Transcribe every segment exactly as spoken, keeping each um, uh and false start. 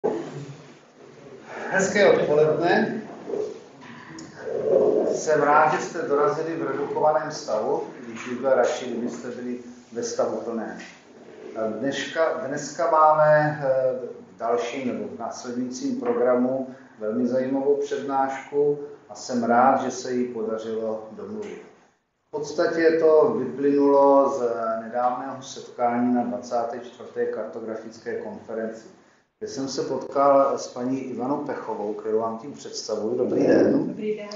Hezké odpoledne. Jsem rád, že jste dorazili v redukovaném stavu, když bych byl radši, kdybyste byli ve stavu plném. Dneska, dneska máme v dalším nebo v následujícím programu velmi zajímavou přednášku a jsem rád, že se jí podařilo domluvit. V podstatě to vyplynulo z nedávného setkání na dvacáté čtvrté kartografické konferenci, kde jsem se potkal s paní Ivanou Pechovou, kterou vám tím představuji. Dobrý den. Dobrý den.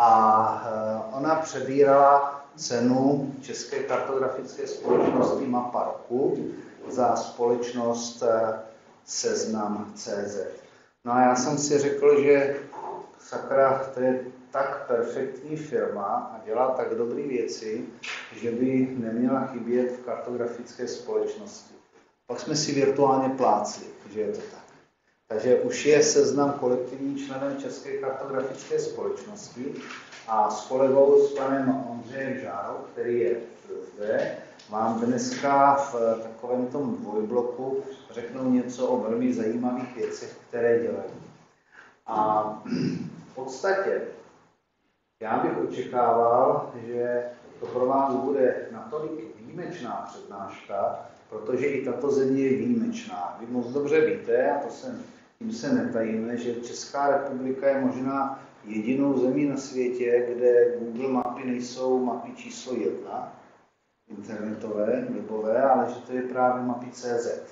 A ona přebírala cenu České kartografické společnosti Mapa roku za společnost Seznam tečka cé zet. No a já jsem si řekl, že sakra, to je tak perfektní firma a dělá tak dobré věci, že by neměla chybět v kartografické společnosti. Pak jsme si virtuálně plácli, že je to tak. Takže už je Seznam kolektivním členem České kartografické společnosti a s kolegou, s panem Ondřejem Žárou, který je zde, vám dneska v takovém tom dvojbloku řeknou něco o velmi zajímavých věcech, které dělají. A v podstatě já bych očekával, že to pro vás bude natolik výjimečná přednáška, protože i tato země je výjimečná. Vy moc dobře víte, a to se, tím se netajíme, že Česká republika je možná jedinou zemí na světě, kde Google mapy nejsou mapy číslo jedna, internetové, webové, ale že to je právě mapy tečka cé zet.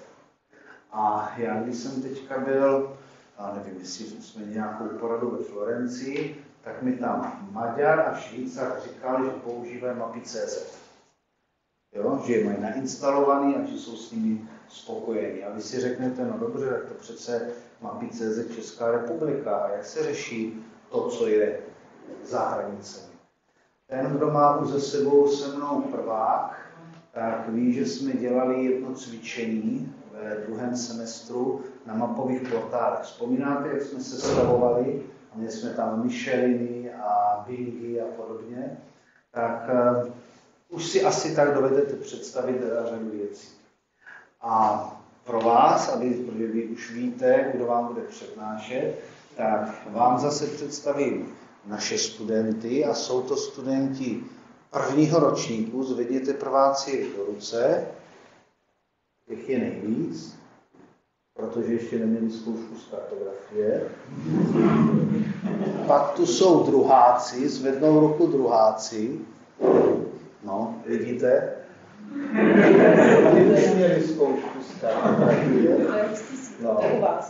A já, když jsem teďka byl, a nevím, jestli jsme nějakou poradu ve Florencii, tak mi tam Maďar a Švýcar říkali, že používají mapy tečka cé zet. Jo? Že je mají nainstalovaný a že jsou s nimi spokojení. A vy si řeknete, no dobře, tak to přece mapy tečka cé zet Česká republika. A jak se řeší to, co je za hranicemi? Ten, kdo má už za sebou se mnou prvák, tak ví, že jsme dělali jedno cvičení ve druhém semestru na mapových portálech. Vzpomínáte, jak jsme se stavovali? A měli jsme tam Micheliny a Bingy a podobně. Tak uh, už si asi tak dovedete představit řadu věcí. A pro vás, aby, protože vy už víte, kdo vám bude přednášet, tak vám zase představím naše studenty a jsou to studenti prvního ročníku. Zvedněte prváci do ruce, těch je nejvíc, protože ještě neměli zkoušku z kartografie. Pak tu jsou druháci, zvednou ruku druháci. No, vidíte? Oni neměli zkoušku z kartografie. No.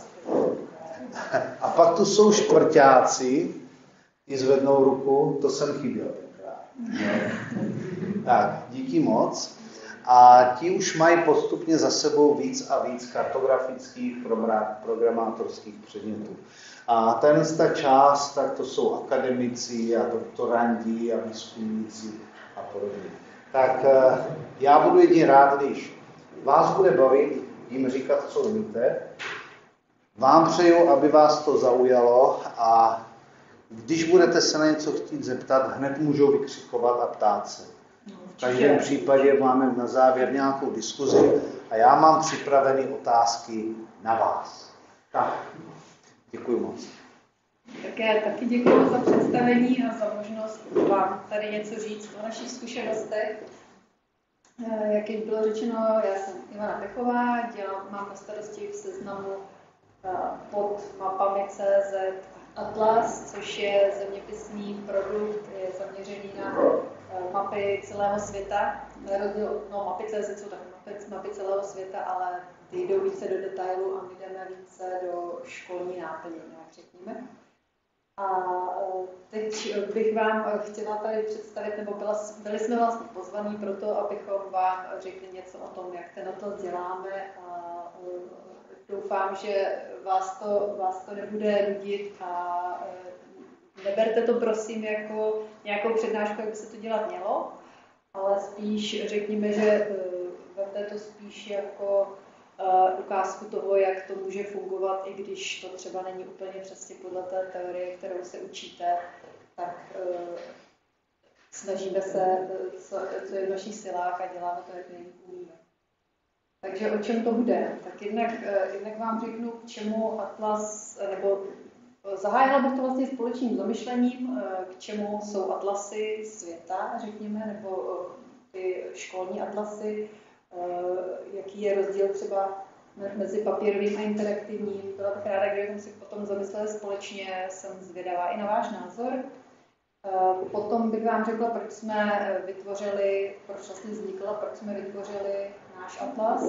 A pak tu jsou čtvrťáci, ti zvednou ruku, to jsem chyběl tenkrát. Tak, díky moc. A ti už mají postupně za sebou víc a víc kartografických programátorských předmětů. A ta část, tak to jsou akademici a doktorandi a výzkumníci a podobně. Tak já budu jedině rád, když vás bude bavit, jim říkat, co umíte. Vám přeju, aby vás to zaujalo a když budete se na něco chtít zeptat, hned můžou vykřikovat a ptát se. V každém případě máme na závěr nějakou diskuzi a já mám připravené otázky na vás. Tak, děkuji moc. Tak já taky děkuji za představení a za možnost vám tady něco říct o našich zkušenostech. Jak již bylo řečeno, já jsem Ivana Pechová, dělám, mám na starosti v Seznamu pod mapami tečka cé zet Atlas, což je zeměpisný produkt, je zaměřený na mapy celého světa. No, mapy tečka cé zet jsou taky mapy, mapy celého světa, ale ty jdou více do detailu a my jdeme více do školní náplně, jak řekněme. A teď bych vám chtěla tady představit, nebo byla, byli jsme vlastně pozvaní pro to, abychom vám řekli něco o tom, jak ten atlas děláme. A doufám, že vás to, vás to nebude nudit a neberte to prosím jako nějakou přednášku, jak by se to dělat mělo, ale spíš řekněme, že vemte to spíš jako ukázku toho, jak to může fungovat, i když to třeba není úplně přesně podle té teorie, kterou se učíte, tak snažíme se, co, co je v našich silách a děláme to, jak nejlíp umíme. Takže o čem to bude? Tak jednak, jednak vám řeknu, k čemu Atlas, nebo zahájila bych to vlastně společným zamyšlením, k čemu jsou atlasy světa, řekněme, nebo ty školní atlasy, jaký je rozdíl třeba mezi papírovým a interaktivním. Byla bych ráda, kdybychom si potom zamysleli společně, jsem zvědavá i na váš názor. Potom bych vám řekla, proč jsme vytvořili, proč vlastně vznikl a proč jsme vytvořili náš atlas.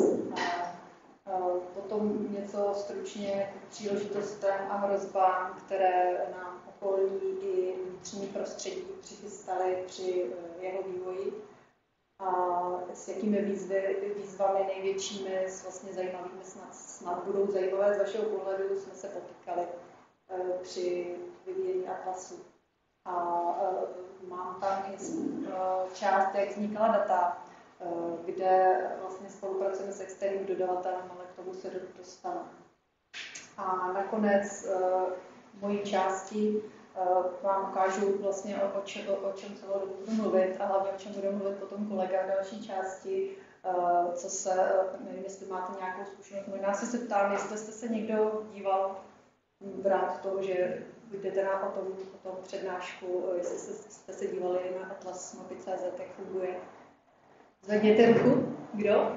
A potom něco stručně k příležitostem a hrozbám, které nám okolní i vnitřní prostředí přichystaly při jeho vývoji. A s jakými výzvy, výzvami největšími, s vlastně zajímavými, snad, snad budou zajímavé z vašeho pohledu, jsme se potýkali při vyvíjení atlasu. A mám tam i část, jak vznikala data, kde vlastně spolupracujeme s externím dodavatelem, ale k tomu se dostanu. A nakonec v mojí části vám ukážu vlastně, o, če, o, o čem celou dobu budu mluvit a hlavně o čem bude mluvit potom kolega v další části, co se, nevím, jestli máte nějakou zkušenost, možná se ptám, jestli jste se někdo díval v rámci toho, že jdete na o tom, o tom přednášku, jestli jste se dívali na atlas mapy tečka cé zet, jak funguje. Zvedněte ruku. Kdo?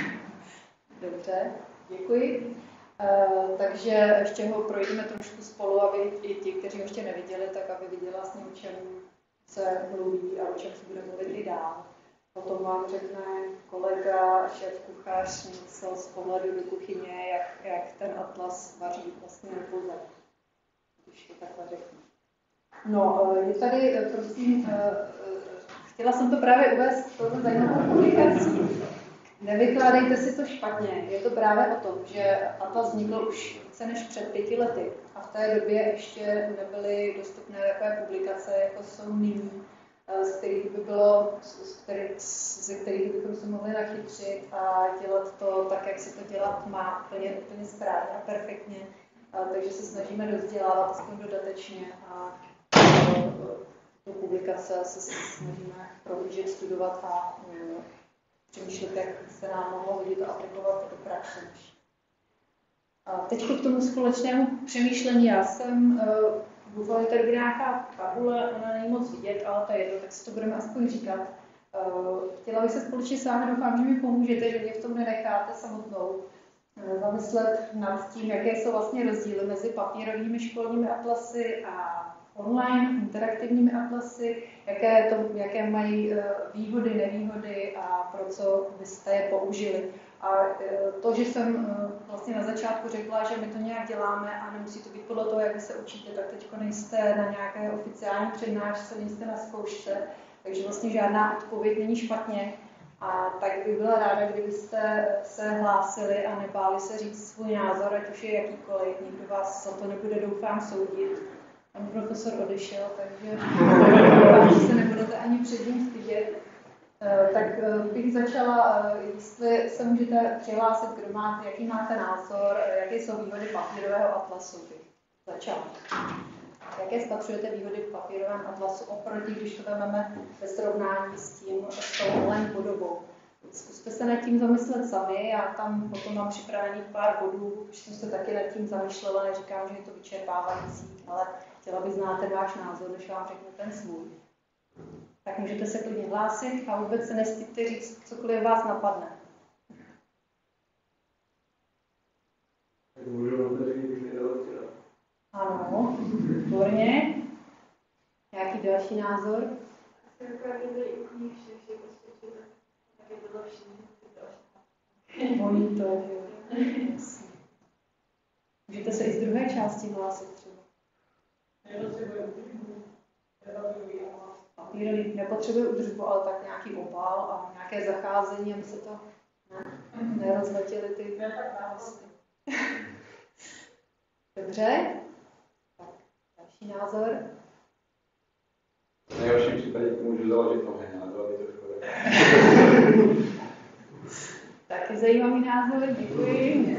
Dobře, děkuji. Uh, takže ještě ho projdeme trošku spolu, aby i ti, kteří ho ještě neviděli, tak aby viděli vlastně, o čem se mluví a o čem se bude mluvit i dál. Potom vám řekne kolega, šéf kuchař, něco z pohledu do kuchyně, jak, jak ten atlas vaří vlastně na pozor, když to takhle řeknu. No, je tady, prosím, chtěla jsem to právě uvést touto zajímavou publikací. Nevykládejte si to špatně, je to právě o tom, že atlas vznikl už více než před pěti lety a v té době ještě nebyly dostupné takové publikace, jako jsou nyní, z kterých by bylo, z kterých, ze kterých bychom se mohli nachytřit a dělat to tak, jak se to dělat má, úplně, úplně správně a perfektně. A takže se snažíme dozdělávat aspoň dodatečně a tu publikace se snažíme prohlížet, studovat a přemýšlet, jak se nám mohlo hodit a aplikovat do praxe. A teď k tomu společnému přemýšlení. Já jsem, doufám, že tady bude nějaká tabule, ona není moc vidět, ale to je jedno, tak si to budeme aspoň říkat. Chtěla bych se společně s vámi, doufám, že mi pomůžete, že mě v tom nenecháte samotnou. Zamyslet nad tím, jaké jsou vlastně rozdíly mezi papírovými školními atlasy a online interaktivními atlasy, jaké, to, jaké mají výhody, nevýhody a pro co byste je použili. A to, že jsem vlastně na začátku řekla, že my to nějak děláme a nemusí to být podle toho, jak vy se učíte, tak teď nejste na nějaké oficiální přednášce, nejste na zkoušce, takže vlastně žádná odpověď není špatně. A tak bych byla ráda, kdybyste se hlásili a nebáli se říct svůj názor, ať už je jakýkoliv. Nikdo vás za to nebude, doufám, soudit. Pan profesor odešel, takže doufám, že se nebudete ani před ním stydět. Tak bych začala, jestli se můžete přihlásit, kdo máte, jaký máte názor, jaké jsou výhody papírového atlasu. Bych začala. Jaké spatřujete výhody v papírovém atlasu oproti, když to vezmeme ve srovnání s tím, s tou online podobou? Zkuste se nad tím zamyslet sami, já tam potom mám připravených pár bodů, už jsem se taky nad tím zamýšlela, neříkám, že je to vyčerpávající, ale chtěla bych znát ten váš názor, než vám řeknu ten svůj. Tak můžete se klidně hlásit a vůbec se nestyďte říct, cokoliv vás napadne. Ano, výborně. Nějaký další názor? Bojí to, že jasně. Můžete se i z druhé části hlásit třeba. Papírový nepotřebuje udržbu, ale tak nějaký obal a nějaké zacházení, aby se to ne, nerozletěly ty listy. Dobře. Tak, další názor. V nejhorším případě můžu založit oheň, ale to by trošku. Taky zajímavý názor, děkuji.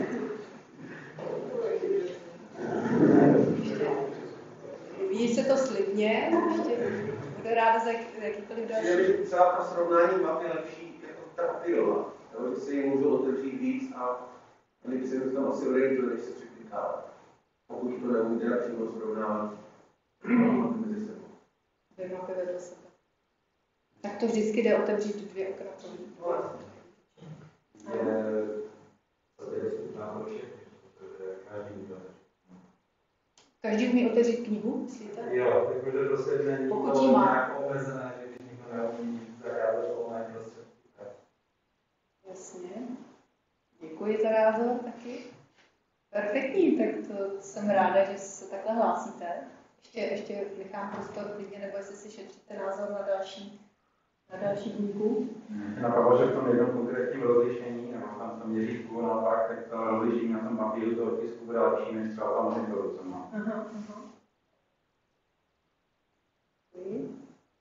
Ví se to slibně, ještě budu ráda za jakýkoliv další. Je třeba pro srovnání map je lepší jako ta papírová. Jo, že si ji můžu otevřít víc a lidi se tam asi orientují, než se překlikávat. Pokud to neumíte napřímo srovnávat mezi sebou. Dvě mapy vedle sebe. Tak to vždycky jde otevřít dvě okna. No, jasně. Je to je dostupná pro všechny, protože každý umí otevřít. Každý umí otevřít knihu, myslíte? Jo, takže prostě není Pokud to jí má. nějak omezené, že když někdo neumí zakázat online prostředky. Jasně. Děkuji za názor taky. Perfektní, tak to jsem ráda, že se takhle hlásíte. Ještě, ještě nechám prostor klidně, nebo jestli si šetříte názor na další, na další buňku. Napadlo, že v tom jednom konkrétním rozlišení, nebo tam v tom měřítku, naopak, tak to rozlišení na tom papíru toho tisku bude lepší, než třeba tam monitoru, co má. Aha, aha. Děkuji.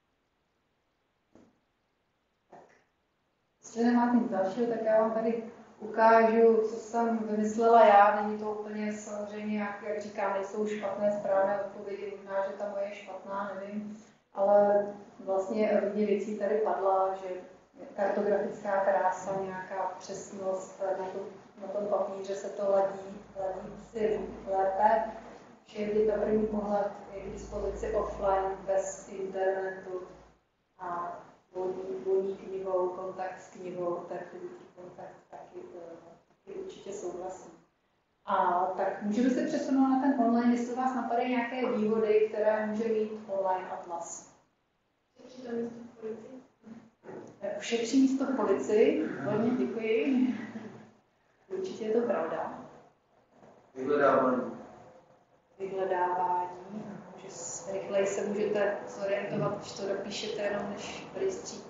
Tak. Jestli nemáte nic dalšího, tak já vám tady ukážu, co jsem vymyslela já. Není to úplně samozřejmě, jak, jak říkám, nejsou špatné, správné odpovědi, možná, že ta moje je špatná, nevím. Ale vlastně hodně věcí tady padla, že kartografická krása, nějaká přesnost, na, to, na tom papíře se to ladí, ladí si lépe. Že kdy na první pohled je k dispozici offline, bez internetu a volní, volní knihou, kontakt s knihou, takový kontakt taky, taky určitě souhlasím. A tak můžeme se přesunout na ten online, jestli vás napadají nějaké výhody, které může mít online atlas. Ušetří to místo v policii? Ušetří místo v policii, velmi děkuji. Určitě je to pravda. Vyhledávání. Vyhledávání, že rychleji se můžete zorientovat, když to dopíšete jenom než v rejstříku.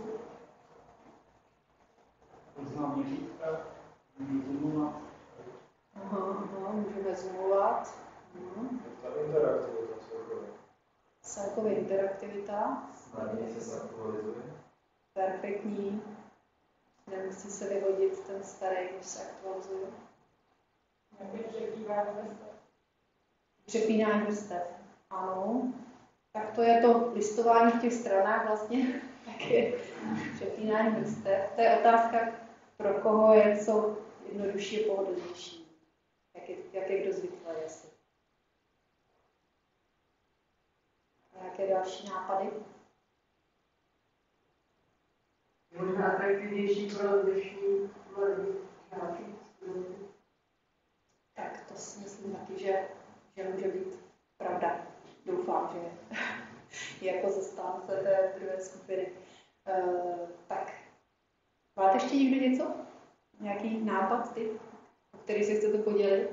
Znám měřítka, můžu zoomovat. Aha, aha, můžeme zoomovat. Mhm. Ta interaktivita celkově. Celkově interaktivita. Snadně se zaktualizuje. Perfektní. Nemusí se vyhodit ten starý, když se aktualizuje. Nějaké přepívání vrstev. Přepínání vrstev. Ano. Tak to je to listování v těch stranách vlastně. Tak je přepínání vrstev. To je otázka, pro koho je co jednodušší a pohodlnější. Jak je, jak je kdo zvyklý, jestli. Nějaké další nápady? Možná atraktivnější pro dnešní mladí žáky. Tak to si myslím taky, že, že může být pravda. Doufám, že je jako zastánce té druhé skupiny. Uh, tak, máte ještě někdo něco? Nějaký nápad, ty, o který si chcete podělit?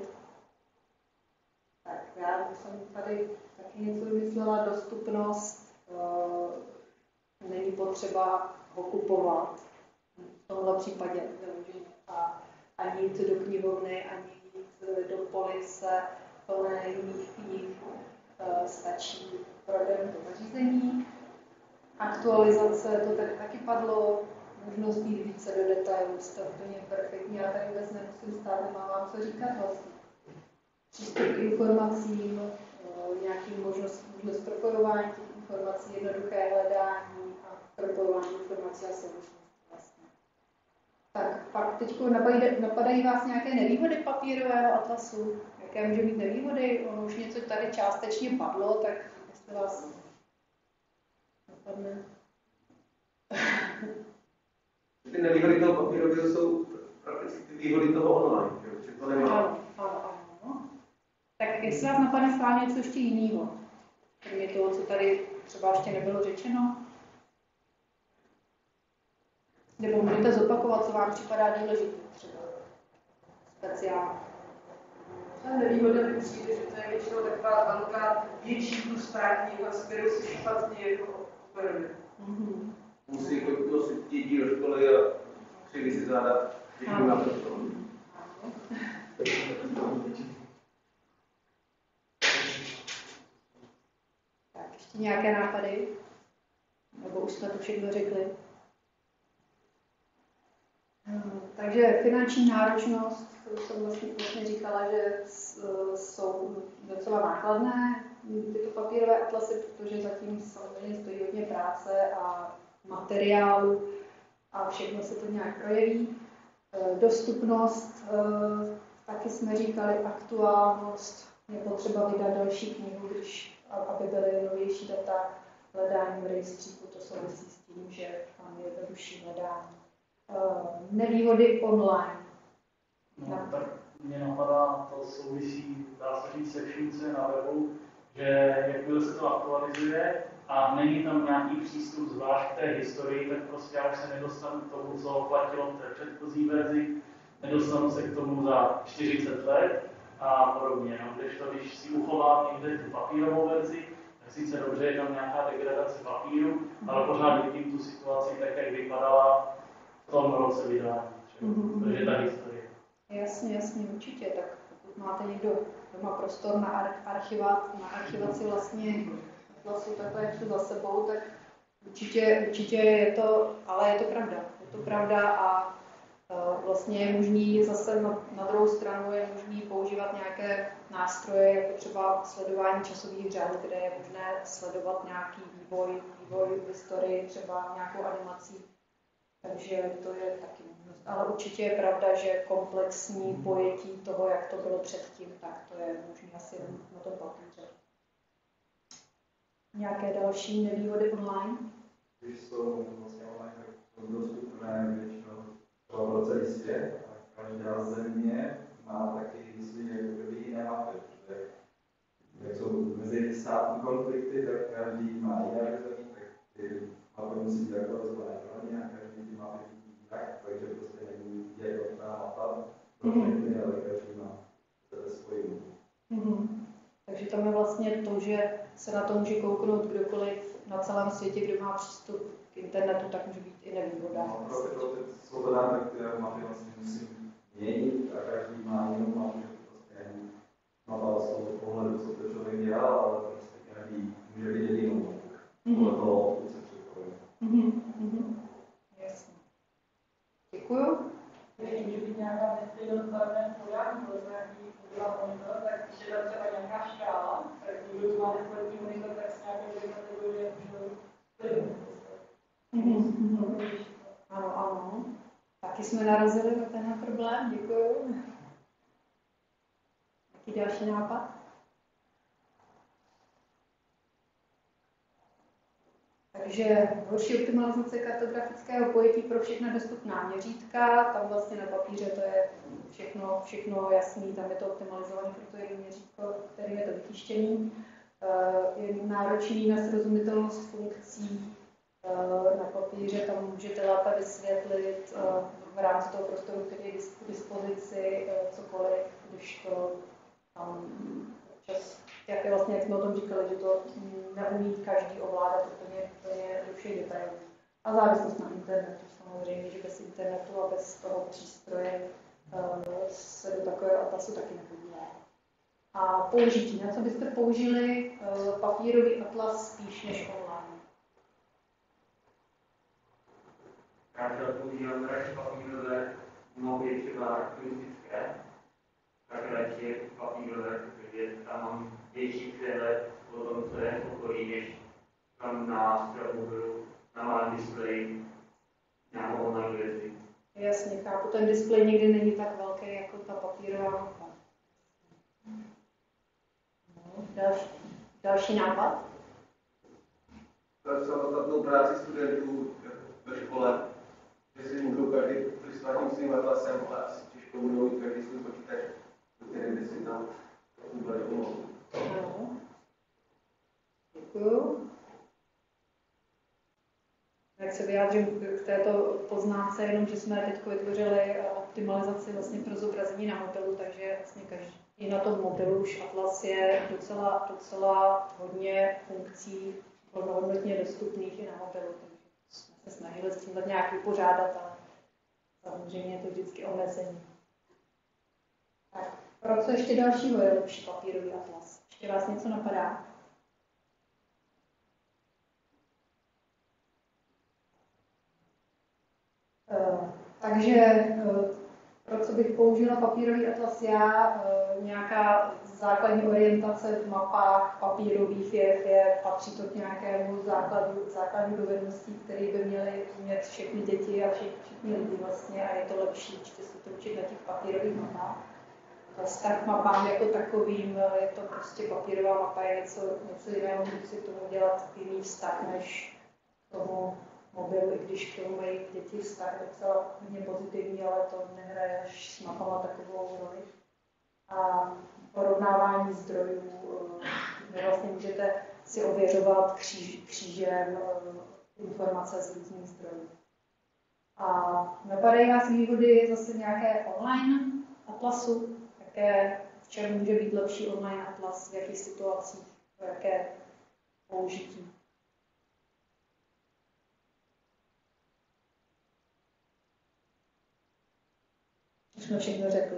Tak, já jsem tady taky něco vymyslela. Dostupnost. Uh, není potřeba ho kupovat. V tomhle případě vyloženě. A ani jít do knihovny, ani jít do police, plné jiných knih, e, stačí prodem do zařízení. Aktualizace, to tady taky padlo, možnost jít více do detailů, jste úplně perfektní, já tady vůbec nemusím stát, nemám vám co říkat vlastně. Přístup k informacím, e, nějaký možnost, možnost propojování těch informací, jednoduché hledání a propojování informací a souvislostí. Tak pak teď napadají, napadají vás nějaké nevýhody papírového atlasu? Jaké může mít nevýhody? Ono už něco tady částečně padlo, tak jestli vás napadne. Ty nevýhody toho papírového jsou prakticky ty výhody toho online, že to nemá. Ano, ano, ano. Tak jestli vás napadne stále něco ještě jiného, kromě toho, co tady třeba ještě nebylo řečeno, nebo můžete zopakovat, co vám připadá důležité třeba speciálně. Ta nevýhoda mi přijde, že to je většinou taková velká větší kus státního, s kterou si špatně jako operujeme. Mm-hmm. Musí jako nosit děti do školy a křiví si záda, když Ano. na to školu. Tak ještě nějaké nápady? Nebo už jsme to všechno řekli? Hmm, takže finanční náročnost, to jsem vlastně, vlastně říkala, že jsou docela nákladné tyto papírové atlasy, protože zatím samozřejmě stojí hodně práce a materiálu a všechno se to nějak projeví. Dostupnost, taky jsme říkali aktuálnost, je potřeba vydat další knihu, když, aby byly novější data, hledání v rejstříku, to souvisí s tím, že tam je jednodušší hledání. Nevýhody online. No, tak mě napadá, to souvisí, dá se říct, se vším, co je na webu, že jakmile se to aktualizuje a není tam nějaký přístup zvlášť k té historii, tak prostě já už se nedostanu k tomu, co platilo v té předchozí verzi, nedostanu se k tomu za čtyřicet let a podobně. No. Když to, když si uchovám někde tu papírovou verzi, tak sice dobře je tam nějaká degradace papíru, ale pořád vidím tu situaci tak, jak vypadala v tom roce vydání. Mm-hmm. To je ta historie. Jasně, jasně, určitě. Tak pokud máte někdo doma prostor na archivat, na archivaci vlastně atlasu takhle jak za sebou, tak určitě, určitě je to, ale je to pravda. Je to pravda a vlastně je možný zase na, na druhou stranu je možný používat nějaké nástroje, jako třeba sledování časových řádů, kde je možné sledovat nějaký vývoj, vývoj v historii, třeba nějakou animací. Takže to je taky možnost. Ale určitě je pravda, že komplexní pojetí toho, jak to bylo předtím, tak to je možné asi jen na tom papíře. Nějaké další nevýhody online? Když jsou vlastně online, tak jsou dostupné většinou třeba pro celý svět a každá země má taky svůj jiné mapy, protože jak jsou mezi státní konflikty, tak každý má jiné rozhodní, tak ty mapy musí být aktualizované pro ně a každý ty mapy jinak, takže prostě není jednotná mapa pro všechny, ale každý má svoji mapu. Mm-hmm. Takže tam je vlastně to, že se na to může kouknout kdokoliv na celém světě, kdo má přístup k internetu, tak může být i nevýhoda. No, pro ty, pro ty svobodná, tak ty mapy vlastně musí měnit a každý má jinou mapu, že to prostě není mapa z toho pohledu, co to člověk dělal, ale prostě každý může vidět jinou mapu. Podle toho, odkud se připojí. Mhm. Jasně. Děkuju. Když může být nějaká nestejnostavné program, nebo nějaký program monitor, tak když je tam třeba nějaká škála, tak někdo, kdo má nekvalitní monitor, tak s nějakou kategorii můžou vplyvnout. Ano, ano. Taky jsme narazili na tenhle problém, děkuju. Jaký další nápad? Takže horší optimalizace kartografického pojetí pro všechna dostupná měřítka. Tam vlastně na papíře to je všechno, všechno jasný, tam je to optimalizované pro to jedno měřítko, kterým je to vytištěný. Je náročný na srozumitelnost funkcí na papíře, tam můžete lépe vysvětlit v rámci toho prostoru, který je k dispozici cokoliv, když to tam čas, jak, vlastně, jak jsme o tom říkali, že to neumí každý ovládat úplně, úplně do všech detailů. A závislost na internetu samozřejmě, že bez internetu a bez toho přístroje se do takového atlasu taky nepodívá. A použití. Na co byste použili papírový atlas spíš než online? Já třeba používám radši papírové, mohou být třeba turistické, tak radši papírové, protože tam mám větší přehled o tom, co je v okolí, než tam na mobilu, na malém displeji, nějakou online verzi. Jasně, chápu, ten displej někdy není tak velký jako ta papírová mapa. No, další, další nápad? To je třeba podstatnou práci studentů ve škole, že si můžou každý listovat tím svým atlasem, ale asi těžko budou mít každý svůj počítač, který by si tam vůbec pomohl. Ano. Děkuju. Jak se vyjádřím k této poznámce, jenom že jsme teď vytvořili optimalizaci vlastně pro zobrazení na mobilu, takže vlastně každý i na tom mobilu už atlas je docela, docela hodně funkcí plnohodnotně dostupných i na mobilu, takže jsme se snažili s tímhle nějak vypořádat, ale samozřejmě je to vždycky omezení. Tak, pro co ještě dalšího je lepší papírový atlas? Ještě vás něco napadá? Uh, takže uh, pro co bych použila papírový atlas já, nějaká základní orientace v mapách papírových je, je patří to k nějakému základu, základu dovedností, které by měly mít všechny děti a všichni, všichni lidi vlastně a je to lepší, určitě se to učit na těch papírových mapách. Vztah k mapám jako takovým, je to prostě papírová mapa, je něco, něco jiného, můžu si k tomu dělat jiný vztah než k tomu mobilu, i když k tomu mají děti vztah docela hodně pozitivní, ale to nehraje až s mapama takovou roli. A porovnávání zdrojů, vlastně můžete si ověřovat kříž, křížem informace z různých zdrojů. A napadají vás výhody zase nějaké online atlasu, jaké, v čem může být lepší online atlas, v jakých situacích, v jaké použití. Už jsme všechno řekli.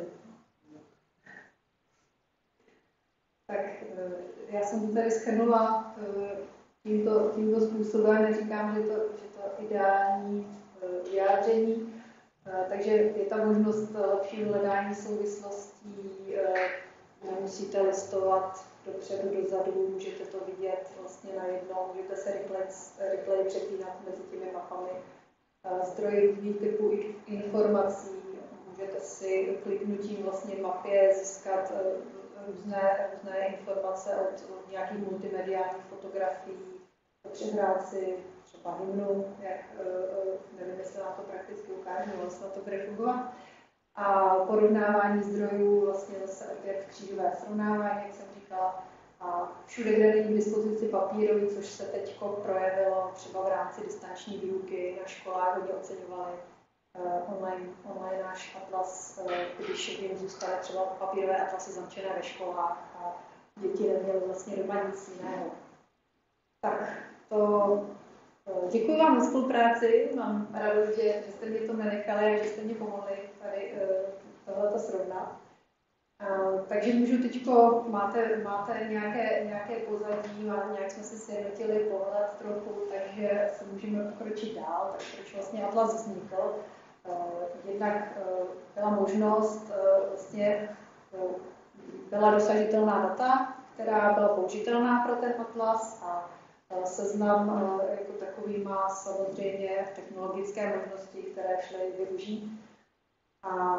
Tak já jsem to tady shrnula tímto, tímto způsobem, neříkám, že to, že to ideální vyjádření, takže je ta možnost lepšího hledání souvislostí, nemusíte listovat dopředu, dozadu, můžete to vidět vlastně najednou, můžete se replay, replay přepínat mezi těmi mapami, zdroje různých typů informací, můžete si kliknutím vlastně v mapě získat různé, různé informace od, od nějakých multimediálních fotografií, přehrát si třeba hymnu, jak, nevím, jestli nám to prakticky ukážu, ale snad to bude fungovat. A porovnávání zdrojů, vlastně zase opět křížové srovnávání, jak jsem říkala. A všude, kde není k dispozici papírový, což se teď projevilo třeba v rámci distanční výuky na školách, hodně oceňovali online, online náš atlas, když jim zůstaly třeba papírové atlasy zamčené ve školách a děti neměly vlastně doma nic jiného. Tak to děkuji vám za spolupráci, mám radost, že, že jste mě to nenechali a že jste mě pomohli tady tohleto srovnat. Takže můžu teďko, máte, máte nějaké, nějaké pozadí, má, nějak jsme si sjednotili pohled trochu, takže se můžeme pokročit dál, tak proč vlastně atlas vznikl. Jednak byla možnost, vlastně byla dosažitelná data, která byla použitelná pro ten atlas a seznam jako takový má samozřejmě technologické možnosti, které šly využít. A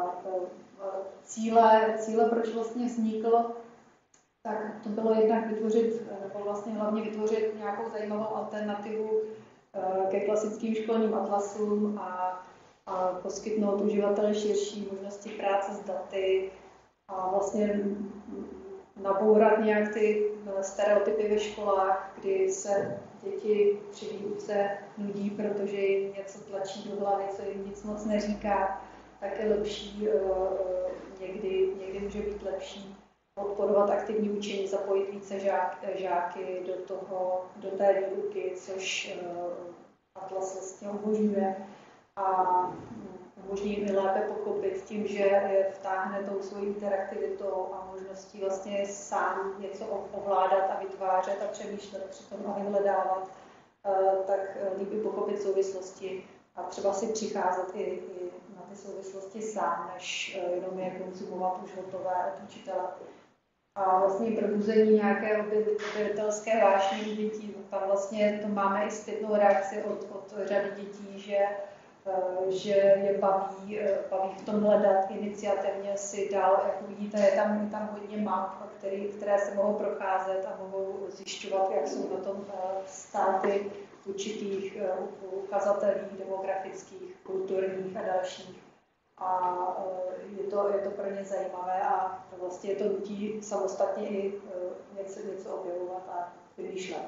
cíle, cíle, proč vlastně vznikl, tak to bylo jednak vytvořit, nebo vlastně hlavně vytvořit nějakou zajímavou alternativu ke klasickým školním atlasům a a poskytnout uživateli širší možnosti práce s daty a vlastně nabourat nějak ty stereotypy ve školách, kdy se děti při výuce nudí, protože jim něco tlačí do hlavy, co jim nic moc neříká, tak je lepší, někdy, někdy může být lepší podporovat aktivní učení, zapojit více žák, žáky do, toho, do té výuky, což atlas vlastně umožňuje. A umožní mi lépe pochopit tím, že je vtáhne tou svojí interaktivitou a možností vlastně sám něco ovládat a vytvářet a přemýšlet přitom a vyhledávat, tak líbí pochopit souvislosti a třeba si přicházet i, i na ty souvislosti sám, než jenom je konzumovat už hotové od učitele. A vlastně probuzení nějaké objevitelské vášně u dětí, tam vlastně to máme i zpětnou reakci od, od řady dětí, že že je baví, baví v tom hledat iniciativně si dál, jak vidíte, je tam, je tam hodně map, který, které se mohou procházet a mohou zjišťovat, jak jsou na tom státy určitých ukazatelích demografických, kulturních a dalších. A je to, je to pro ně zajímavé a vlastně je to nutí samostatně i něco, něco objevovat a vymýšlet.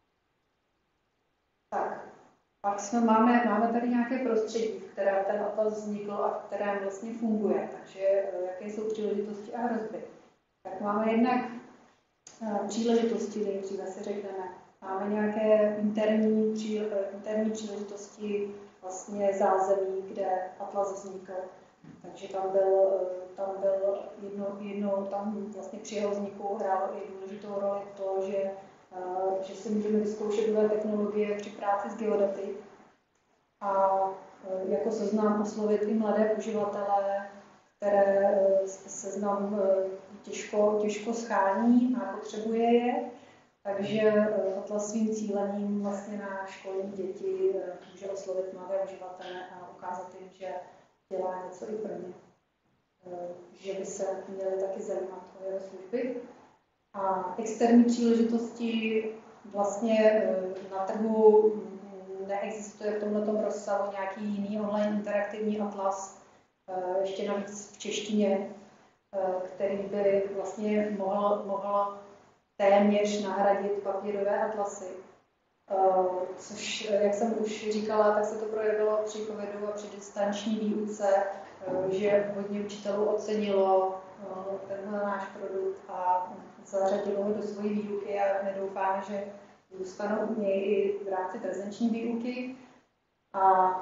Tak. Pak jsme, máme, máme tady nějaké prostředí, v kterém ten atlas vznikl a v kterém vlastně funguje. Takže jaké jsou příležitosti a hrozby. Tak máme jednak příležitosti, nejdříve si řekneme. Máme nějaké interní, příle, interní příležitosti, vlastně zázemí, kde atlas vznikl. Takže tam byl, tam byl jedno, jedno, tam vlastně při jeho vzniku hrálo i důležitou roli to, že že si můžeme vyzkoušet nové technologie při práci s geodaty a jako seznam oslovit i mladé uživatele, které seznam těžko, těžko schání a potřebuje je. Takže Atlas svým cílením vlastně na školní děti může oslovit mladé uživatele a ukázat jim, že dělá něco i pro ně. Že by se měli taky zajímat o jeho služby. A externí příležitosti vlastně na trhu neexistuje v tomto rozsahu nějaký jiný online interaktivní atlas, ještě navíc v češtině, který by vlastně mohl, mohl téměř nahradit papírové atlasy. Což, jak jsem už říkala, tak se to projevilo při covidu a při distanční výuce, že hodně učitelů ocenilo tenhle náš produkt a zařadilo ho do své výuky a my doufáme, že zůstanou u něj i v rámci prezenční výuky. A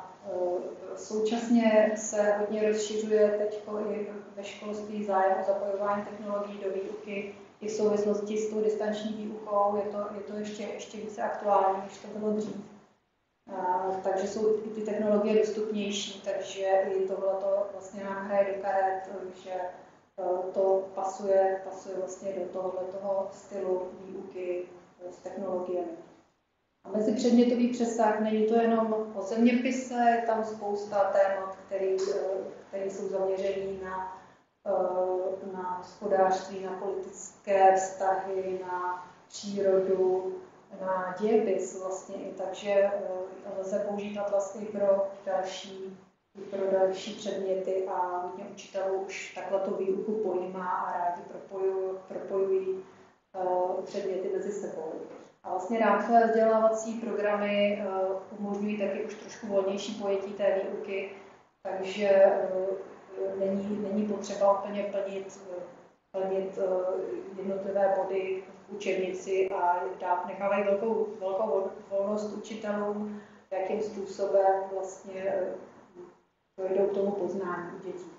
současně se hodně rozšiřuje teď i ve školství zájem o zapojování technologií do výuky i v souvislosti s tou distanční výukou. Je to, je to ještě, ještě více aktuální, než to bylo dřív. A, takže jsou i ty technologie dostupnější, takže i tohleto vlastně nám hraje do karet, že to pasuje, pasuje vlastně do tohoto stylu výuky s technologiemi. A mezi předmětový přesah není to jenom o zeměpise, je tam spousta témat, které jsou zaměřené na, na hospodářství, na politické vztahy, na přírodu, na dějepis vlastně. Takže lze použít atlas i pro další, i pro další předměty a hodně učitelů už takhle tu výuku pojímá a rádi propojují, propojují předměty mezi sebou. A vlastně rámcové vzdělávací programy uh, umožňují taky už trošku volnější pojetí té výuky, takže uh, není, není potřeba úplně plnit, uh, plnit uh, jednotlivé body v učebnici a dát, nechávají velkou, velkou volnost učitelům, jakým způsobem vlastně uh, dojdou k tomu poznání dětí.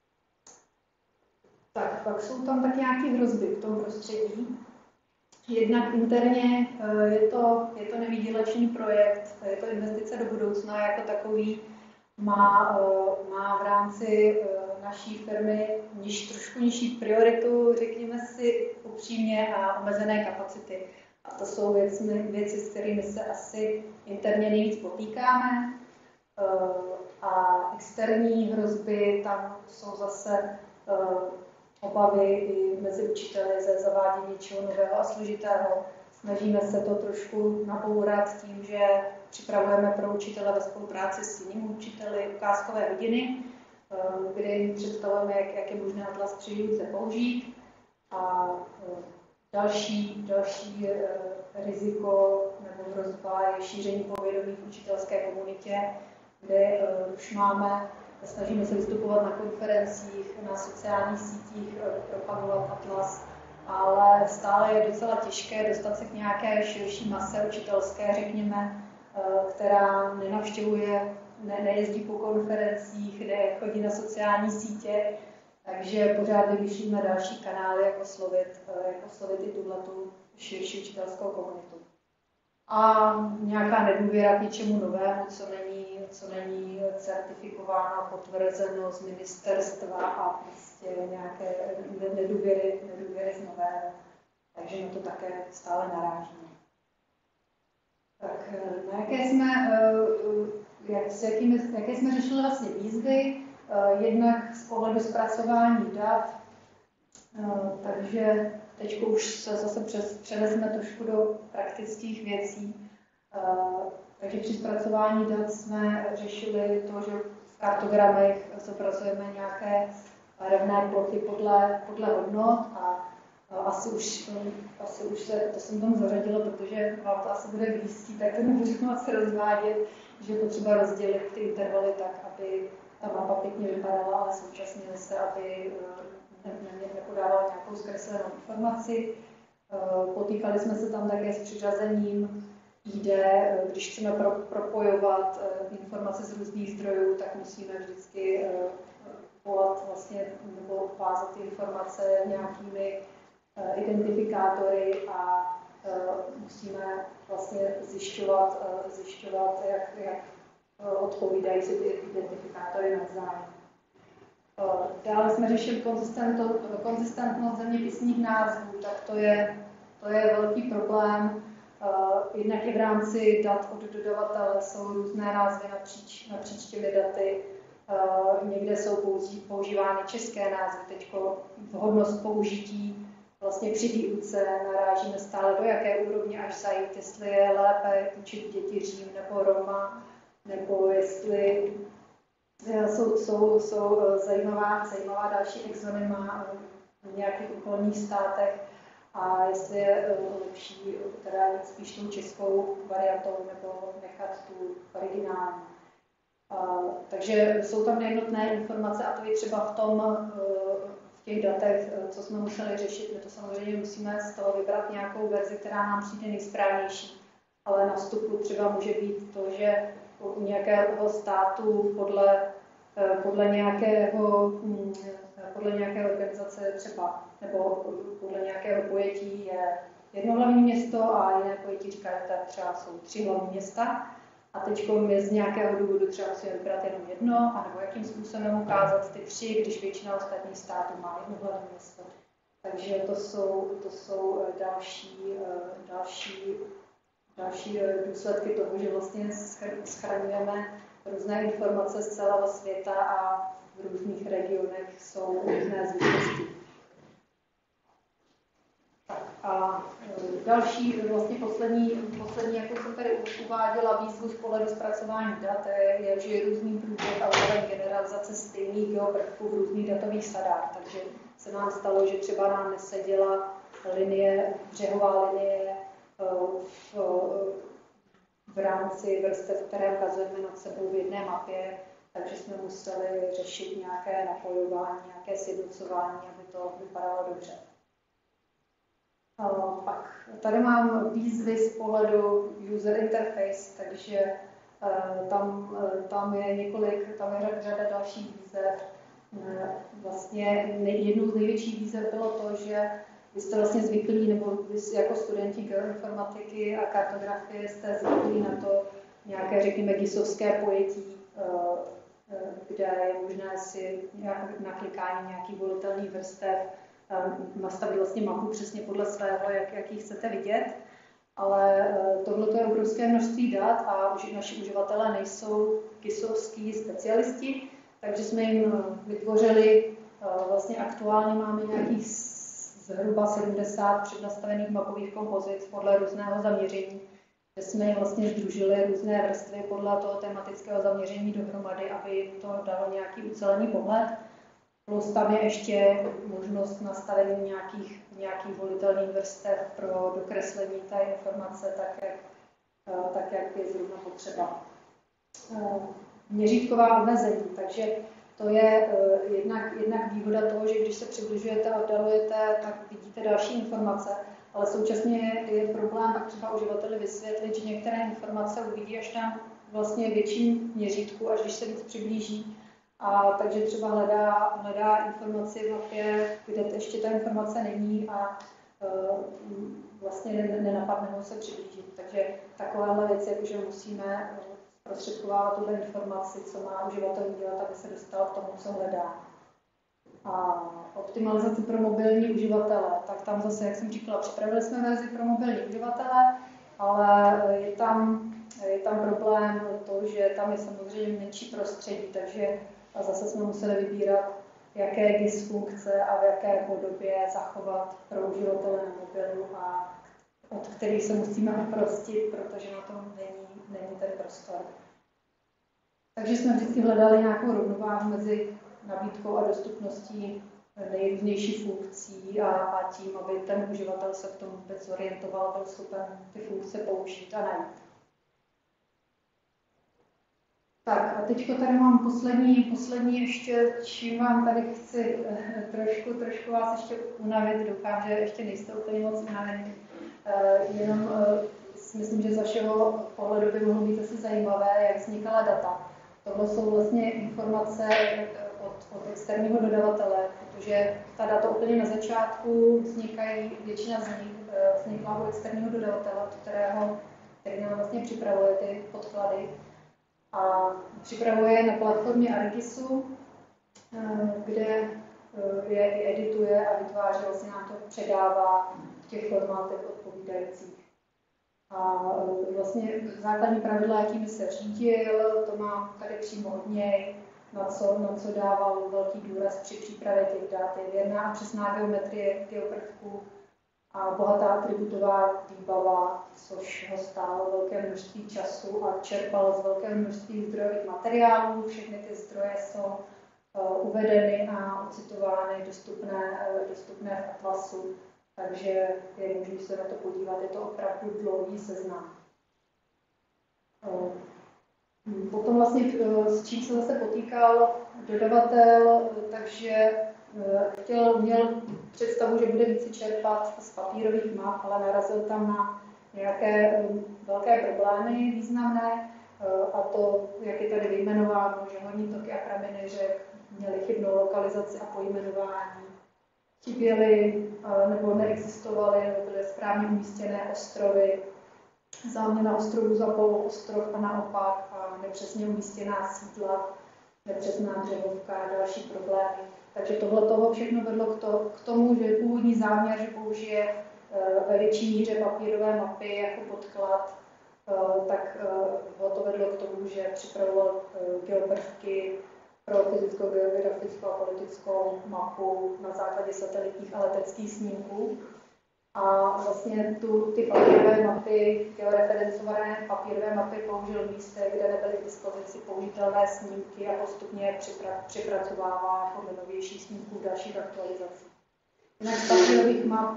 Tak, pak jsou tam tak nějaké hrozby v tom prostředí. Jednak interně je to, je to nevýdělečný projekt, je to investice do budoucna jako takový, má, má v rámci naší firmy niž, trošku nižší prioritu, řekněme si upřímně, a omezené kapacity. A to jsou věci, věci, s kterými se asi interně nejvíc potýkáme. A externí hrozby, tam jsou zase obavy i mezi učiteli ze zavádění něčeho nového a složitého. Snažíme se to trošku nabourat tím, že připravujeme pro učitele ve spolupráci s jinými učiteli ukázkové hodiny, kde jim představujeme, jak, jak je možné atlas při výuce použít. A další, další riziko nebo hrozba je šíření povědomí v učitelské komunitě, kde už máme Snažíme se vystupovat na konferencích, na sociálních sítích, propagovat atlas, ale stále je docela těžké dostat se k nějaké širší mase učitelské, řekněme, která nenavštěvuje, ne, nejezdí po konferencích, nechodí na sociální sítě, takže pořád vymýšlíme další kanály, jak oslovit, jak oslovit i tuhletu širší učitelskou komunitu. A nějaká nedůvěra k něčemu novému, co není, co není certifikováno, potvrzeno z ministerstva a prostě nějaké nedůvěry, nedůvěry z nového. Takže na to také stále narážíme. Tak na jaké jsme, jak, s jakými, jaké jsme řešili vlastně výzvy, jednak z pohledu zpracování dat, takže teď už se zase přeneseme trošku do praktických věcí. Takže při zpracování dat jsme řešili to, že v kartogramech zobrazujeme nějaké rovné plochy podle, podle hodnot a asi už, asi už se, to jsem tam zařadila, protože vám to asi bude blízký, tak to nemůžu moc rozvádět, že je potřeba rozdělit ty intervaly tak, aby ta mapa pěkně vypadala, ale současně se, aby nepodávala nějakou zkreslenou informaci. Potýkali jsme se tam také s přiřazením í dé, když chceme pro, propojovat informace z různých zdrojů, tak musíme vždycky volat vlastně nebo vázat informace nějakými identifikátory a musíme vlastně zjišťovat, zjišťovat jak, jak odpovídají si ty identifikátory navzájem. Dále jsme řešili konzistentnost zeměpisných názvů, tak to je, to je velký problém. Jednak i v rámci dat od dodavatele jsou různé názvy napříč, napříč těmi daty. Někde jsou používány české názvy. Teď vhodnost použití vlastně při výuce narážíme stále do jaké úrovně až zajít, jestli je lépe učit děti Řím nebo Roma, nebo jestli jsou, jsou, jsou zajímavá, zajímavá další exonyma v nějakých okolních státech a jestli je lepší teda jít spíš tou českou variantou nebo nechat tu originální. Uh, takže jsou tam nejednotné informace a to je třeba v tom, uh, v těch datech, uh, co jsme museli řešit. My to samozřejmě musíme z toho vybrat nějakou verzi, která nám přijde nejsprávnější. Ale na vstupu třeba může být to, že u nějakého státu podle, uh, podle, nějakého, um, podle nějaké organizace třeba, nebo podle nějakého pojetí je jedno hlavní město a jiné pojetí říká, že třeba jsou tři hlavní města. A teď my z nějakého důvodu třeba musíme vybrat jenom jedno, anebo jakým způsobem ukázat ty tři, když většina ostatních států má jedno hlavní město. Takže to jsou, to jsou další, další, další důsledky toho, že vlastně schraňujeme různé informace z celého světa a v různých regionech jsou různé zvyklosti. A další, vlastně poslední, poslední, jakou jsem tady uváděla, výzvu z pohledu zpracování dat, je, je že je různý průběh a úroveň generalizace stejných geoprvků v různých datových sadách. Takže se nám stalo, že třeba nám neseděla linie, břehová linie v, v rámci vrstev, které ukazujeme nad sebou v jedné mapě, takže jsme museli řešit nějaké napojování, nějaké sjednocování, aby to vypadalo dobře. Uh, pak tady mám výzvy z pohledu user interface, takže uh, tam, uh, tam je několik, tam je řada dalších výzev. Uh, vlastně nej, jednou z největších výzev bylo to, že vy jste vlastně zvyklí, nebo vy jako studenti geoinformatiky a kartografie jste zvyklí na to nějaké, řekněme, gisovské pojetí, uh, uh, kde je možné si nějak, na klikání nějaký volitelný vrstev nastavit vlastně mapu přesně podle svého, jak, jak ji chcete vidět. Ale tohle je obrovské množství dat a už naši uživatelé nejsou gisovský specialisti, takže jsme jim vytvořili, vlastně aktuálně máme nějakých zhruba sedmdesát přednastavených mapových kompozic podle různého zaměření, kde jsme jim vlastně sdružili různé vrstvy podle toho tematického zaměření dohromady, aby jim to dalo nějaký ucelený pohled. Plus tam je ještě možnost nastavení nějakých, nějakých volitelných vrstev pro dokreslení té informace tak, jak, tak, jak je zrovna potřeba. Měřítková omezení, takže to je jednak, jednak výhoda toho, že když se přibližujete a oddalujete, tak vidíte další informace, ale současně je, je problém pak třeba uživateli vysvětlit, že některé informace uvidí až na vlastně větším měřítku, až když se víc přiblíží. A takže třeba hledá, hledá informaci v mapě, kde ještě ta informace není a uh, vlastně nenapadne ho se přiblížit. Takže takovéhle věci, jakože musíme zprostředkovávat tuhle informaci, co má uživatel udělat, aby se dostal k tomu, co hledá. A optimalizace pro mobilní uživatele, tak tam zase, jak jsem říkala, připravili jsme verzi pro mobilní uživatele, ale je tam, je tam problém to, že tam je samozřejmě menší prostředí, takže a zase jsme museli vybírat, jaké G I S funkce a v jaké podobě zachovat pro uživatele na mobilu a od kterých se musíme oprostit, protože na tom není, není ten prostor. Takže jsme vždycky hledali nějakou rovnováhu mezi nabídkou a dostupností nejrůznějších funkcí a, a tím, aby ten uživatel se v tom vůbec orientoval, byl schopen ty funkce použít a najít. Tak a teď tady mám poslední, poslední ještě, čím vám tady chci eh, trošku, trošku vás ještě unavit, doufám, že ještě nejste úplně moc unavení. Eh, jenom eh, myslím, že z vašeho pohledu by mohlo být asi zajímavé, jak vznikala data. Tohle jsou vlastně informace od, od externího dodavatele, protože ta data úplně na začátku vznikají, většina z nich eh, vznikla u externího dodavatele, kterého, který nám vlastně připravuje ty podklady. A připravuje na platformě Argisu kde je i edituje a vytváří, vlastně nám to předává v těch formátech odpovídajících. A vlastně základní pravidla, jakými se řídil, to mám tady přímo od něj, na co, na co dával velký důraz při přípravě těch dat. Je věrná a přesná geometrie geoprvků a bohatá atributová výbava, což ho stálo velké množství času a čerpal z velkého množství zdrojových materiálů. Všechny ty zdroje jsou uh, uvedeny a ocitovány, dostupné, uh, dostupné v Atlasu, takže je možné se na to podívat, je to opravdu dlouhý seznam. Uh, Potom vlastně s čím se zase potýkal dodavatel, takže chtěl, měl představu, že bude více čerpat z papírových map, ale narazil tam na nějaké velké problémy významné, a to, jak je tady vyjmenováno, že horní toky a prameny řek měly chybnou lokalizaci a pojmenování, chyběly nebo neexistovaly, nebo byly správně umístěné ostrovy, záměna ostrovů za poloostrov a naopak, a nepřesně umístěná sídla, nepřesná dřevovka a další problémy. Takže tohle toho všechno vedlo k, to, k tomu, že původní záměr, že použije ve větší míře papírové mapy jako podklad, tak ho to vedlo k tomu, že připravoval geoprvky pro fyzickou, geografickou a politickou mapu na základě satelitních a leteckých snímků. A vlastně tu, ty papírové mapy, georeferencované papírové mapy použil v místech, kde nebyly k dispozici použitelné snímky a postupně je připra, připracovává podle novějších snímků v dalších aktualizacích. Jinak z papírových map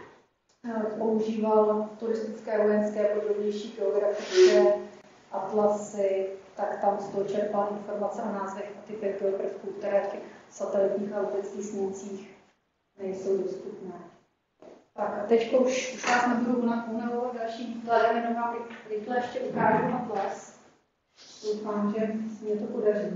používal turistické, vojenské, podrobnější geografické atlasy, tak tam z toho čerpal informace o názvech a typech geoprvků, které v těch satelitních a leteckých snímcích nejsou dostupné. Tak a teď už, už vás nebudu unavovat dalším výkladem, jenom vám rychle ještě ukážu atlas. Doufám, že se mě to podaří.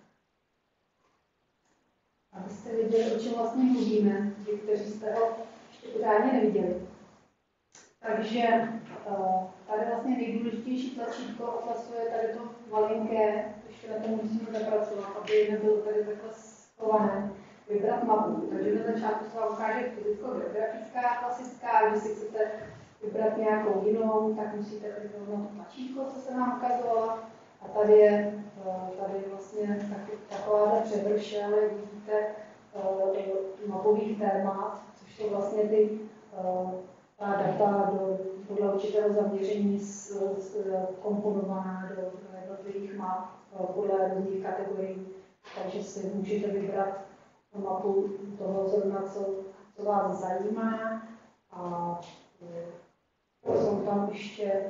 Abyste viděli, o čem vlastně mluvíme, vy, kteří jste ho ještě pořádně neviděli. Takže tady vlastně nejdůležitější tlačítko atlasu je tady to malinké, ještě na to musíme zapracovat, aby nebylo tady takhle schované. Vybrat mapu. Takže na začátku se vám ukáže fyzicko-geografická, klasická, když si chcete vybrat nějakou jinou, tak musíte kliknout na to tlačítko, co se nám ukazovalo. A tady je tady vlastně takováhle převršel, jak vidíte, mapových témat, což jsou vlastně ty ta data do, podle určitého zaměření komponovaná do jednotlivých map podle různých kategorií. Takže si můžete vybrat mapu toho zrovna, co, co vás zajímá. A jsou tam ještě,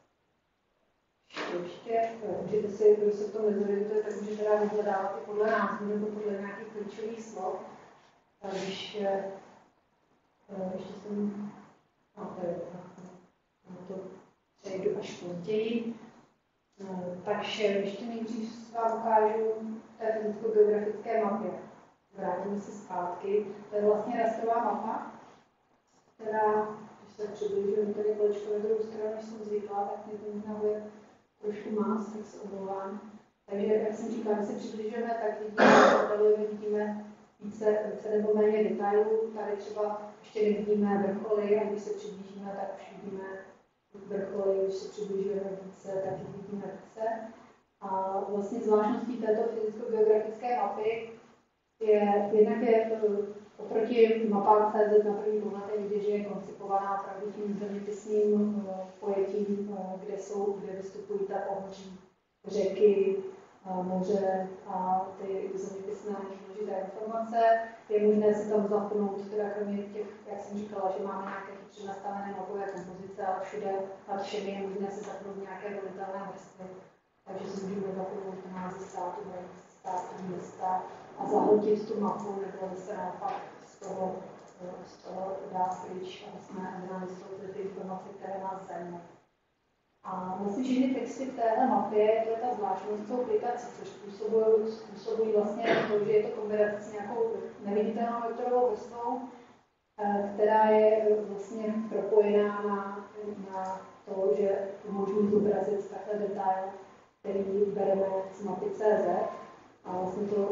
ještě můžete si, kdo se v tom nezorientuje, tak můžete dát vyhledávat i podle názvu nebo podle nějakých klíčových slov. Takže ještě jsem, no to je, no to přejdu až později. Takže ještě nejdřív vám ukážu té fyzicko-geografické mapě. Vrátíme se zpátky. To je vlastně rastrová mapa, která, když se přibližuji tady kolečko na druhou stranu, než jsem zvyklá, tak mě to možná bude trošku más, tak se omlouvám. Takže, jak jsem říkala, když se přibližujeme, tak vidíme, vidíme více, více nebo méně detailů. Tady třeba ještě nevidíme vrcholy, a když se přiblížíme, tak už vidíme vrcholy, když se přibližujeme více, tak vidíme více. A vlastně zvláštností této fyzicko-geografické mapy je, jednak je oproti mapám C Z na první pohled je vidět, že je koncipovaná opravdu tím zeměpisným pojetím, kde jsou, kde vystupují ta pohoří, řeky, moře a ty zeměpisné důležité informace. Je možné si tam zapnout, teda kromě těch, jak jsem říkala, že máme nějaké chytře nastavené mapové kompozice, ale všude nad všemi je možné si zapnout nějaké volitelné vrstvy. Takže si můžeme zapnout názvy státu, státu, města a zahltit tu mapu, nebo se naopak z toho, z toho dát pryč, aby jsme analyzovali ty informace, které nás zajímají. A vlastně všechny texty v téhle mapě, to je ta zvláštnost tou aplikací, což způsobují, způsobují vlastně to, že je to kombinace s nějakou neviditelnou vektorovou vrstvou, která je vlastně propojená na, na to, že umožní zobrazit takhle detail, který bereme z mapy C Z. A vlastně to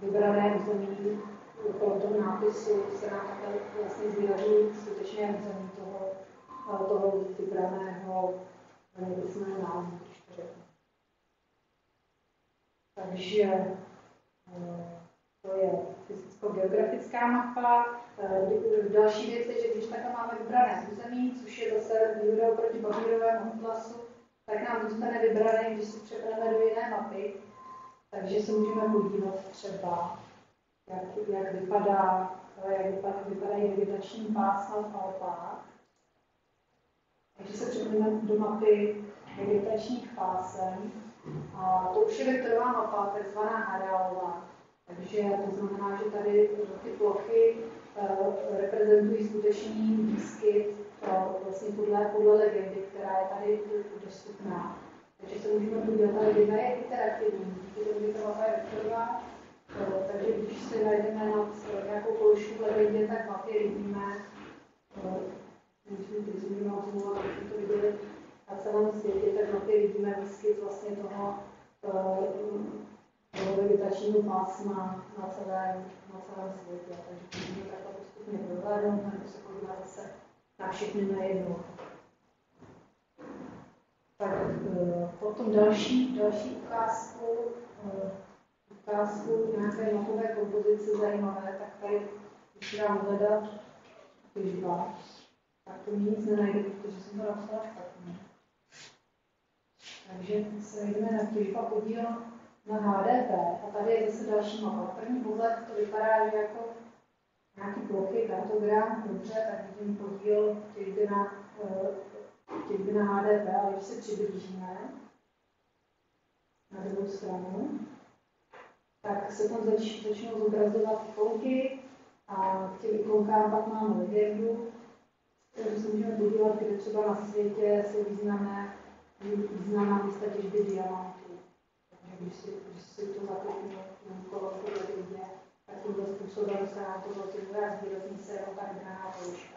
vybrané území, okolo toho nápisu se nám takhle vlastně zvěří skutečně území toho, toho vybraného zeměpisného názvu. Takže to je fyzicko-geografická mapa. Další věc je, že když takhle máme vybrané území, což je zase výhoda oproti papírovému atlasu, tak nám zůstane vybrané, když si přepneme do jiné mapy. Takže se můžeme podívat třeba, jak, jak, vypadá, jak vypadá, vypadají vegetační pásma v Alpách. Takže se přepneme do mapy vegetačních pásem. A to už je vektorová mapa, takzvaná areálová. Takže to znamená, že tady ty plochy uh, reprezentují skutečný výskyt uh, vlastně podle, podle legendy, která je tady dostupná. Takže se můžeme podívat, ale jedna je interaktivní, díky tomu, že ta mapa je vektorová. Uh, takže když si najdeme nad uh, nějakou položku v legendě, tak v mapě vidíme, uh, musím teď zmínit, abychom to viděli na celém světě, tak v mapě vidíme výskyt vlastně toho uh, toho vegetačního pásma na celém, na celém světě. Takže můžeme takhle postupně prohlédnout, nebo se podívat zase na všechny najednou. Tak potom další, další ukázku, ukázku nějaké mapové kompozice zajímavé, tak tady, když dám hledat těžba, tak to mi nic nenajde, protože jsem to napsala špatně. Takže se jdeme na těžba podívat na H D P a tady je zase další mapa. První pohled to vypadá, že jako nějaký plochy, kartogram, dobře, tak vidím podíl těžby na, těžby na H D P, ale když se přiblížíme na druhou stranu, tak se tam zač, začnou zobrazovat ikonky a k těm ikonkám pak máme legendu, takže se můžeme podívat, kde třeba na světě jsou významné, významná místa těžby diamantů. Když si, když si to zakliknu v kolonku legendě, tak tímto způsobem se nám to zotivuje a zvýrazní se jenom ta vybraná položka.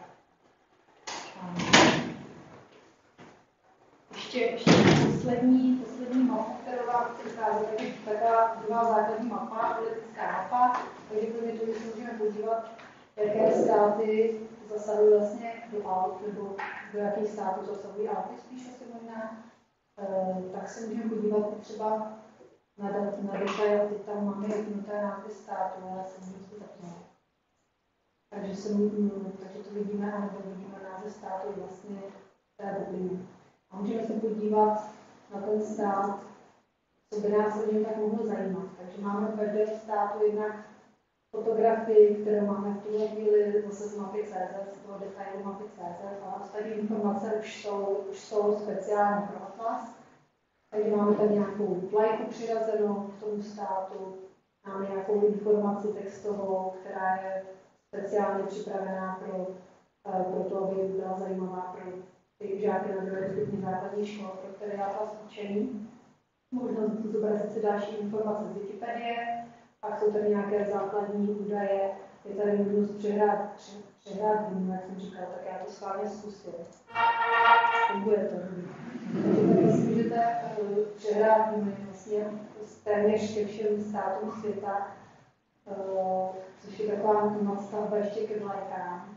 Ještě, ještě poslední, poslední mapa, kterou vám chci ukázat, je taková druhá základní mapa, politická mapa, takže kromě toho, že se můžeme podívat, jaké státy zasahují vlastně do Alp, nebo do jakých států zasahují Alpy spíš asi možná, tak se můžeme podívat třeba na, na detail, teď tam máme vypnuté nápis státu, ale se můžeme to zapnout. Takže, se, takže to vidíme, anebo vidíme název státu vlastně té bubliny. A můžeme se podívat na ten stát, co by nás o něm tak mohlo zajímat. Takže máme v každém státu jednak fotografii, kterou máme v tuhle chvíli zase z mapy C Z, z toho detailu mapy C Z, a ostatní informace už jsou, už jsou speciální pro atlas. Takže máme tady nějakou vlajku přirazenou k tomu státu, máme nějakou informaci textovou, která je speciálně připravená pro, pro to, aby byla zajímavá pro ty žáky na druhé stupni základní škol, pro které je atlas určený. Možnost zobrazit si další informace z Wikipedie, pak jsou tady nějaké základní údaje, je tady možnost přehrát, přehrát výjmu, jak jsem říkala, tak já to schválně zkusím. Funguje to. Takže tady si můžete uh, přehrát výjmu vlastně téměř ke všem státům světa, uh, což je taková nadstavba ještě ke vlajkám.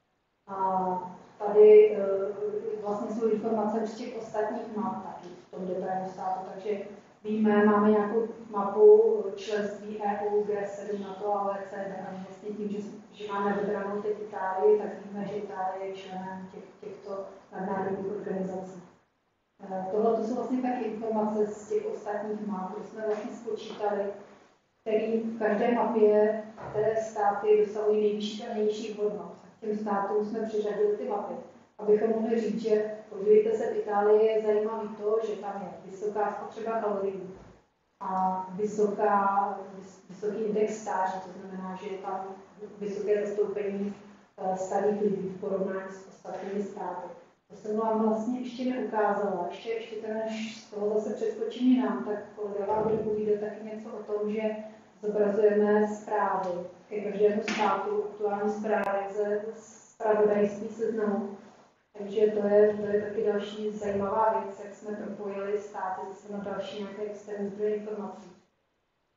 A tady uh, vlastně jsou informace z těch ostatních map taky v tom detailu státu, takže víme, máme nějakou mapu členství E U, G sedm, NATO a O E C D, a vlastně tím, že, že máme vybranou teď Itálii, tak víme, že Itálie je členem těch, těchto nadnárodních organizací. Tohle jsou vlastně taky informace z těch ostatních map, kde jsme vlastně spočítali, který v každé mapě, které státy dosahují nejvyšší a nejnižší hodnot. Těm státům jsme přiřadili ty mapy, abychom mohli říct, že podívejte se, v Itálii je zajímavý to, že tam je vysoká spotřeba kalorií a vysoká, vysoký index stáří, to znamená, že je tam vysoké zastoupení starých lidí v porovnání s ostatními státy. To jsem vám vlastně ještě neukázala, ještě, ještě ten, než z toho zase přeskočím jinam, tak kolega vám bude povídat taky něco o tom, že zobrazujeme zprávy ke každému státu, aktuální zprávy ze zpravodajství seznamu. Takže to je, to je taky další zajímavá věc, jak jsme propojili státy zase na další nějaké externí informací.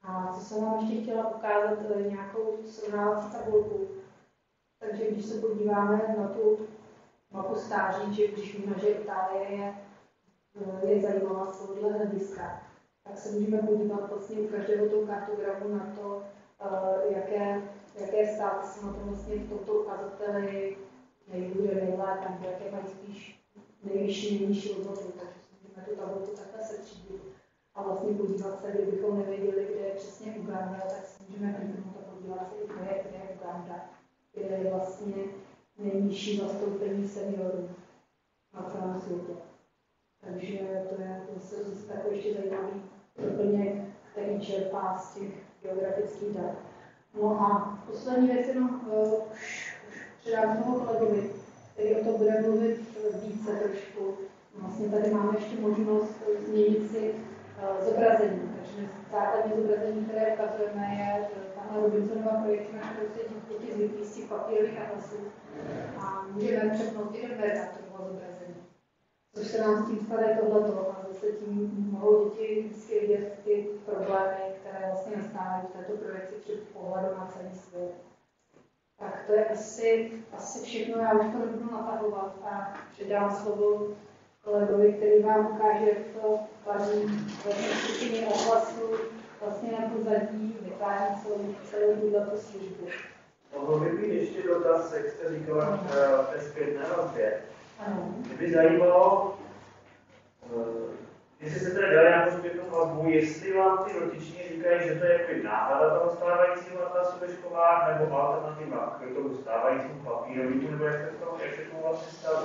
A co jsem vám ještě chtěla ukázat, nějakou srovnávací tabulku. Takže když se podíváme na tu mapu stáří, že když víme, že Itálie je, je zajímavá z tohohle hlediska, tak se můžeme podívat vlastně u každého toho kartogramu na to, jaké, jaké státy jsou na tom vlastně v tomto ukazateli nejhůře, nejlépe, nebo jaké mají spíš nejvyšší, nejnižší hodnoty. Takže si můžeme tu tabulku takhle setřídit a vlastně podívat se, kdybychom nevěděli, kde je přesně Uganda, tak si můžeme kliknout a podívat se, kde je, kde je Uganda, kde je vlastně nejnižší zastoupení seniorů na celém světě. Takže to je zase takový ještě zajímavý doplněk, který čerpá z těch geografických dat. No a poslední věc jenom uh, už, už předám toho kolegovi, který o to bude mluvit více trošku. Vlastně tady máme ještě možnost změnit si uh, zobrazení. Takže základní zobrazení, které ukazujeme, je tahle Robinsonova projekce, na kterou se děti zvyklí z těch papírových atlasů. A můžeme přepnout i do Mercatorového zobrazení. Což se nám s tím stane tohleto a zase tím mohou děti vždycky vidět ty problémy, které vlastně nastávají v této projekci při pohledu na celý svět. Tak to je asi, asi všechno, já už to nebudu natahovat a předám slovo kolegovi, který vám ukáže, jak to hlavní skupině atlasu vlastně na pozadí vytváří celou, celou tuto službu. Mohl by být ještě dotaz, jak jste říkala v té zpětné vazbě. Ano. Mě by zajímalo, jestli se teda dali nějakou zpětnou vazbu, jestli vám ty dotyční říkají, že to je jako náhrada toho stávajícího atlasu ve školách, nebo alternativa k tomu stávajícímu papírovému, nebo jak se to, jak se tomu vlastně staví?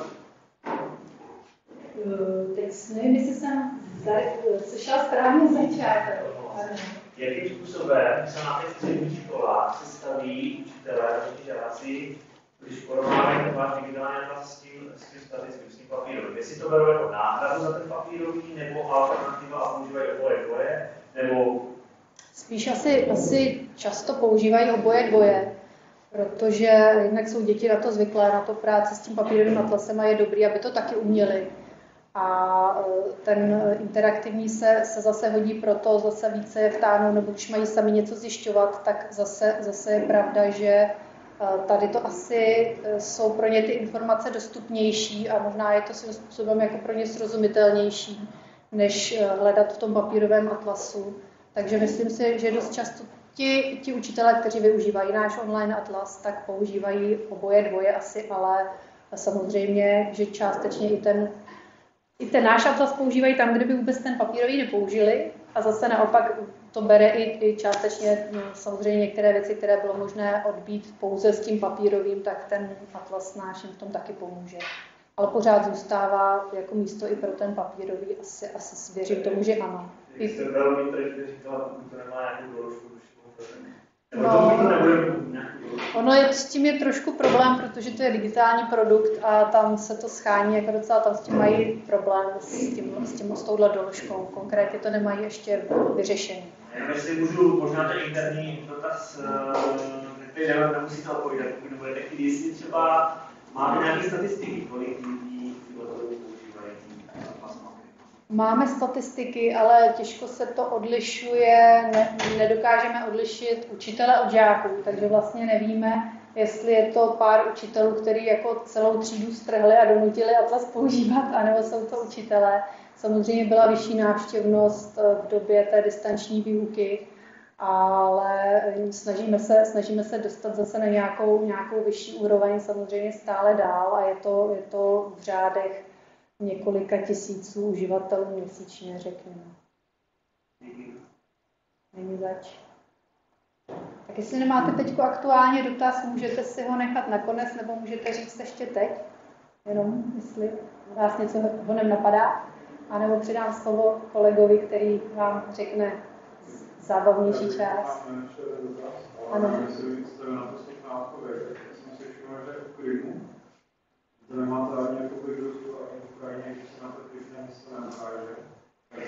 Teď nevím, jestli jsem slyšela správně začátek. Jakým způsobem se na těch středních školách se staví učitelé a žáci, když porovnávají ten váš digitální atlas s tím, s tím statickým, s tím papírovým? Jestli to berou jako náhradu za ten papírový, nebo alternativa a používají oboje dvoje, nebo... Spíš asi, asi často používají oboje dvoje, protože jednak jsou děti na to zvyklé, na to práci s tím papírovým atlasem a je dobrý, aby to taky uměli. A ten interaktivní se, se zase hodí proto, zase více je vtáhnou, nebo když mají sami něco zjišťovat, tak zase, zase je pravda, že tady to asi jsou pro ně ty informace dostupnější a možná je to svým způsobem jako pro ně srozumitelnější, než hledat v tom papírovém atlasu. Takže myslím si, že dost často ti, ti učitelé, kteří využívají náš online atlas, tak používají oboje dvoje asi, ale samozřejmě, že částečně i ten I ten náš atlas používají tam, kde by vůbec ten papírový nepoužili a zase naopak to bere i, i částečně no, samozřejmě některé věci, které bylo možné odbít pouze s tím papírovým, tak ten atlas náš jim v tom taky pomůže. Ale pořád zůstává jako místo i pro ten papírový, asi, asi věřím tomu, že ano. Jak jste velmi tady říkala, pokud to nemá nějakou doložku, No, ono je, s tím je trošku problém, protože to je digitální produkt a tam se to schání jako docela, tam s tím mají problém s, tím, s, tím, s touhle doložkou. Konkrétně to nemají ještě vyřešení. Jenom jestli můžu možná ten interní dotaz, který nemusíte odpovídat, pokud nebudete chtít, jestli třeba máte nějaké statistiky, kolik lidí používají plasmapy. Máme statistiky, ale těžko se to odlišuje, ne, nedokážeme odlišit učitele od žáků, takže vlastně nevíme, jestli je to pár učitelů, kteří jako celou třídu strhli a donutili atlas používat, anebo jsou to učitelé. Samozřejmě byla vyšší návštěvnost v době té distanční výuky, ale snažíme se, snažíme se dostat zase na nějakou, nějakou vyšší úroveň, samozřejmě stále dál a je to, je to v řádech několika tisíců uživatelů měsíčně, řekněme. Není zač. Tak jestli nemáte teď aktuálně dotaz, můžete si ho nechat nakonec, nebo můžete říct ještě teď, jenom jestli vás něco honem napadá, anebo přidám slovo kolegovi, který vám řekne zábavnější část. Ano. To nemáte ani jako výrostu a v Ukrajině, když se na to klikne, nic to neukáže. Tak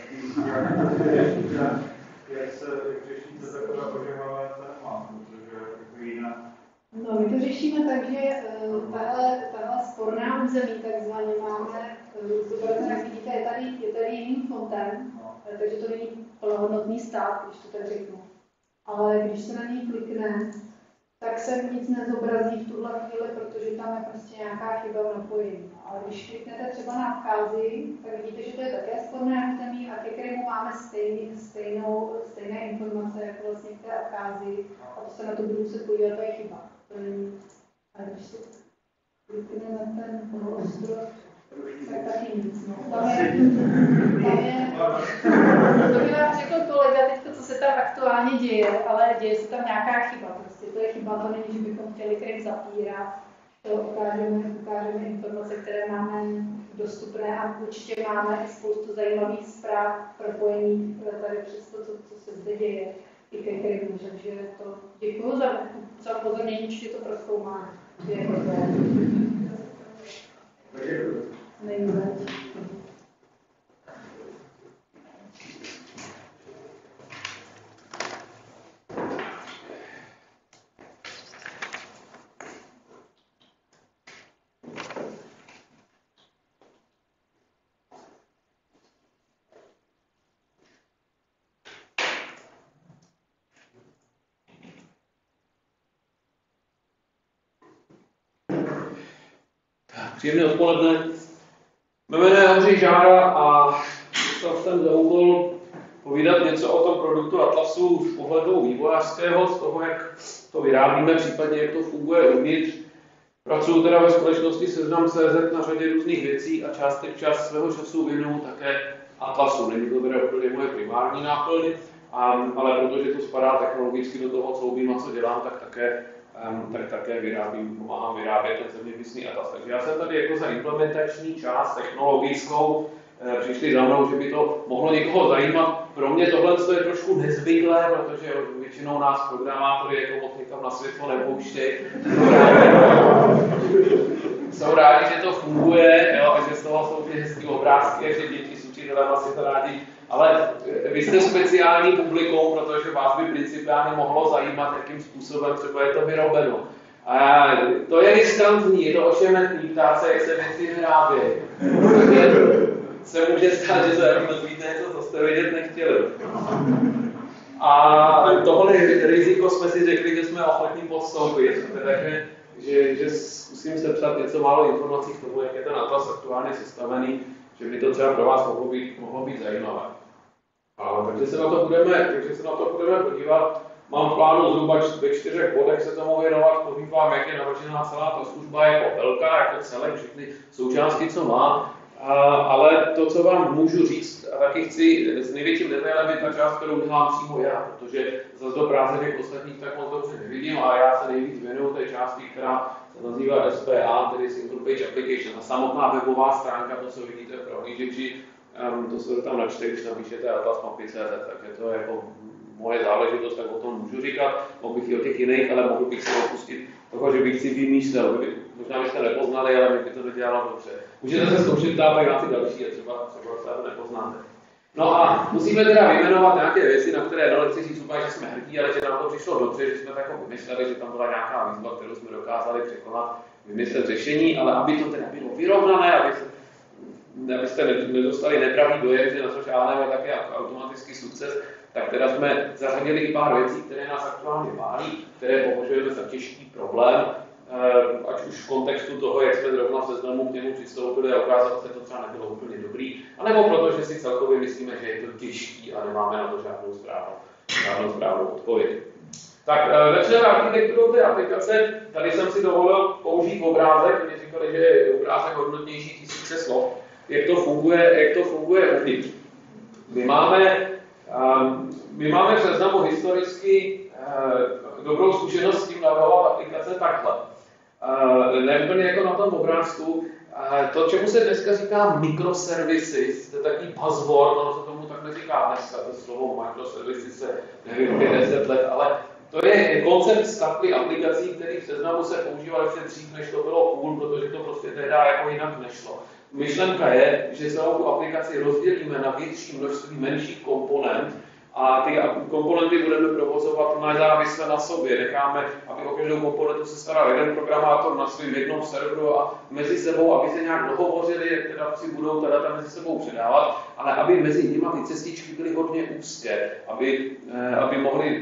jak se řešíte takové ožehavé téma, protože jako jinak... No, my to řešíme tak, že tahle, tahle sporná území, takzvaně, máme zobrazené, jak vidíte, je tady, je tady jiný fontem, no. Takže to není plnohodnotný stát, když to tak řeknu. ale když se na něj klikne, tak se nic nezobrazí v tuhle chvíli, protože tam je prostě nějaká chyba v napojení. Ale když kliknete třeba na Abcházii, tak vidíte, že to je také sporné území a ke Krymu máme stejný, stejnou, stejné informace jako vlastně k té Abcházii a to se na to budu se podívat, to je chyba. To není, a když se klikne na ten poloostrov, tak taky nic. No. Tam je, tam je, to by vám řekl kolega teď, co se tam aktuálně děje, ale děje se tam nějaká chyba. Prostě to je chyba, to není, že bychom chtěli Krym zapírat. To ukážeme, ukážeme informace, které máme dostupné a určitě máme i spoustu zajímavých zpráv propojených tady přes to, co, co se zde děje i ke Krymu. Takže to děkuji za, za upozornění, určitě to prozkoumáme. Nejvíc. Příjemné odpoledne. Jmenuji se Ondřej Žára a dostal jsem za úkol povídat něco o tom produktu Atlasu z pohledu vývojářského, z toho, jak to vyrábíme, případně jak to funguje uvnitř. Pracuji teda ve společnosti Seznam tečka cé zet na řadě různých věcí a část čas svého času věnuju také Atlasu. Není to teda úplně moje primární náplň, ale protože to spadá technologicky do toho, co umím a co dělám, tak také Um, tak také vyrábím, pomáhám vyrábět ten zeměpisný atlas. Takže já jsem tady jako za implementační část technologickou e, přišli za mnou, že by to mohlo někoho zajímat. Pro mě tohle je trošku nezvyklé, protože většinou nás programátory jako moc někam na světlo nepouštějí. Jsou rádi, že to funguje, jo, a že z toho jsou ty hezký obrázky, že děti s učitelem asi to rádi. Ale vy jste speciální publikum, protože vás by principiálně mohlo zajímat, jakým způsobem třeba je to vyrobeno. A to je riskantní, je to ošemetný, ptát se, jak se věci vyrábějí. Takže se může stát, že se dozvíte něco, co jste vědět nechtěli. A tohle riziko jsme si řekli, že jsme ochotní podstoupit. Takže že, že zkusím sepsat něco málo informací k tomu, jak je ten atlas aktuálně sestavený, že by to třeba pro vás mohlo být, mohlo být zajímavé. A, takže, se na to budeme, takže se na to budeme podívat. Mám v plánu zhruba ve čtyřech bodech se tomu věnovat, povím vám, jak je navržená celá ta služba jako velká, jako celek, všechny součástky, co má. A, ale to, co vám můžu říct, a taky chci s největším detailem je ta část, kterou dělám přímo já, protože zase do práce těch ostatních tak moc dobře nevidím, a já se nejvíc věnuju té části, která se nazývá S P A, tedy Single Page Application. A samotná webová stránka, to, co vidíte v prohlížeči, um, to se tam načte, když napíšete atlas mapy tečka cé zet, takže to je jako moje záležitost, tak o tom můžu říkat, mohl bych i o těch jiných, ale mohl bych se opustit toho, že bych si vymýšlel. Možná byste nepoznali, ale my by to nedělalo dobře. Můžete se zkoušet ptát na ty další, a třeba, třeba se to nepoznáte. No a musíme teda vyjmenovat nějaké věci, na které no, nechci říct úplně, že jsme hrdí, ale že nám to přišlo dobře, že jsme tak vymysleli, že tam byla nějaká výzva, kterou jsme dokázali překonat, vymyslet řešení, ale aby to teda bylo vyrovnané, aby se, abyste nedostali nepravý dojem, že na to žádného je také automatický sukces, tak teda jsme zařadili i pár věcí, které nás aktuálně válí, které považujeme za těžký problém, ať už v kontextu toho, jak jsme zrovna v Seznamu k němu přistoupili a ukázalo se to třeba nebylo úplně dobrý, anebo protože si celkově myslíme, že je to těžký a nemáme na to žádnou správnou, žádnou správnou odpověď. Tak začneme architekturou té aplikace. Tady jsem si dovolil použít obrázek, oni říkali, že je obrázek hodnotnější tisíce slov, jak to funguje, jak to funguje uvnitř. My máme, my máme v Seznamu historicky dobrou zkušenost s tím navrhovat aplikace takhle. Uh, ne úplně jako na tom obrázku. Uh, to, čemu se dneska říká microservices, to je takový buzzword, ono se tomu tak neříká dneska, to slovo microservices se nevím, deset let, ale to je koncept stavby aplikací, který v Seznamu se používal ještě dřív, než to bylo cool, protože to prostě tehdy jako jinak nešlo. Myšlenka je, že celou tu aplikaci rozdělíme na větší množství menších komponent, a ty komponenty budeme provozovat nezávisle na sobě. Necháme, aby o každou komponentu se staral jeden programátor na svém jednom serveru a mezi sebou, aby se nějak dohovořili, jak teda si budou ta data mezi sebou předávat, ale aby mezi nimi ty cestičky byly hodně úzké, aby, aby mohli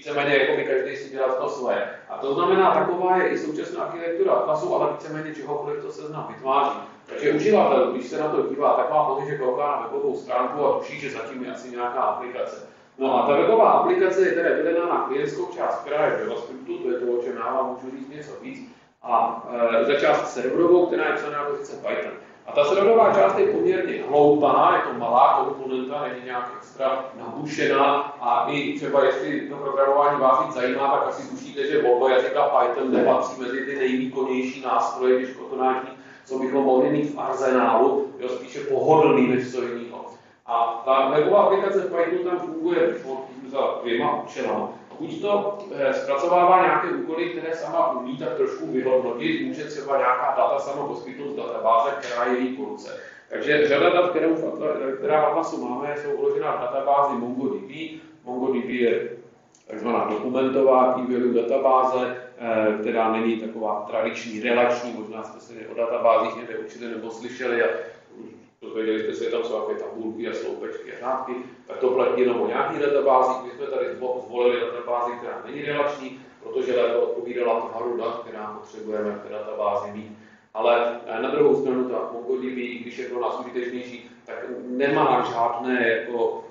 víceméně jako by každý si dělat to svoje. A to znamená, taková je i současná architektura atlasu, ale víceméně čehokoliv to seznam vytváří. Takže uživatel, když se na to dívá, tak má pocit, že kouká na webovou stránku a tuší, že zatím je asi nějaká aplikace. No a ta webová aplikace je teda vedená na klientskou část, která je v JavaScriptu, to je to, o čem já vám můžu říct něco víc, a e, za část serverovou, která je psaná jako sice Python. A ta serverová část je poměrně hloupá, je to malá komponenta, není nějak extra nabušená a i třeba jestli to programování vás víc zajímá, tak asi tušíte, že volba jazyka Python nepatří mezi ty nejvýkonnější nástroje těžkotonážní, co bychom mohli mít v arzenálu, jo, spíše pohodlný než co jiného. A ta webová aplikace v Pythonu tam funguje za dvěma účelama. Buď to eh, zpracovává nějaké úkoly, které sama umí tak trošku vyhodnotit, může třeba nějaká data sama poskytnout z databáze, která je jí po ruce. Takže řada dat, kterou v Atla, která v Atlasu máme, jsou uložená v databázi MongoDB. MongoDB je takzvaná dokumentová key-value databáze, eh, která není taková tradiční, relační, možná jste se o databázích někde určitě nebo slyšeli, a dozvěděli jste se, tam jsou nějaké tabulky a sloupečky a řádky, tak to platí jenom o nějakých databázích. My jsme tady zvolili databázi, která není relační, protože data odpovídala tvaru dat, která potřebujeme v té databázi mít. Ale na druhou stranu ta MongoDB, i když je pro nás užitečnější, tak nemá žádné jako,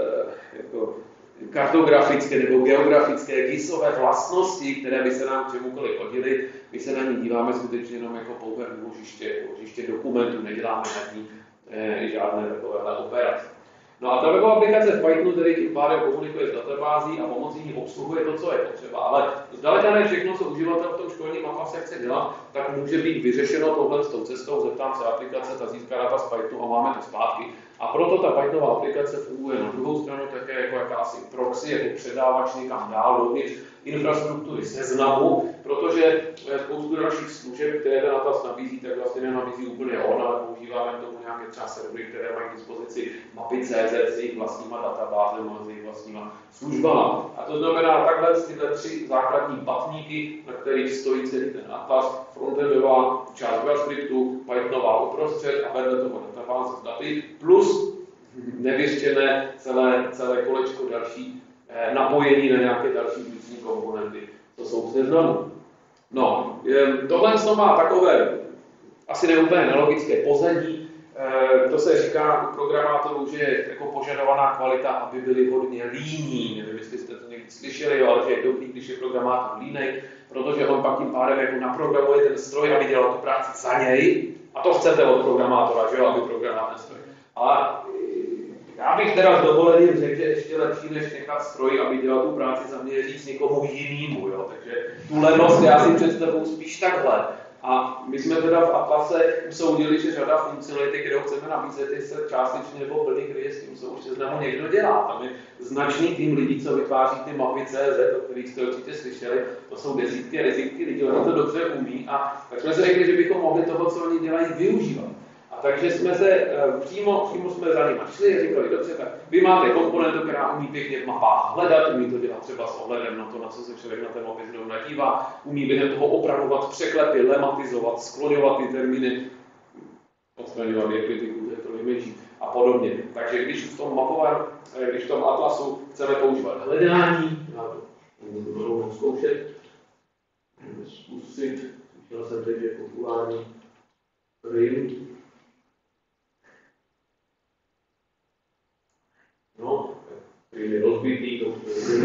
jako kartografické nebo geografické GISové vlastnosti, které by se nám k čemukoliv hodily. My se na ní díváme skutečně jenom jako pouze úložiště, úložiště dokumentů, neděláme na ní eh, žádné takovéhle operace. No a ta webová aplikace v Pythonu tedy tím pádem komunikuje s databází a pomocí ní obsluhuje to, co je potřeba. Ale zdaleka ne všechno, co uživatel v tom školním atlase chce dělat, tak může být vyřešeno tohle s tou cestou, zeptám se aplikace, ta získá data z Pythonu a máme to zpátky. A proto ta Pythonová aplikace funguje na druhou stranu také jako jakási proxy, jako předávač někam dál dovnitř infrastruktury seznamu, protože spoustu dalších služeb, které ten atlas nabízí, tak vlastně nenabízí úplně on, ale používáme k tomu nějaké třeba servery, které mají k dispozici mapy tečka cé zet s jejich vlastníma databázemi, s jejich vlastníma službama. A to znamená takhle tyhle tři základní patníky, na kterých stojí celý ten atlas, frontendová část JavaScriptu, Pythonová uprostřed a vedle toho databáze s daty, plus nevyřčené celé, celé kolečko další eh, napojení na nějaké další vnitřní komponenty. To jsou v seznamu. No, eh, tohle má takové asi neúplně nelogické pozadí. Eh, to se říká u programátorů, že je jako požadovaná kvalita, aby byli hodně líní. Nevím, jestli jste to někdy slyšeli, ale že je dobrý, když je programátor línej, protože on pak tím pádem jako naprogramuje ten stroj, aby dělal tu práci za něj. A to chcete od programátora, že jo, aby programoval ten stroj. Ale já bych teda s dovolením řekl, že ještě lepší, než nechat stroj, aby dělal tu práci za mě, říct někomu jinému, jo. Takže tu lenost já si představuji spíš takhle. A my jsme teda v Atlase usoudili, že řada funkcionality, kterou chceme nabízet, je se částečně nebo plný kryje s tím, co už seznamu někdo dělá. Tam je značný tým lidí, co vytváří ty mapy tečka cé zet, o kterých jste určitě slyšeli. To jsou desítky a desítky lidí, oni to dobře umí. A tak jsme si řekli, že bychom mohli toho, co oni dělají, využívat. A takže jsme se přímo, přímo jsme za nimi šli a říkali, dobře, tak vy máte komponentu, která umí pěkně v mapách hledat, umí to dělat třeba s ohledem na to, na co se člověk na té mapě zrovna dívá, umí během toho opravovat překlepy, lematizovat, skloňovat ty termíny, odstraňovat diakritiku, to je to nejmenší a podobně. Takže když v tom mapovém, když v tom atlasu chceme používat hledání, já to budu zkoušet, zkusit, chtěl jsem teď, že je populární Rim. No, Rim je rozbitý, to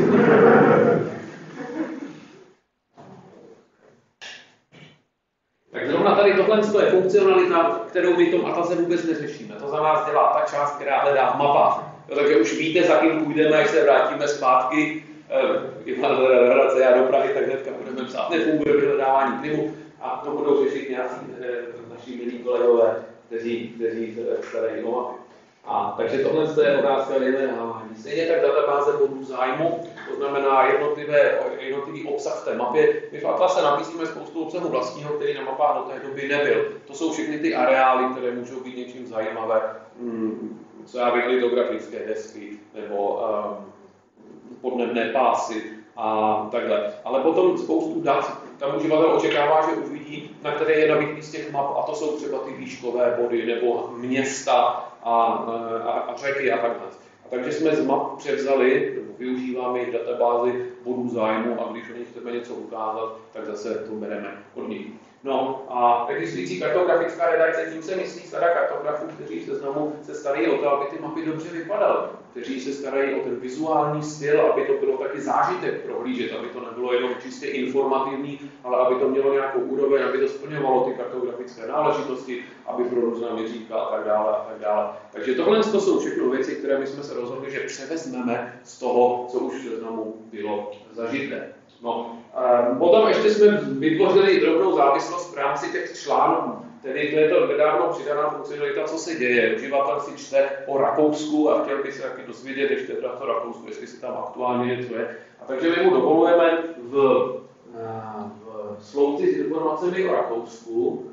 tak zrovna tady tohle je funkcionalita, kterou my v tom atlase vůbec neřešíme. To za nás dělá ta část, která hledá v mapách. No, takže už víte, za kým půjdeme, až se vrátíme zpátky. Jedna relace, já do Prahy, tak hnedka budeme psát, nefunguje vyhledávání Krymu. A to budou řešit nějací e, naši milí kolegové, kteří, kteří se starají o mapy. A takže tohle je otázka vyhledávání. Stejně tak databáze bodů zájmu, to znamená jednotlivé, jednotlivý obsah v té mapě. My v Atlase nabízíme spoustu obsahu vlastního, který na mapách do té doby nebyl. To jsou všechny ty areály, které můžou být něčím zajímavé. Hmm, co já vím, litografické desky nebo um, podnebné pásy a takhle. Ale potom spoustu dat, tam uživatel očekává, že uvidí, na které je nabitý z těch map, a to jsou třeba ty výškové body nebo města a, a, a řeky a takhle. A takže jsme z map převzali, nebo využíváme jejich databázi bodů zájmu a když o nich chceme něco ukázat, tak zase to bereme od nich. No a existující kartografická redakce, tím se myslí sada kartografů, kteří v seznamu se starají o to, aby ty mapy dobře vypadaly, kteří se starají o ten vizuální styl, aby to bylo taky zážitek prohlížet, aby to nebylo jenom čistě informativní, ale aby to mělo nějakou úroveň, aby to splňovalo ty kartografické náležitosti, aby pro různá měřítka a tak dále a tak dále. Takže tohle to jsou všechno věci, které my jsme se rozhodli, že převezmeme z toho, co už v seznamu bylo zažité. No, um, potom ještě jsme vytvořili drobnou závislost v rámci těch článků. Tedy to je to nedávno přidaná funkcionalita, co se děje. Uživatel si čte o Rakousku a chtěl by se taky dozvědět ještě teda to Rakousku, jestli si tam aktuálně něco je. A takže my mu dovolujeme v, v sloupci s informacemi o Rakousku.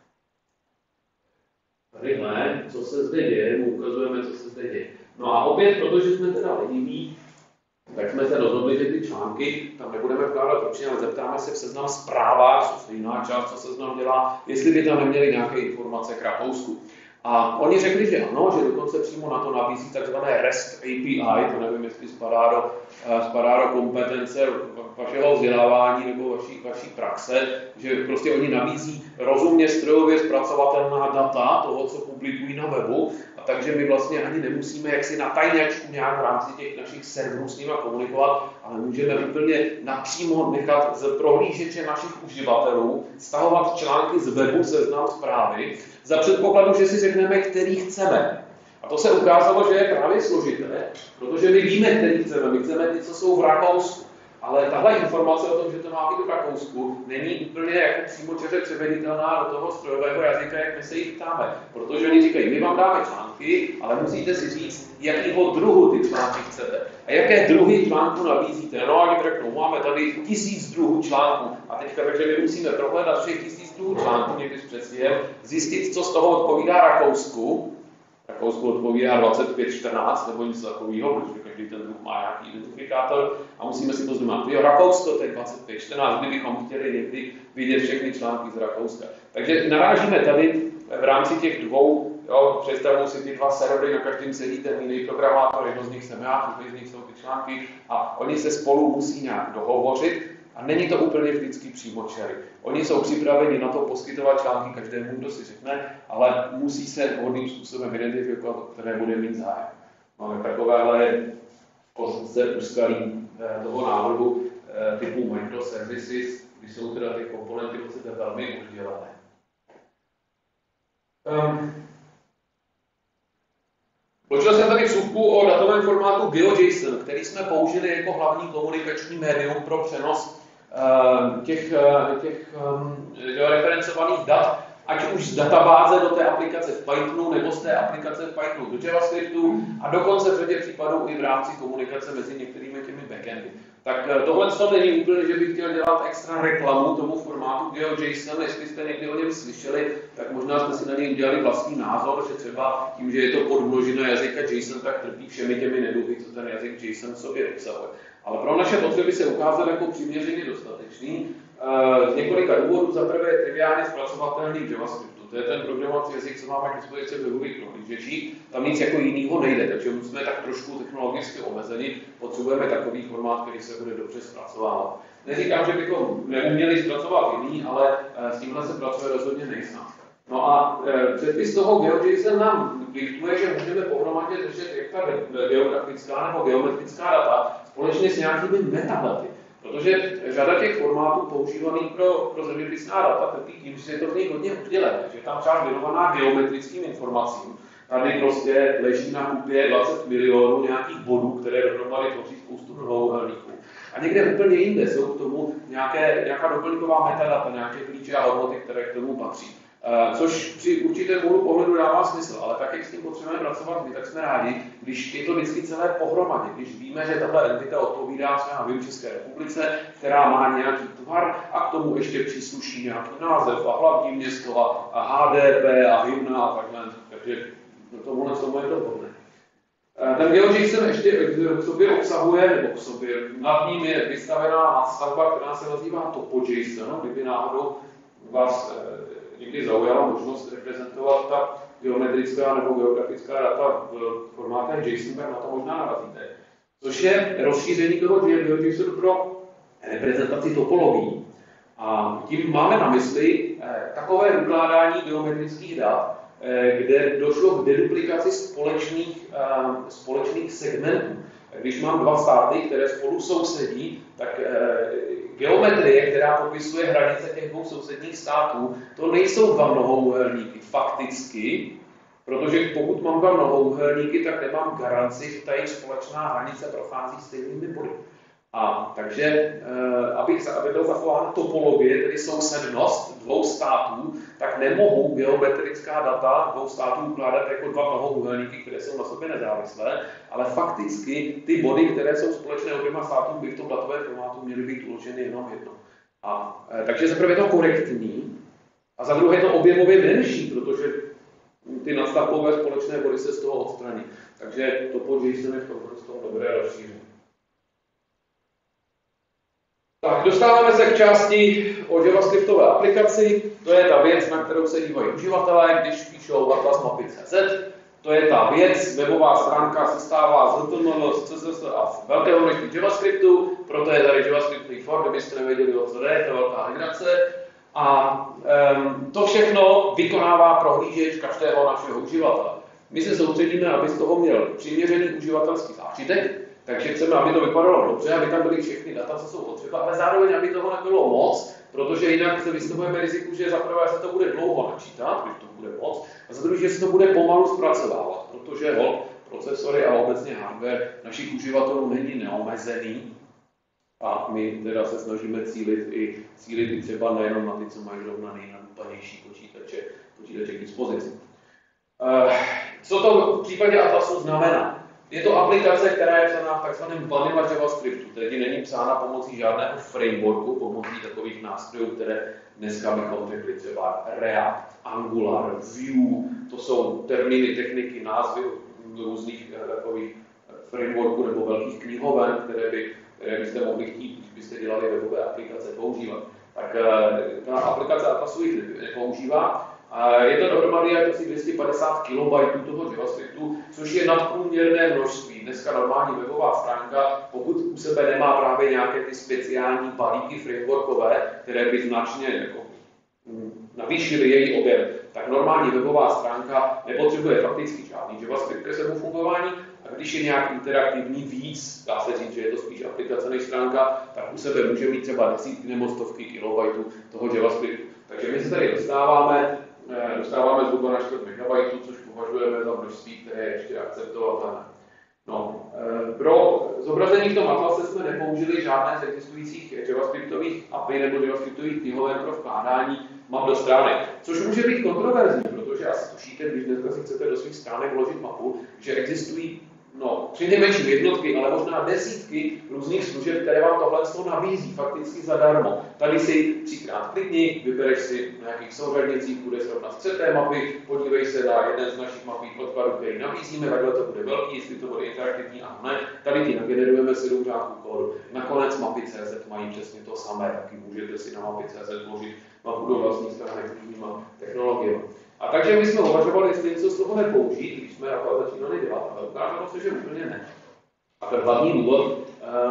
Tadyhle, co se zde děje, mu ukazujeme, co se zde děje. No a opět, protože jsme teda leniví, tak jsme se rozhodli, že ty články tam nebudeme vkládat ručně, ale zeptáme se v seznam zprávách, co je jiná část, co seznam dělá, jestli by tam neměli nějaké informace k Rakousku. A oni řekli, že ano, že dokonce přímo na to nabízí takzvané REST A P I, to nevím, jestli spadá do, spadá do kompetence vašeho vzdělávání nebo vaší, vaší praxe, že prostě oni nabízí rozumně strojově zpracovatelná data toho, co publikují na webu, a takže my vlastně ani nemusíme jaksi na tajňačku nějak v rámci těch našich serverů s nimi komunikovat, ale můžeme úplně napřímo nechat z prohlížeče našich uživatelů stahovat články z webu seznam zprávy, za předpokladu, že si řekneme, který chceme. A to se ukázalo, že je právě složité, protože my víme, který chceme. My chceme ty, co jsou v Rakousku. Ale tahle informace o tom, že to má být v Rakousku, není úplně jako přímočaře převeditelná do toho strojového jazyka, jak my se jich ptáme. Protože oni říkají, my vám dáme články, ale musíte si říct, jakýho druhu ty články chcete. A jaké druhy článků nabízíte. No a oni řeknou, máme tady tisíc druhů článků. A teďka, takže my musíme prohledat všech tisíc druhů článků, někdy s předstihem, zjistit, co z toho odpovídá Rakousku. Rakousku odpovídá dvacet pět čtrnáct nebo něco takového, protože každý ten druh má nějaký identifikátor a musíme si to znamenat. Jo, Rakousko, to je dvacet pět čtrnáct, kdybychom chtěli někdy vidět všechny články z Rakouska. Takže narážíme tady v rámci těch dvou, jo, představuji si ty dva servery, na každém sedí ten jiný programátor, jedno z nich jsem já, druhý z nich jsou ty články a oni se spolu musí nějak dohovořit. A není to úplně vždycky přímočary. Oni jsou připraveni na to poskytovat články každému, kdo si řekne, ale musí se vhodným způsobem identifikovat, o které bude mít zájem. Máme takovéhle pozice úskalí toho návrhu typu microservices, kdy jsou teda ty komponenty od sebe velmi oddělené. Um, Počul jsem tady vsuvku o datovém formátu GeoJSON, který jsme použili jako hlavní komunikační médium pro přenos uh, těch, uh, těch um, referencovaných dat, ať už z databáze do té aplikace v Pythonu, nebo z té aplikace v Pythonu do JavaScriptu a dokonce v řadě případů i v rámci komunikace mezi některými těmi backendy. Tak tohle to není úplně, že bych chtěl dělat extra reklamu tomu formátu GeoJSON, jestli jste někdy o něm slyšeli, tak možná jsme si na něj udělali vlastní názor, že třeba tím, že je to podmnožina jazyka JSON, tak trpí všemi těmi neduhy, co ten jazyk JSON v sobě obsahuje. Ale pro naše potřeby se ukázal jako přiměřeně dostatečný. Z několika důvodů. Za prvé je triviálně zpracovatelný v JavaScriptu. To je ten programovací jazyk, co máme k dispozici v webových prohlížečích. Tam nic jako jinýho nejde, takže jsme tak trošku technologicky omezeni. Potřebujeme takový formát, který se bude dobře zpracovávat. Neříkám, že bychom neuměli zpracovat jiný, ale s tímhle se pracuje rozhodně nejsnad. No a e, předpis toho GeoJSON nám diktuje, že můžeme pohromadě držet jak ta geografická nebo geometrická data společně s nějakými metadaty. Protože řada těch formátů používaných pro, pro zeměpisná data trpí tím, že je to v nich hodně oddělené, že je tam část věnovaná geometrickým informacím. Tady prostě leží na kupě dvacet milionů nějakých bodů, které dohromady tvoří spoustu dlouhelníků. A někde úplně jinde jsou k tomu nějaké, nějaká doplňková metadata, nějaké klíče a hodnoty, které k tomu patří. Uh, což při určitém úhlu pohledu dává smysl, ale tak, jak s tím potřebujeme pracovat my, tak jsme rádi, když je to vždycky celé pohromadě, když víme, že tahle entita odpovídá třeba v České republice, která má nějaký tvar a k tomu ještě přísluší nějaký název a hlavní město a, a H D P a hymna a takhle, takže tomuhle tomu je to vhodné. Uh, ten GeoJSON ještě k sobě obsahuje, nebo k sobě, nad ním je vystavená nadstavba, která se nazývá TopoJSON, kdyby náhodou vás někdy zaujala možnost reprezentovat ta geometrická nebo geografická data v formátech JSON, tak na to možná narazíte. což je rozšíření toho GeoJSONu pro reprezentaci topologií. A tím máme na mysli eh, takové ukládání geometrických dat, eh, kde došlo k deduplikaci společných, eh, společných segmentů. Když mám dva státy, které spolu sousedí, tak eh, geometrie, která popisuje hranice těch dvou sousedních států, to nejsou dva mnohouhelníky fakticky, protože pokud mám dva mnohouhelníky, tak nemám garanci, že ta jejich společná hranice prochází stejnými body. A takže, eh, abych, aby byla zachována topologie, tedy sousednost dvou států, tak nemohou geometrická data dvou států ukládat jako dva mnohouhelníky, které jsou na sobě nezávislé, ale fakticky ty body, které jsou společné oběma státům, by v tom datovém formátu měly být uloženy jenom jedno. A, eh, takže za prvé je to korektní, a za druhé je to objemově menší, protože ty nadstavbové společné body se z toho odstraní. Takže to podřízeme v tom prostě dobré rozšíření. Tak, dostáváme se k části o javascriptové aplikaci. To je ta věc, na kterou se dívají uživatelé, když píšou atlas mapy tečka cé zet. To je ta věc, webová stránka se stává z H T M L, z C S S a z velkého množství JavaScriptu, proto je tady JavaScript for, kdybyste nevěděli, o co jde, to je velká legrace. A um, to všechno vykonává prohlížeč každého našeho uživatele. My se soustředíme, aby z toho měl přiměřený uživatelský zážitek, takže chceme, aby to vypadalo dobře, aby tam byly všechny data, co jsou potřeba, ale zároveň, aby toho nebylo moc, protože jinak se vystavujeme riziku, že za prvé se to bude dlouho načítat, když to bude moc, a za druhé, že se to bude pomalu zpracovávat, protože hol, procesory a obecně hardware našich uživatelů není neomezený. A my teda se snažíme cílit i, cílit i třeba nejenom na ty, co mají zrovna nejnadupanější počítače, počítače k dispozici. Uh, co to v případě Atlasu znamená? Je to aplikace, která je psána v takzvaném vanilla JavaScriptu, tedy není psána pomocí žádného frameworku, pomocí takových nástrojů, které dneska bychom řekli třeba React, Angular, Vue, to jsou termíny, techniky, názvy různých takových frameworků nebo velkých knihoven, které by které byste mohli chtít, když byste dělali webové aplikace, používat. Tak ta aplikace Atlasu jich nepoužívá. Je to dohromady asi dvě stě padesát kilobajtů toho JavaScriptu, což je nadprůměrné množství. Dneska normální webová stránka, pokud u sebe nemá právě nějaké ty speciální balíky frameworkové, které by značně jako navýšily její objem, tak normální webová stránka nepotřebuje fakticky žádný JavaScript ke svému fungování. A když je nějak interaktivní víc, dá se říct, že je to spíš aplikace než stránka, tak u sebe může mít třeba desítky nebo stovky kilobajtů toho JavaScriptu. Takže my se tady dostáváme, dostáváme zhruba na čtvrt megabajtů, což považujeme za množství, které je ještě akceptovatelné. No, pro zobrazení v tom atlase jsme nepoužili žádné z existujících JavaScriptových A P I nebo JavaScriptových knihoven pro vkládání map do stránek, což může být kontroverzní, protože asi tušíte, když dneska si chcete do svých stránek vložit mapu, že existují no, přinejmenším jednotky, ale možná desítky různých služeb, které vám tohle nabízí fakticky zadarmo. Tady si třikrát klikni, vybereš si na nějakých souřadnicích, bude srovnat střeté mapy, podívej se na jeden z našich mapových podkladů, který nabízíme, takhle to bude velký, jestli to bude interaktivní a ne. Tady ti nagenerujeme sedm řádků kódu. Nakonec mapy tečka cé zet mají přesně to samé, taky můžete si na mapy tečka cé zet vložit mapu do vlastních stránek různýma technologiemi. A takže my jsme uvažovali, jestli něco z toho nepoužít, když jsme jako začínali dělat, ale ukázalo se, že úplně ne. A ten hlavní důvod uh,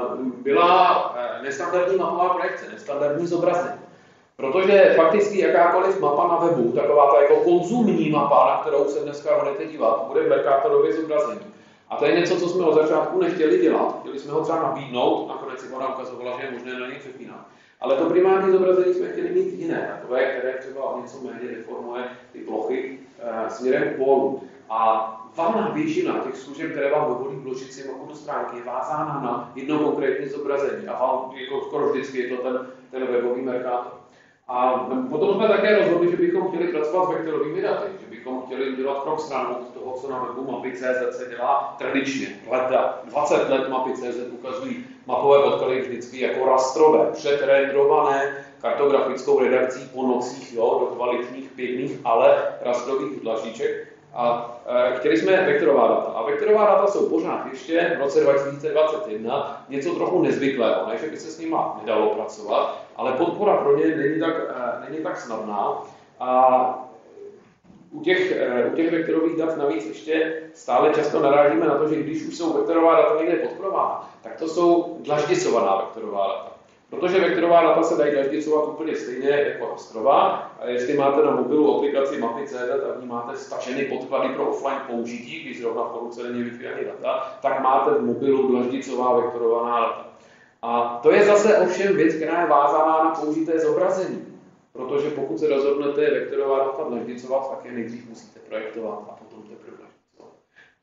byla nestandardní mapová projekce, nestandardní zobrazení. Protože fakticky jakákoliv mapa na webu, taková ta jako konzumní mapa, na kterou se dneska budete dívat, bude v Mercatorově zobrazení. A to je něco, co jsme od začátku nechtěli dělat. Chtěli jsme ho třeba nabídnout, nakonec si ona ukazovala, že je možné na něj přepínat. Ale to primární zobrazení jsme chtěli mít jiné, takové, které třeba o něco méně deformuje ty plochy e, směrem k pólu. A valná většina těch služeb, které vám dovolí vložit si mapu do stránky, je vázána na jedno konkrétní zobrazení. A vám, jako skoro vždycky je to ten, ten webový Mercator. A potom jsme také rozhodli, že bychom chtěli pracovat s vektorovými daty, že bychom chtěli udělat krok stranou od toho, co na webu mapy tečka cé zet se dělá tradičně. Leta, dvacet let mapy tečka cé zet ukazují mapové podklady vždycky jako rastrové, předrendrované kartografickou redakcí po nocích, jo, do kvalitních, pěkných, ale rastrových dlažíček. A e, chtěli jsme vektorová data. A vektorová data jsou pořád ještě v roce dva tisíce dvacet jedna něco trochu nezvyklého, ne, že by se s nima nedalo pracovat, ale podpora pro ně není tak, e, není tak snadná. A U těch, u těch vektorových dat navíc ještě stále často narážíme na to, že když už jsou vektorová data někde podporována, tak to jsou dlaždicovaná vektorová data. Protože vektorová data se dají dlaždicovat úplně stejně jako rastrová. A jestli máte na mobilu aplikaci mapy tečka cé zet a v ní máte staženy podklady pro offline použití, když zrovna v poruce není Wi-Fi data, tak máte v mobilu dlaždicová vektorovaná data. A to je zase ovšem věc, která je vázaná na použité zobrazení. Protože pokud se rozhodnete vektorová data dlaždicovat, tak je nejdřív musíte projektovat a potom teprve dlaždicovat.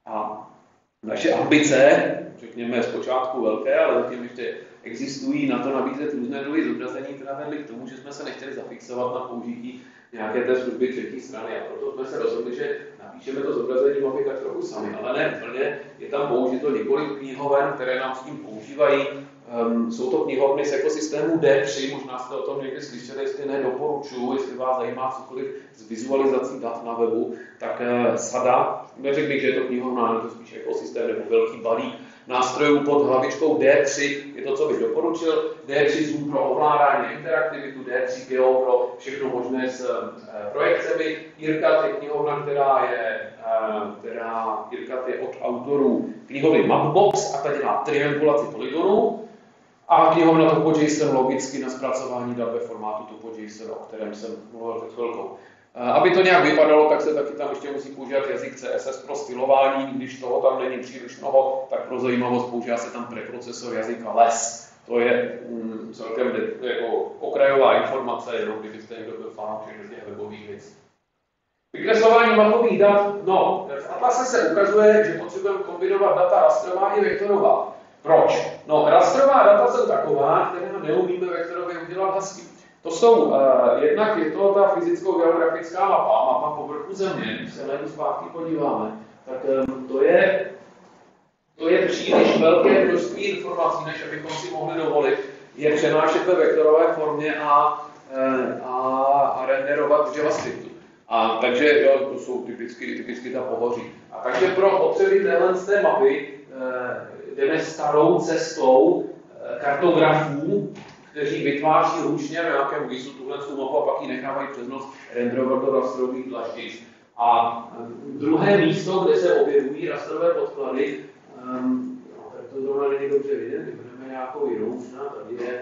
A naše ambice, řekněme zpočátku velké, ale zatím ještě existují na to nabízet různé druhy zobrazení, které vedly k tomu, že jsme se nechtěli zafixovat na použití nějaké té služby třetí strany. A proto jsme se rozhodli, že napíšeme to zobrazení mapy tak trochu sami, ale ne úplně. Je tam použito několik knihoven, které nám s tím používají. Um, jsou to knihovny z ekosystému D tři, možná jste o tom někdy slyšeli, jestli ne, doporučuji, jestli vás zajímá cokoliv z vizualizací dat na webu, tak uh, sada, neřekl bych, že je to knihovna, ale to spíš ekosystém nebo velký balík nástrojů pod hlavičkou D tři, je to, co bych doporučil. D tři Zoom pro ovládání interaktivitu, D tři Geo pro všechno možné s uh, projekcemi. IRCAD je knihovna, která je, uh, která IRCAD je od autorů knihovny Mapbox a ta dělá triangulaci polygonů. A knihovna TopoJSON logicky na zpracování dat ve formátu TopoJSON, o kterém jsem mluvil před chvilkou. Aby to nějak vypadalo, tak se taky tam ještě musí používat jazyk C S S pro stylování. Když toho tam není příliš mnoho, tak pro zajímavost používá se tam preprocesor jazyka Less. To je mm, celkem jako okrajová informace, jenom kdybyste někdo byl fanoušek těch webových věcí. Vykreslování mapových dat. No, v Atlase se ukazuje, že potřebujeme kombinovat data rastrová i vektorová. Proč? No, rastrová data jsou taková, která neumíme vektorově udělat hezky. To jsou, uh, jednak je to ta fyzicko-geografická mapa, mapa povrchu Země, když se na ní zpátky podíváme, tak um, to je, to je příliš velké množství informací, než abychom si mohli dovolit je přenášet ve vektorové formě a, uh, a, a renderovat v JavaScriptu. A takže jo, to jsou typicky, typicky ta pohoří. A takže pro potřeby téhle z té mapy uh, jdeme starou cestou uh, kartografů, kteří vytváří ručně v nějakém výzu tuhle mapu a pak ji nechávají přes noc renderovat do rastrových dlaždic. A druhé místo, kde se objevují rastrové podklady, um, no, tak to zrovna není dobře vidět, vybereme nějakou jinou, možná tady je,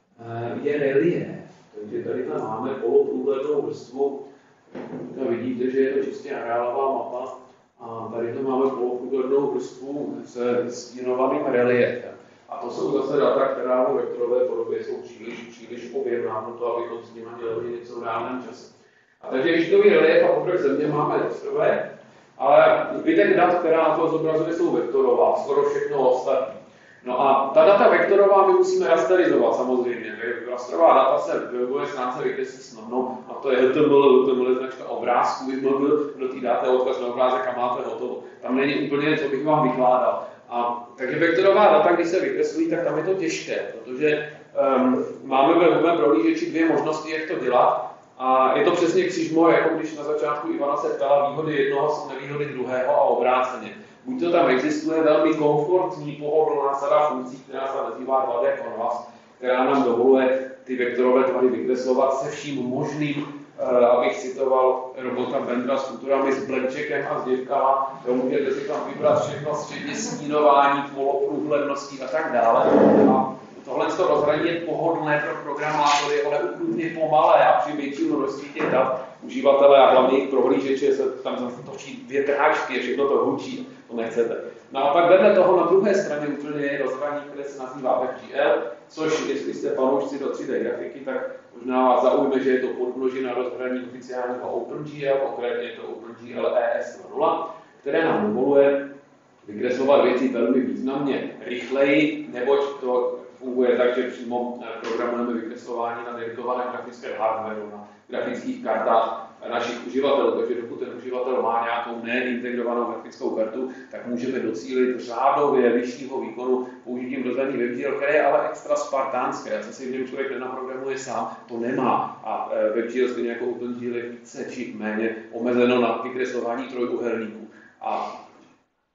uh, je relief. Takže tady tam máme poloprůhlednou vrstvu, no, vidíte, že je to čistě areálová mapa, a tady tam máme poloprůhlednou vrstvu se stínovaným reliefem. A to jsou zase data, která ve vektorové podobě jsou příliš, příliš objemná pro to, abychom s nimi dělali něco v reálném čase. A takže výškový relief a povrch Země máme rastrové, ale zbytek dat, která na to zobrazuje, jsou vektorová, skoro všechno ostatní. No a ta data vektorová my musíme rasterizovat samozřejmě. Rastrová data se v webové stránce vykreslí snadno, a to je H T M L, H T M L je značka obrázků, do té dáte odkaz na obrázek a máte hotovo. Tam není úplně, co bych vám vykládal. A, takže vektorová data, když se vykreslují, tak tam je to těžké, protože um, máme ve webovém prohlížeči dvě možnosti, jak to dělat. A je to přesně křižmo, jako když na začátku Ivana se ptala, výhody jednoho jsou nevýhody druhého a obráceně. Buď to tam existuje velmi komfortní, pohodlná sada funkcí, která se nazývá dva D Canvas, která nám dovoluje ty vektorové tvary vykreslovat se vším možným, Uh, abych citoval robota Bendra s futurami, s blenčekem a s děvkama, jo, můžete si tam vybrat všechno, včetně stínování, poloprůhledností a tak dále. A tohle rozhraní je pohodlné pro programátory, ale úplně pomalé a při větším množství těch dat uživatelé a hlavně jejich prohlížeče se tam zase točí větráčky a všechno to hučí, to nechcete. No a pak vedle toho na druhé straně úplně je rozhraní, které se nazývá WebGL, což jestli jste fanoušci do tři D grafiky, tak možná vás zaujme, že je to podmnožina rozhraní oficiálního OpenGL, konkrétně je to OpenGL E S dva nula, které nám dovoluje vykreslovat věci velmi významně rychleji, neboť to funguje tak, že přímo programujeme vykreslování na dedikovaném grafickém hardwareu, na grafických kartách našich uživatelů. Takže dokud ten uživatel má nějakou neintegrovanou grafickou kartu, tak můžeme docílit řádově vyššího výkonu použitím rozhraní WebGL, které je ale extra spartánské. Co si v něm člověk nenaprogramuje sám, to nemá. A WebGL stejně jako OpenGL je více či méně omezeno na vykreslování trojúhelníků. A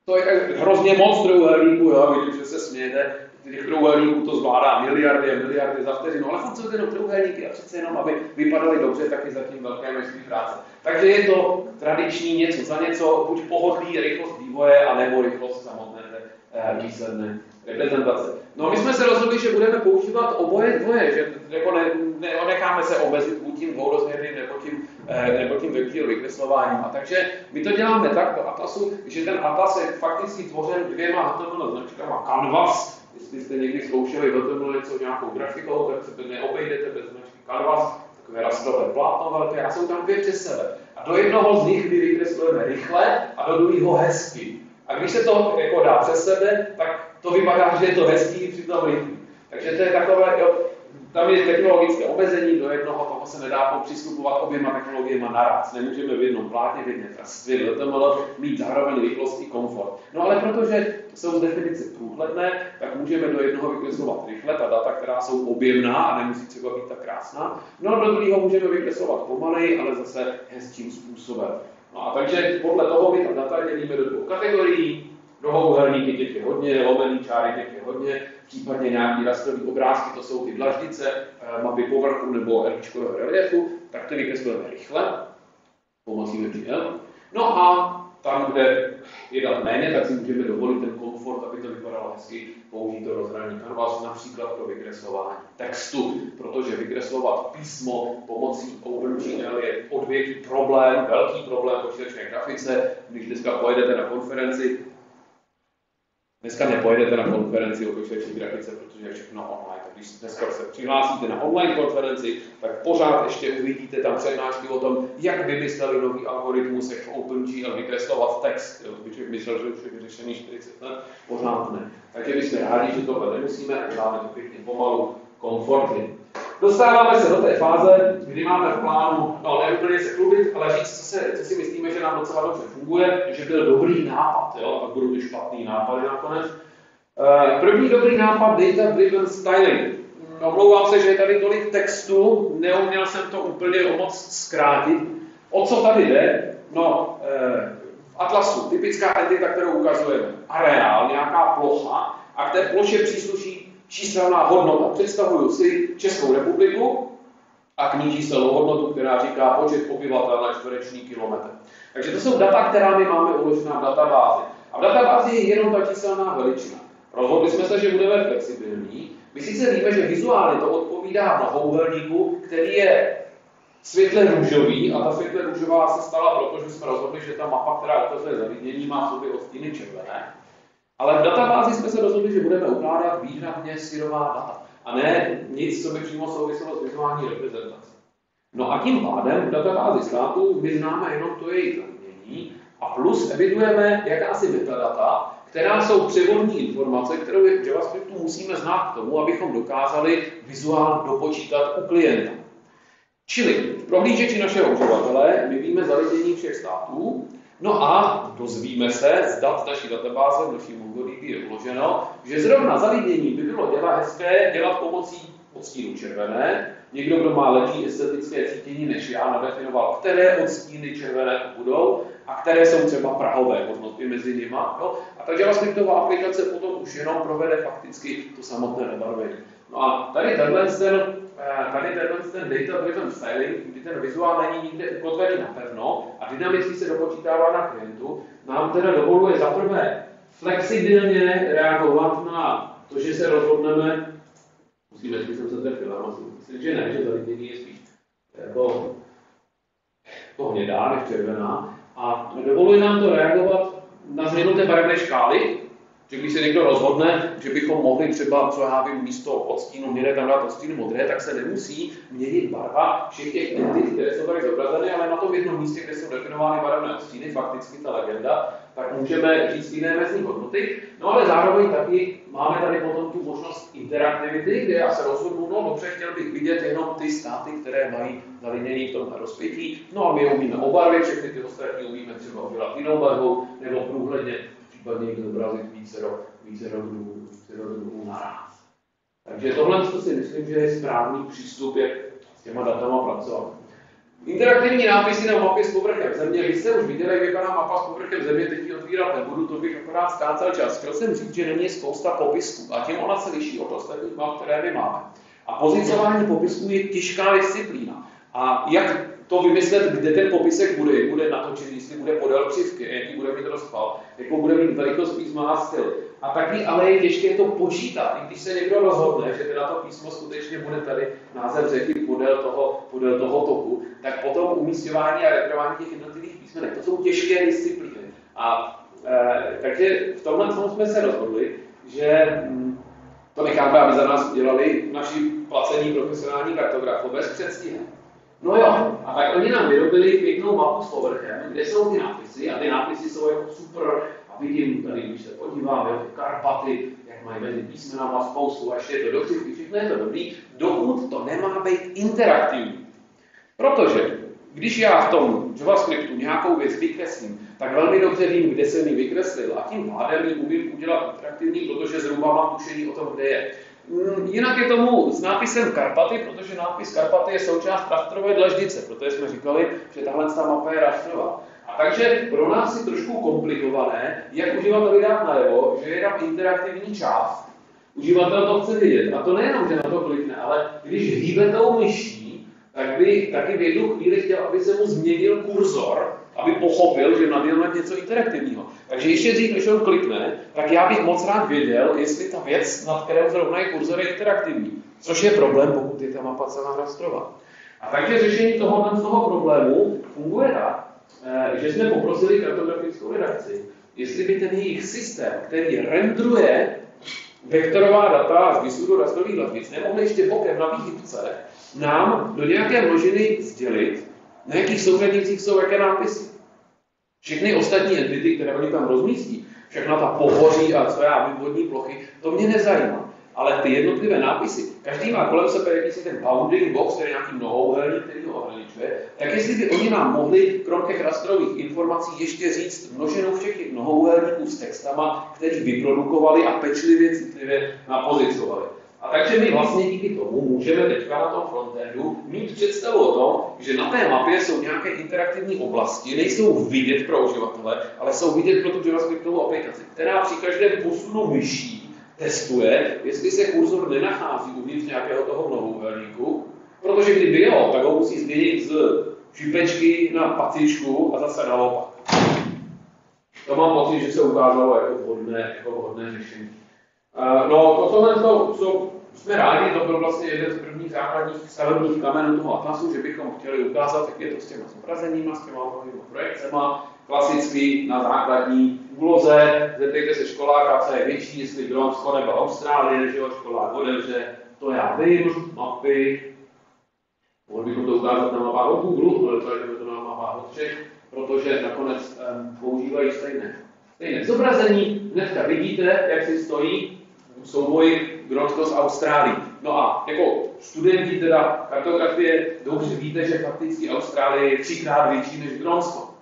to je hrozně moc trojúhelníků, jo, vidím, že se smějete, těch trojúhelníků to zvládá miliardy a miliardy za vteřinu, ale fakt jsou to jenom trojúhelníky a přece jenom, aby vypadaly dobře, tak je zatím velké množství práce. Takže je to tradiční něco za něco, buď pohodlí, rychlost vývoje, anebo rychlost samotné té výsledné reprezentace. No a my jsme se rozhodli, že budeme používat oboje dvoje, že jako ne, ne, necháme se omezit buď tím dvourozměrným nebo tím, nebo tím vykreslováním. A takže my to děláme tak do Atlasu, že ten Atlas je fakticky tvořen dvěma H T M L značkama Canvas. Jestli jste někdy zkoušeli H T M L něco nějakou grafikou, tak se neobejdete bez značky Canvas, takové rastrové plátno velké, a jsou tam dvě přes sebe. A do jednoho z nich my vykreslujeme rychle a do druhého hezky. A když se to jako dá přes sebe, tak to vypadá, že je to hezký, přitom rychlý. Takže to je takové, jo, tam je technologické omezení, do jednoho toho se nedá přistupovat oběma technologiemi naraz. Nemůžeme v jednom plátně, v jedné vrstvě H T M L mít zároveň rychlost i komfort. No ale protože jsou z definice průhledné, tak můžeme do jednoho vykreslovat rychle ta data, která jsou objemná a nemusí třeba být tak krásná. No do druhého můžeme vykreslovat pomaleji, ale zase hezčím způsobem. No a takže podle toho my ta data dělíme do dvou kategorií. Dlouhouhelníky, těch je hodně, lomený čáry, těch je hodně, případně nějaký rastrový obrázky, to jsou ty dlaždice, mapy povrchu nebo erbičkového reliefu, tak to vykreslujeme rychle, pomocí V G L. No a tam, kde je dat méně, tak si můžeme dovolit ten komfort, aby to vypadalo hezky, použít to rozhraní Canvas, například pro vykreslování textu, protože vykreslovat písmo pomocí OpenGL je odvětví problém, velký problém počítačové grafice. Když dneska pojedete na konferenci, Dneska nepojedete na konferenci o počítačové grafice, protože je všechno online. Tak když dneska se přihlásíte na online konferenci, tak pořád ještě uvidíte tam přednášky o tom, jak vymysleli nový algoritmus, jak v OpenGL vykreslovat text. Jo, to bych myslel, že už je vyřešený čtyřicet let, pořád ne. Takže my jsme rádi, že tohle nemusíme a děláme to pěkně pomalu, komfortně. Dostáváme se do té fáze, kdy máme v plánu, no ne úplně se chlubit, ale říct, co, se, co si myslíme, že nám docela dobře funguje, že byl dobrý nápad, jo, a budou ty špatný nápady nakonec. Uh, první dobrý nápad, data driven styling. Omlouvám se, že je tady tolik textu, neuměl jsem to úplně o moc zkrátit. O co tady jde? No, uh, v Atlasu typická entita, kterou ukazujeme, areál, nějaká plocha, a k té ploše přísluší číselná hodnota. Představuju si Českou republiku a k ní číselnou hodnotu, která říká počet obyvatel na čtvereční kilometr. Takže to jsou data, která my máme uložená v databázi. A v databázi je jenom ta číselná veličina. Rozhodli jsme se, že budeme flexibilní. My sice víme, že vizuálně to odpovídá mnohouhelníku, který je světle růžový, a ta světle růžová se stala, protože jsme rozhodli, že ta mapa, která ukazuje zavidění, má v sobě odstíny červené. Ale v databázi jsme se rozhodli, že budeme ukládat výhradně syrová data. A ne nic, co by přímo souviselo s vizuální reprezentací. No a tím pádem v databázi států my známe jenom to jejich zavidění a plus evidujeme jakási metadata, která jsou převodní informace, kterou v JavaScriptu musíme znát k tomu, abychom dokázali vizuál dopočítat u klienta. Čili v prohlížeči našeho uživatele my víme zavidění všech států, no a dozvíme se z dat z naší databáze, v naší MongoDB je uloženo, že zrovna zavidění by bylo dělat hezké dělat pomocí odstínu červené. Někdo, kdo má lepší estetické cítění než já, nadefinoval, které odstíny červené to budou a které jsou třeba prahové hodnoty mezi nimi. No? A ta JavaScriptová aplikace potom už jenom provede fakticky to samotné nabarvení. No a tady tenhle ten, tady tenhle ten data-driven styling, kdy ten vizuál není nikde ukotvený napevno a dynamicky se dopočítává na klientu, nám teda dovoluje zaprvé flexibilně reagovat na to, že se rozhodneme, musíme, že jsem se trefil, ale myslím, že ne, že zavidění je spíš jako to hnědá než červená a dovoluje nám to reagovat na změnu té barevné škály, že když se někdo rozhodne, že bychom mohli třeba, co já vím, místo odstínu hnědé tam dát odstínu modré, tak se nemusí měnit barva všech těch entit, které jsou tady zobrazeny, ale na tom jednom místě, kde jsou definovány barevné odstíny, fakticky ta legenda, tak můžeme říct jiné mezní hodnoty. No ale zároveň taky máme tady potom tu možnost interaktivity, kde já se rozhodnu, no dobře, chtěl bych vidět jenom ty státy, které mají zalinění v tomhle rozpětí, no a my je umíme obarvit, všechny ty ostatní umíme třeba udělat jinou barvou, nebo průhledně případně zobrazit vícero, vícero druhů, vícero druhů naraz. Takže tohle si myslím, že je správný přístup, jak s těma datama pracovat. Interaktivní nápisy na mapě s povrchem země. Vy jste už viděli, jak vypadá mapa s povrchem země, teď ji rozebírat nebudu, to bych akorát zkácal čas. Chtěl jsem říct, že není spousta popisků a tím ona se liší od ostatních map, které my máme. A pozicování popisků je těžká disciplína. A jak to vymyslet, kde ten popisek bude, bude natočený, jestli bude podél křivky, jaký bude mít rozpal, jakou bude mít velikost písma a styl. A taky ale je těžké to počítat. I když se někdo rozhodne, že teda to písmo skutečně bude tady název řeky podél toho, podél toho toku, tak potom umísťování a referování těch jednotlivých písmenek, to jsou těžké disciplíny. A e, takže v tomhle tomu jsme se rozhodli, že hm, to necháme, aby za nás dělali naši placení profesionální kartografové s předstihem. No jo, a tak oni nám vyrobili pěknou mapu s povrchem, kde jsou ty nápisy a ty nápisy jsou jako super. A vidím tady, když se podívám, jo, ty Karpaty, jak mají mezi písmenama spoustu, a ještě je to do křivky, všechno je to dobrý, dokud to nemá být interaktivní. Protože když já v tom JavaScriptu nějakou věc vykreslím, tak velmi dobře vím, kde jsem ji vykreslil a tím pádem ji umím udělat interaktivní, protože zhruba mám tušení o tom, kde je. Jinak je tomu s nápisem Karpaty, protože nápis Karpaty je součást rastrové dlaždice, protože jsme říkali, že tahle mapa je rastrová. A takže pro nás je trošku komplikované, jak uživateli dát najevo, že je tam interaktivní část. Uživatel to chce vidět. A to nejenom, že na to klikne, ale když hýbe tou myší, tak by taky v jednu chvíli chtěl, aby se mu změnil kurzor, aby pochopil, že nadělme něco interaktivního. Takže ještě dřív, než on klikne, tak já bych moc rád věděl, jestli ta věc, nad kterou zrovna je kurzor, je interaktivní. Což je problém, pokud je ta mapa celá rastrová. A takže řešení tohoto z toho problému funguje tak, že jsme poprosili kartografickou redakci, jestli by ten jejich systém, který rendruje vektorová data z výsluhu rastrových dlaždic, nemohli ještě bokem na výhybce nám do nějaké množiny sdělit, na jakých souřadnicích jsou jaké nápisy. Všechny ostatní entity, které oni tam rozmístí, všechna ta pohoří a co já vím, vodní plochy, to mě nezajímá. Ale ty jednotlivé nápisy, každý má kolem sebe jakýsi ten bounding box, který je nějaký mnohouhelník, který ho ohraničuje, tak jestli by oni nám mohli krom těch rastrových informací ještě říct množinu všech těch mnohouhelníků s textama, který vyprodukovali a pečlivě, citlivě napozicovali. A takže my vlastně díky tomu můžeme teďka na tom frontendu mít představu o tom, že na té mapě jsou nějaké interaktivní oblasti, nejsou vidět pro uživatele, ale jsou vidět pro tu JavaScriptovou aplikaci, která při každém posunu myší testuje, jestli se kurzor nenachází uvnitř nějakého toho mnohouhelníku, protože kdyby jo, tak ho musí změnit z šipečky na pacičku a zase naopak. To mám pocit, že se ukázalo jako vhodné, jako vhodné řešení. Uh, no, to tohle to, co jsme rádi, to byl vlastně jeden z prvních základních stavebních kamenů toho atlasu, že bychom chtěli ukázat, jak je to s těma zobrazeníma, s těma novými projekcema, klasicky na základní úloze. Zeptejte se školáka, co je větší, jestli Grónsko nebo Austrálie, než jeho školák otevře, to já vím, mapy. Mohli bychom to ukázat na mapách od Google, ale to je to na mapách od všech, protože nakonec um, používají stejné. Stejné zobrazení, dneska vidíte, jak si stojí souboj Grónsko s Austrálií. No a jako studenti teda kartografie dobře víte, že fakticky Austrálie je třikrát větší než Grónsko.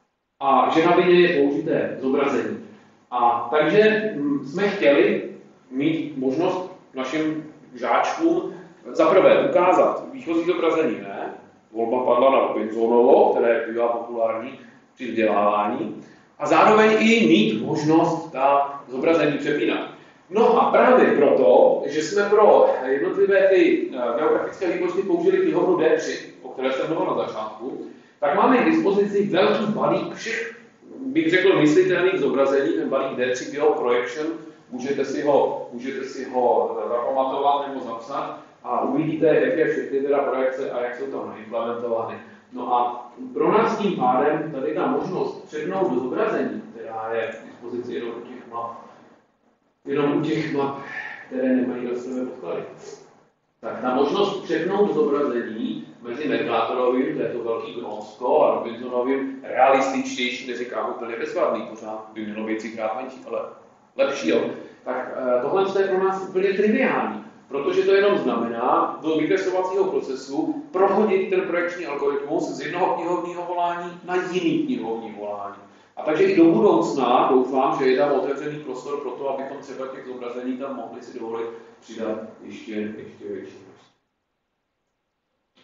A že na vině je použité zobrazení. A takže hm, jsme chtěli mít možnost našim žáčkům zaprvé ukázat výchozí zobrazení, ne? Volba padla na Robinsonovo, které bývá populární při vzdělávání. A zároveň i mít možnost ta zobrazení přepínat. No a právě proto, že jsme pro jednotlivé ty geografické výpočty použili knihovnu D tři, o které jsem mluvil na začátku, tak máme k dispozici velký balík všech, bych řekl, myslitelných zobrazení, ten balík D tři GeoProjection, můžete si ho, můžete si ho zapamatovat nebo zapsat a uvidíte, jaké všechny teda projekce a jak jsou tam naimplementovány. No a pro nás tím pádem tady ta možnost přepnout do zobrazení, která je k dispozici jenom u těch map, jenom u těch map, které nemají rastrové podklady. Tak ta možnost přepnout zobrazení mezi Mercatorovým, to je to velký Grónsko, a Robinsonovým realističtější, neříkám úplně bezvadný, pořád by mělo být třikrát menší, ale lepší, jo. Tak tohle je pro nás úplně triviální, protože to jenom znamená do vykreslovacího procesu prohodit ten projekční algoritmus z jednoho knihovního volání na jiný knihovní volání. A takže i do budoucna doufám, že je tam otevřený prostor pro to, abychom třeba těch zobrazení tam mohli si dovolit přidat ještě, ještě větší.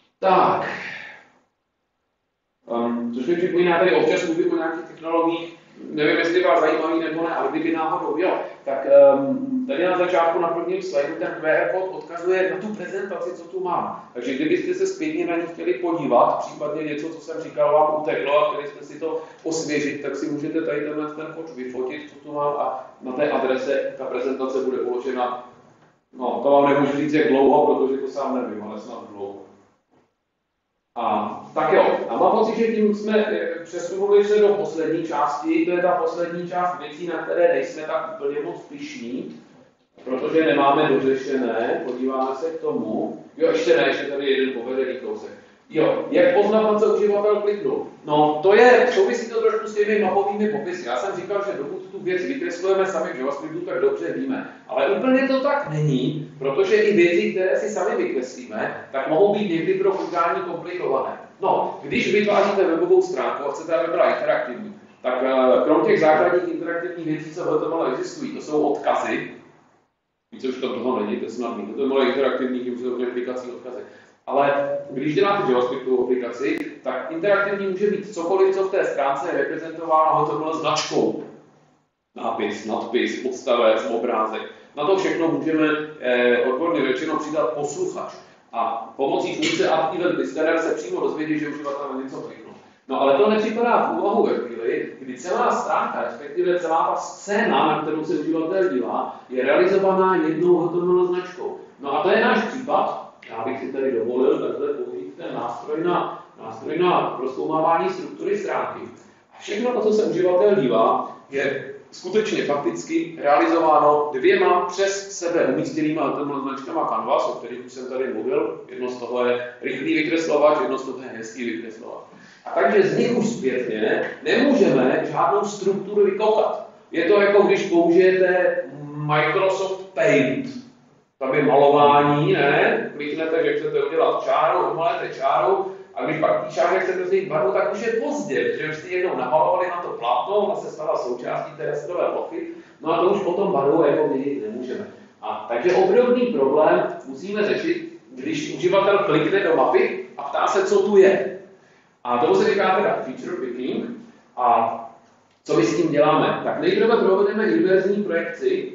Tak. Um, což mi připomíná, tady občas mluvím o nějakých technologiích, nevím, jestli vás zajímavý nebo ne, ale kdyby náhodou jo, tak um, tady na začátku na prvním slajdu ten Q R kód odkazuje na tu prezentaci, co tu mám. Takže kdybyste se zpětně na ní chtěli podívat, případně něco, co jsem říkal, vám uteklo a chtěli jste si to osvěžit, tak si můžete tady tenhle ten kód vyfotit, co tu mám a na té adrese ta prezentace bude položena. No, to vám nemůžu říct, jak dlouho, protože to sám nevím, ale snad dlouho. A tak jo, a mám pocit, že tím jsme přesunuli se do poslední části, to je ta poslední část věcí, na které nejsme tak úplně moc pyšní, protože nemáme dořešené, podíváme se k tomu. Jo, ještě ne, ještě tady jeden povedený kousek. Jo, jak poznat, na co uživatel kliknul? No, to je, souvisí to trošku s těmi mapovými popisy. Já jsem říkal, že dokud tu věc vykreslujeme sami v JavaScriptu, tak dobře víme. Ale úplně to tak není, protože i věci, které si sami vykreslíme, tak mohou být někdy pro klikání komplikované. No, když vytváříte webovou stránku a chcete, aby byla interaktivní, tak krom těch základních interaktivních věcí, co v H T M L existují, to jsou odkazy. Více už tam toho není, to je snadný. To je moje interaktivní, už jsou verifikací odkazy. Ale když děláte JavaScriptovou aplikaci, tak interaktivní může být cokoliv, co v té stránce je reprezentováno H T M L značkou. Nápis, nadpis, odstavec, obrázek. Na to všechno můžeme eh, odborně řečeno přidat posluchač. A pomocí funkce Add Event Listener se přímo dozvědí, že uživatel na něco kliknul. No ale to nepřipadá v úvahu ve chvíli, kdy celá stránka, respektive celá ta scéna, na kterou se uživatel dívá, je realizovaná jednou H T M L značkou. No a to je náš případ. Já bych si tady dovolil takhle použít ten nástroj na, nástroj na prozkoumávání struktury stránky. A všechno to, co se uživatel dívá, je skutečně fakticky realizováno dvěma přes sebe umístěnýma H T M L značkama Canvas, o kterých už jsem tady mluvil. Jedno z toho je rychlý vykreslovač, jedno z toho je hezký vykreslovač. A takže z nich už zpětně nemůžeme žádnou strukturu vykoukat. Je to jako když použijete Microsoft Paint. Tam je malování, ne? Kliknete, že chcete udělat čáru, domalete čáru, a když pak tí čáře chcete změnit barvu, tak už je pozdě, protože už jste jednou namalovali na to plátno, ona se stala součástí té rastrové plochy, no a to už potom barvu jako měnit nemůžeme. A takže obdobný problém musíme řešit, když uživatel klikne do mapy a ptá se, co tu je. A tomu se říká teda feature picking. A co my s tím děláme? Tak nejprve provedeme inverzní projekci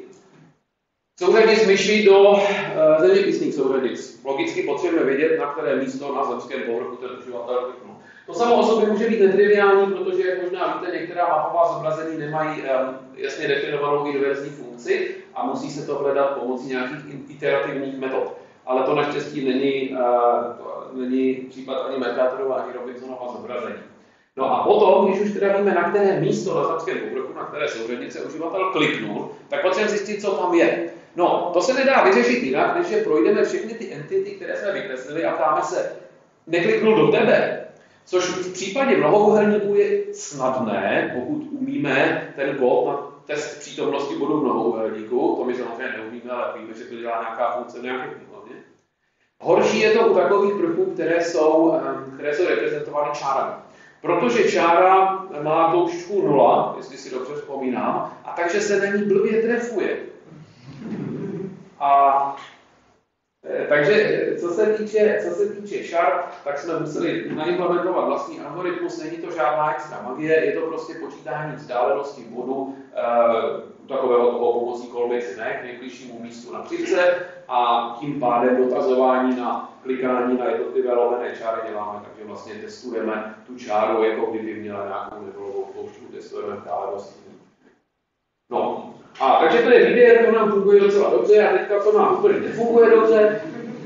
souřadnic myší do uh, zeměpisných souřadnic. Logicky potřebujeme vědět, na které místo na zemském povrchu ten uživatel kliknul. To samo o sobě může být netriviální, protože, jak možná víte, některá mapová zobrazení nemají um, jasně definovanou inverzní funkci a musí se to hledat pomocí nějakých iterativních metod. Ale to naštěstí není, uh, to není případ ani Mercatorova, ani Robinsonova zobrazení. No a potom, když už teda víme, na které místo na zemském povrchu, na které souřadnice uživatel kliknul, tak potřebujeme zjistit, co tam je. No, to se nedá vyřešit jinak, než že projdeme všechny ty entity, které jsme vykreslili a ptáme se, nekliknul do tebe, což v případě mnohouhelníků je snadné, pokud umíme ten bod na test přítomnosti bodu mnohouhelníku, to my samozřejmě neumíme, ale víme, že to dělá nějaká funkce v nějaké úrovni. Horší je to u takových prvků, které jsou, které jsou reprezentovány čárami. Protože čára má doušku nula, jestli si dobře vzpomínám, a takže se na ní blbě trefuje. A takže co se týče, co se týče Sharp, tak jsme museli naimplementovat vlastní algoritmus, není to žádná extra magie, je to prostě počítání vzdálenosti bodu e, takového toho pomocí kolbice, ne, k nejbližšímu místu na křivce a tím pádem dotazování na klikání na jednotlivé lomené čáry děláme, takže vlastně testujeme tu čáru, jako kdyby měla nějakou nevolovou ploušku, testujeme vzdálenosti. No, a takže to je výběr, to nám funguje docela dobře a teďka to nám úplně nefunguje dobře.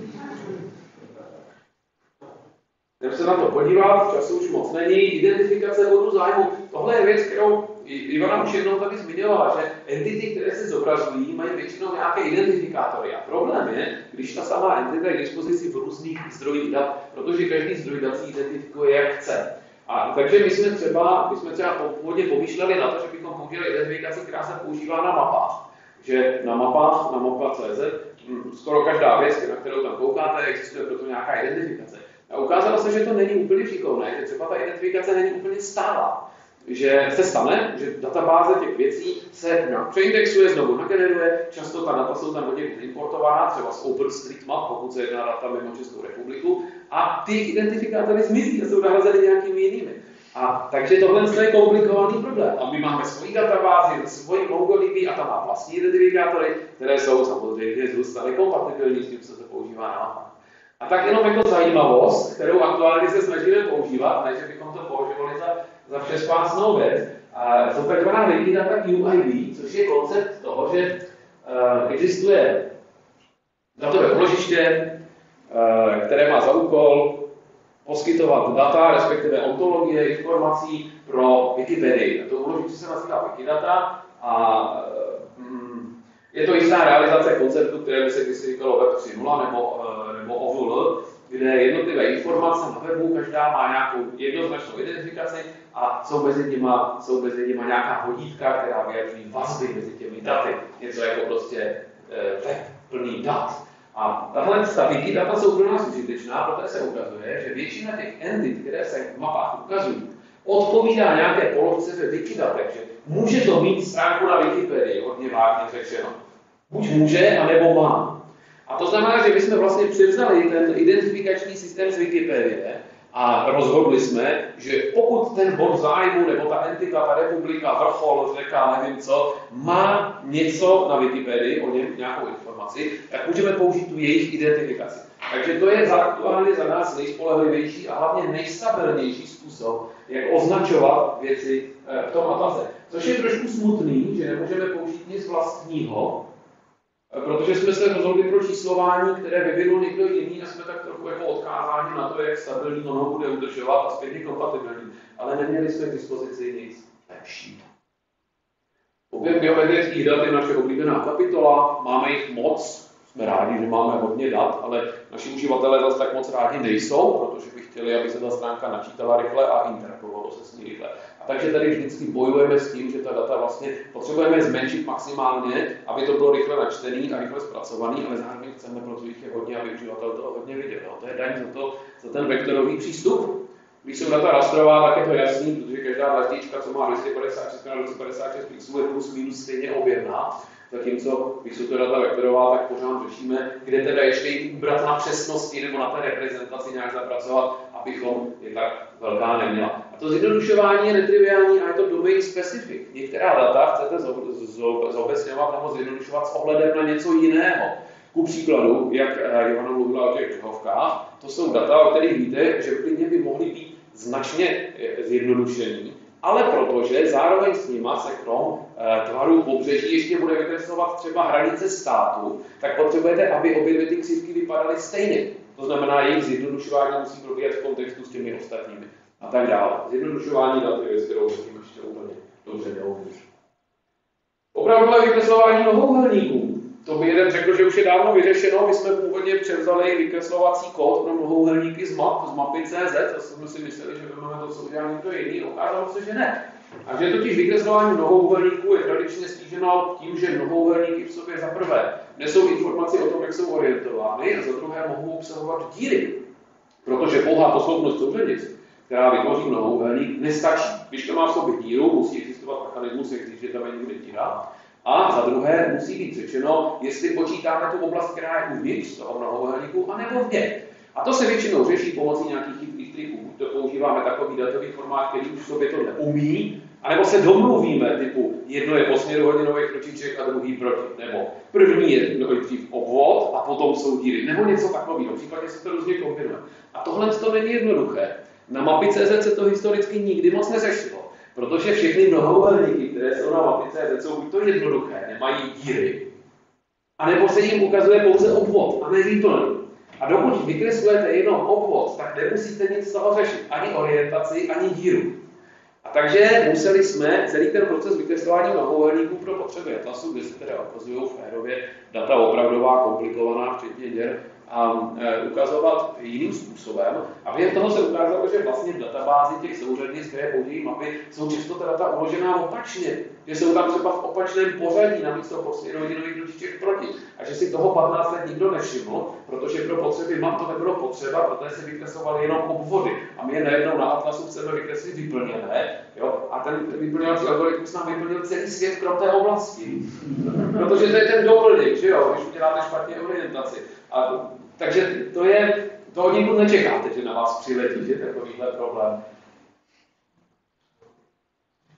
Jdeme se na to podívat, času už moc není. Identifikace bodu zájmu. Tohle je věc, kterou Ivana už jednou tady zmiňovala, že entity, které se zobrazují, mají většinou nějaké identifikátory. A problém je, když ta samá entita je k dispozici v různých zdrojích dat, protože každý zdroj dat si identifikuje, jak chce. A takže my jsme třeba, my jsme třeba původně pomýšleli na to, že bychom použili identifikaci, která se používá na mapách. Že na mapách, na mapa tečka cé zet, skoro každá věc, na kterou tam koukáte, existuje proto nějaká identifikace. A ukázalo se, že to není úplně šikovné, že třeba ta identifikace není úplně stálá. Že se stane, že databáze těch věcí se přeindexuje, znovu nageneruje, často ta data jsou tam od někud importovaná, třeba z OpenStreetMap, pokud se jedná data mimo Českou republiku, a ty identifikátory zmizí a jsou nahrazeny nějakými jinými. A takže tohle je komplikovaný problém. A my máme svoji databázi, svoji MongoDB a tam má vlastní identifikátory, které jsou samozřejmě zůstaly kompatibilní s tím, co se používá na mapách. A tak jenom jako zajímavost, kterou aktuálně se snažíme používat, ne že bychom to používali za, za všespásnou věc, a jsou takzvaná Wikidata Q I D, což je koncept toho, že uh, existuje datové úložiště, uh, které má za úkol poskytovat data, respektive ontologie informací pro Wikipedii. To úložiště se nazývá Wikidata a mm, je to jistá realizace konceptu, které by se kdysi říkalo Web tři tečka nula nebo, nebo O V L, kde jednotlivé informace na webu, každá má nějakou jednoznačnou identifikaci a jsou mezi nima, jsou mezi nima nějaká vodítka, která vyjadřují vazby mezi těmi daty. Něco jako prostě web plný dat. A tahle ta Wikidata jsou pro nás užitečná, protože se ukazuje, že většina těch entit, které se v mapách ukazují, odpovídá nějaké položce ve Wikidatech, že může to mít stránku na Wikipedii, hodně vážně řečeno. Buď může, anebo má. A to znamená, že my jsme vlastně převzali ten identifikační systém z Wikipedie a rozhodli jsme, že pokud ten bod zájmu, nebo ta entita, ta republika, vrchol, řeka, nevím co, má něco na Wikipedii, o něm nějakou informaci, tak můžeme použít tu jejich identifikaci. Takže to je aktuálně za nás nejspolehlivější a hlavně nejstabilnější způsob, jak označovat věci v tom atlase. Což je trošku smutný, že nemůžeme použít nic vlastního, protože jsme se rozhodli pro číslování, které vyvinul někdo jiný a jsme tak trochu jako odkázáni na to, jak stabilní ono bude udržovat a zpětně kompatibilní. Ale neměli jsme k dispozici nic lepšího. Objem biometrických dat je naše oblíbená kapitola, máme jich moc, jsme rádi, že máme hodně dat, ale naši uživatelé zase tak moc rádi nejsou, protože by chtěli, aby se ta stránka načítala rychle a interagovalo se s ní rychle. A takže tady vždycky bojujeme s tím, že ta data vlastně potřebujeme zmenšit maximálně, aby to bylo rychle načtený a rychle zpracovaný, ale zároveň chceme, protože jich je hodně, aby uživatel toho hodně viděl. To je daň za, to, za ten vektorový přístup. Když jsou data rastrová, tak je to jasný, protože každá dlaždička, co má dvě stě padesát šest na dvě stě padesát šest pixelů, je plus minus stejně objemná. Zatímco, když jsou to data vektorová, tak pořád řešíme, kde teda ještě jít ubrat na přesnosti nebo na té reprezentaci nějak zapracovat, abychom je tak velká neměla. A to zjednodušování je netriviální a je to domain specific. Některá data chcete zobecňovat nebo zjednodušovat s ohledem na něco jiného. Ku příkladu, jak Ivana mluvila o těch dřehovkách, to jsou data, o kterých víte, že klidně by mohly být značně zjednodušený, ale protože zároveň s nima se krom tvaru pobřeží ještě bude vykreslovat třeba hranice státu, tak potřebujete, aby obě dvě ty křivky vypadaly stejně. To znamená, jejich zjednodušování musí probíhat v kontextu s těmi ostatními a tak dále. Zjednodušování dat je věc, kterou zatím ještě úplně dobře neumím. Opravdové vykreslování mnohouhelníků. To by jeden řekl, že už je dávno vyřešeno. My jsme původně převzali vykreslovací kód pro mnohouhelníky z map, z mapy tečka cé zet, a jsme si mysleli, že máme to, co udělá někdo jiný, ukázalo se, že ne. A že totiž vykreslování mnohouhelníků je tradičně stíženo tím, že mnohouhelníky v sobě za prvé nesou informaci o tom, jak jsou orientovány, a za druhé mohou obsahovat díry. Protože pouhá posloupnost souřadic, která vytvoří mnohouhelník, nestačí. Když to má v sobě díru, musí existovat mechanismus, jak když je tam někde díra. A za druhé musí být řečeno, jestli počítáme tu oblast, která je uvnitř toho mnohouhelníku, anebo vně. A to se většinou řeší pomocí nějakých chytrých triků. To používáme takový datový formát, který už v sobě to neumí, anebo se domluvíme, typu jedno je po směru hodinových kročiček a druhý proti. Nebo první je nejdřív obvod a potom jsou díry. Nebo něco takového. Případně se to různě kombinuje. A tohle to není jednoduché. Na mapy tečka cé zet se to historicky nikdy moc neřešilo. Protože všechny mnohouhelníky, které jsou na mapy tečka cé zet, jsou buď to jednoduché, nemají díry, anebo se jim ukazuje pouze obvod a nevýplný. A dokud vykreslujete jenom obvod, tak nemusíte nic z toho řešit, ani orientaci, ani díru. A takže museli jsme celý ten proces vykreslování mnohouhelníků pro potřeby atlasu, kde se teda ukazují férově data opravdová, komplikovaná, včetně děr, a e, ukazovat jiným způsobem. A během toho se ukázalo, že vlastně v databázi těch souřadnic, které použijí mapy, jsou často ta data uložená opačně. Že jsou tam třeba v opačném pořadí, namísto po směru hodinových kročiček proti. A že si toho patnáct let nikdo nevšiml, protože pro potřeby map to nebylo potřeba, protože se vykreslovaly jenom obvody. A my je najednou na atlasu chceme vykreslit vyplněné. Jo? A ten vyplňovací algoritmus nám vyplnil celý svět krom té oblasti. Protože to je ten doplněk, že jo, když uděláte špatně orientaci. A takže to je, to od někud nečekáte, že na vás přiletí, že takovýhle problém.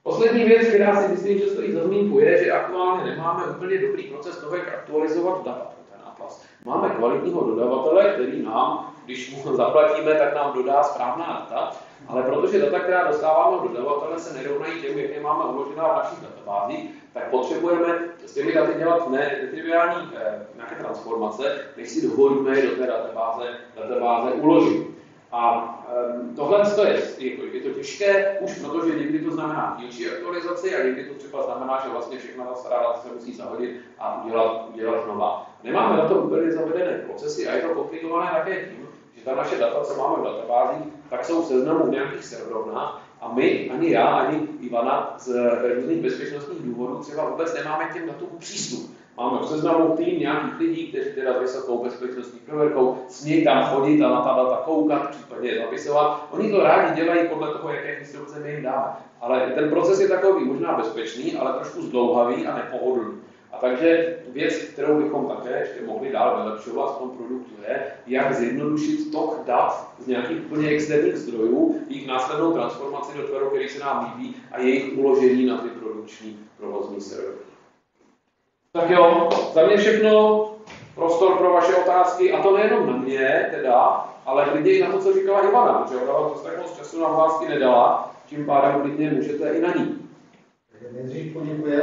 Poslední věc, která si myslím, že stojí za zmínku, je, že aktuálně nemáme úplně dobrý proces toho, jak aktualizovat data pro ten atlas. Máme kvalitního dodavatele, který nám, když mu zaplatíme, tak nám dodá správná data, ale protože data, která dostáváme od dodavatele, se nerovnají těm, jak je máme uložená v našich databázích, tak potřebujeme s těmi daty dělat netriviální eh, nějaké transformace, než si dovolíme je do té databáze, databáze uložit. A um, tohle je, je to těžké, už protože někdy to znamená dílčí aktualizaci a někdy to třeba znamená, že vlastně všechna ta stará data se musí zahodit a udělat, udělat nová. Nemáme na to úplně zavedené procesy a je to komplikované také tím, že ta naše data, co máme v databázích, tak jsou v seznamu v nějakých serverovnách a my, ani já, ani Ivana z různých bezpečnostních důvodů třeba vůbec nemáme k těm datům přístup. Máme v seznamu tým nějakých lidí, kteří teda s vysokou bezpečnostní prověrkou smějí tam chodit a na ta data koukat, případně je zapisovat. Oni to rádi dělají podle toho, jaké instrukce my jim dáme. Ale ten proces je takový možná bezpečný, ale trošku zdlouhavý a nepohodlný. A takže věc, kterou bychom také ještě mohli dál vylepšovat v tom produktu, je, jak zjednodušit tok dat z nějakých úplně externích zdrojů, jejich následnou transformaci do tvaru, který se nám líbí, a jejich uložení na ty produkční provozní servery. Tak jo, za mě všechno, prostor pro vaše otázky, a to nejenom na mě teda, ale klidně i na to, co říkala Ivana, protože ona vám zase tak moc času na otázky nedala, tím pádem klidně můžete i na ní. Takže nejdřív poděkujeme.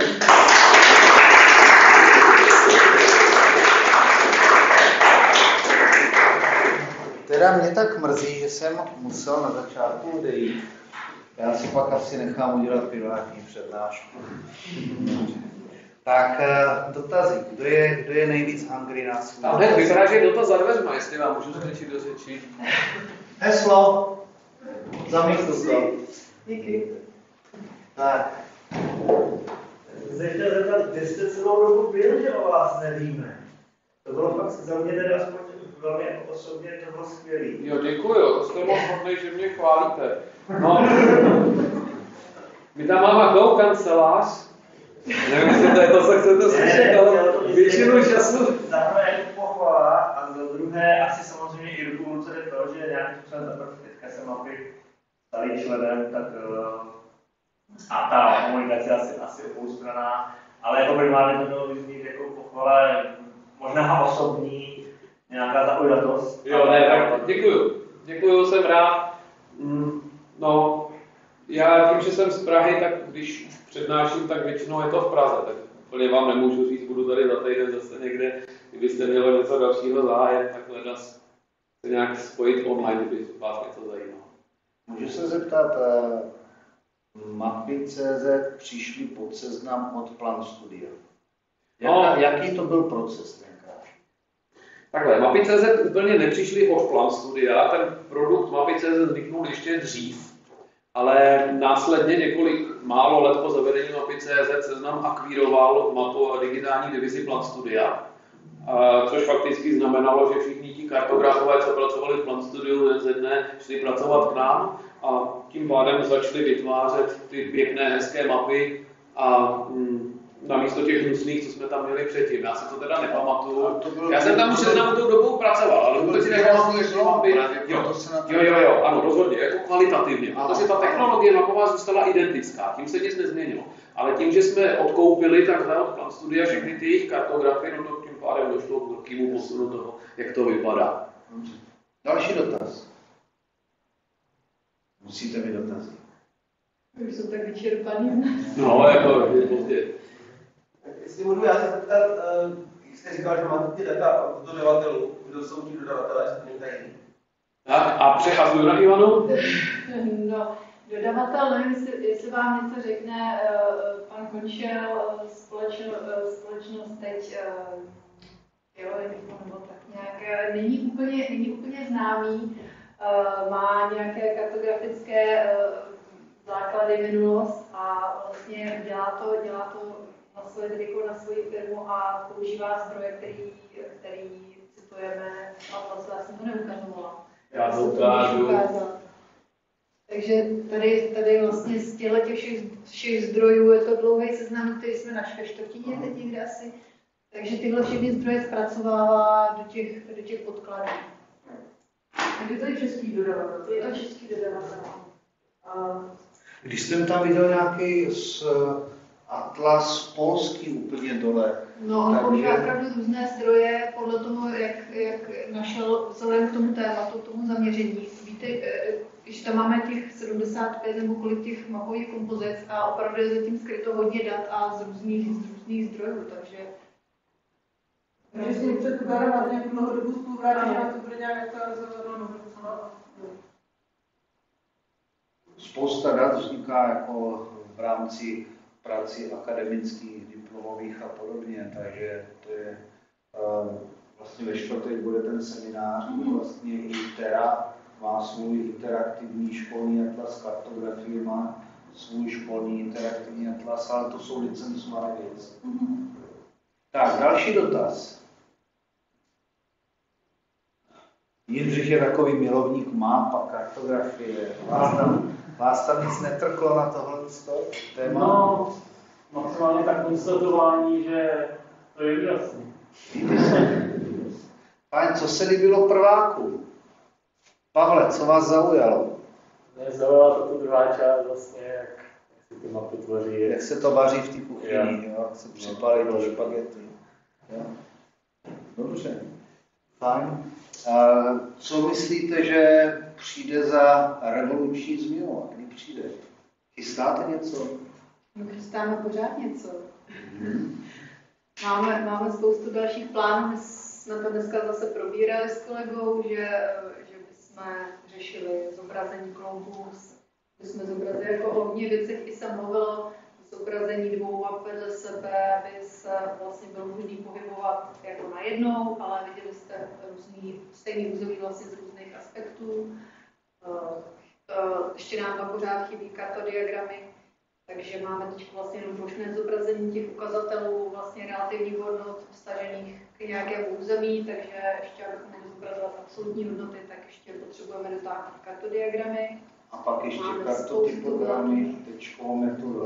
Teda mě tak mrzí, že jsem musel na začátku odejít. Já si pak asi nechám udělat privátní přednášku. Tak dotazy. Kdo je, kdo je nejvíc hungry na svůj? Tam hned vypadá, že je dotaz za dveřma, jestli vám můžu skočit do řeči. Heslo. Za místo. Díky. Tak. Se chtěl zeptat, kde jste celou dobu byl, že o vás nevíme? To bylo fakt za mě teda aspoň velmi jako osobně, to bylo skvělý. Jo, děkuju, to jste moc hodnej, že mě chválíte. No, my tam máme takovou kancelář, nevím, jestli to je to, co chcete slyšet, ale většinu času... Za prvé jako pochvala a za druhé asi samozřejmě i ruku ruce jde to, že nějakým způsobem zaprvé teďka jsem mapy starý členem, tak uh, a ta komunikace asi, asi oboustranná, ale jako primárně to bylo vyznít jako pochvala, možná osobní, nějaká zaujatost. Jo, ne, tak děkuju. Děkuju, jsem rád. Mm, no, já tím, že jsem z Prahy, tak když už přednáším, tak většinou je to v Praze, tak úplně vám nemůžu říct, budu tady za týden zase někde, kdybyste měli něco dalšího zájem, tak hledat se nějak spojit online, kdyby vás něco zajímalo. Můžu se zeptat, mapy tečka cé zet přišly pod seznam od Plan Studia. No, jaký to byl proces tenkrát? Takhle, mapy tečka cé zet úplně nepřišly od Plan Studia, ten produkt mapy tečka cé zet vzniknul ještě dřív, ale následně několik málo let po zavedení mapy tečka cé zet Seznam akvíroval mapu a digitální divizi Plan Studia, což fakticky znamenalo, že všichni ti kartografové, co pracovali v Plan Studiu, ze dne šli pracovat k nám a tím pádem začali vytvářet ty pěkné, hezké mapy a mm, namísto těch hnusných, co jsme tam měli předtím. Já si to teda nepamatuju. Já jsem tam už seznamu tou dobou pracoval, ale vůbec si nepamatuju, že mapy. Jo, jo, jo, jo, ano, rozhodně, jako kvalitativně. Protože ta technologie mapová zůstala identická, tím se nic nezměnilo. Ale tím, že jsme odkoupili takhle od Plan Studia všechny ty jejich kartografie, no to tím pádem došlo k velkému posunu toho, jak to vypadá. Další dotaz. Musíte mít dotazy. Už jsou tak vyčerpaný. No, jako je pozdě. Jestli můžu já se zeptat, jak jste říkal, že máte ty data od dodavatelů, kdo jsou ti dodavatelé, jestli to není tajný. Tak a přechazuju na Ivanu. No, dodavatel, nevím, jestli, jestli vám něco řekne uh, pan Končel, společno, uh, společnost teď, uh, jo, nebo tak nějak, uh, není úplně, není úplně známý, uh, má nějaké kartografické uh, základy, minulost a vlastně dělá to, dělá to na svoji triku, na svoji firmu a používá zdroje, který, který citujeme, a vlastně já jsem to neukazovala. Já to ukážu. Takže tady, tady vlastně z těchto všech, všech zdrojů je to dlouhý seznam, který jsme našli ve čtvrtině teď někde asi. Takže tyhle všechny zdroje zpracovává do těch, do těch podkladů. Takže to je český dodavatel. Je to český dodavatel. A Když jsem tam viděl nějaký z atlas polský úplně dole. No, on používá opravdu různé zdroje podle toho, jak, jak našel vzhledem k tomu tématu, tomu zaměření. Víte, když tam máme těch sedmdesát pět nebo kolik těch mapových kompozic a opravdu je zatím skryto hodně dat a z různých, z různých zdrojů, takže... Takže s ním předpokládám nějakou dlouhodobou spolupráci, a to bude nějak aktualizovaná. Spousta dat vzniká jako v rámci prací akademických, diplomových a podobně, takže to je uh, vlastně ve čtvrtek bude ten seminář, kde vlastně i Tera má svůj interaktivní školní atlas kartografie, má svůj školní interaktivní atlas, ale to jsou licencované věci. Mm-hmm. Tak, další dotaz. Jindřich je takový milovník map a kartografie. Vás tam, vás tam nic netrklo na tohle téma? No, maximálně tak konstatování, že to je jasný. Páň, co se líbilo prváku? Pavle, co vás zaujalo? Mě zaujala tato druhá část vlastně, jak, jak si ty mapy tvoří. Jak se to vaří v té kuchyni, jo? Jak se připálí do špagety. Jo? Dobře. Fajn. A co myslíte, že přijde za revoluční změnu? A kdy přijde? Chystáte něco? No, chystáme pořád něco. Máme, máme spoustu dalších plánů. My jsme to dneska zase probírali s kolegou, že, že bychom řešili zobrazení kloubů, že jsme zobrazili jako o hodně věcech, i se mluvilo zobrazení dvou map vedle sebe, aby se vlastně bylo možné pohybovat jako najednou, ale viděli jste různý, stejný území vlastně z různých aspektů. Ještě nám tam pořád chybí kartodiagramy, takže máme teď vlastně jenom plošné zobrazení těch ukazatelů, vlastně relativních hodnot vztažených k nějakému území, takže ještě abychom mohli zobrazovat absolutní hodnoty, tak ještě potřebujeme dotáhnout kartodiagramy. A pak ještě kartotypogramy, tečkovou metodu.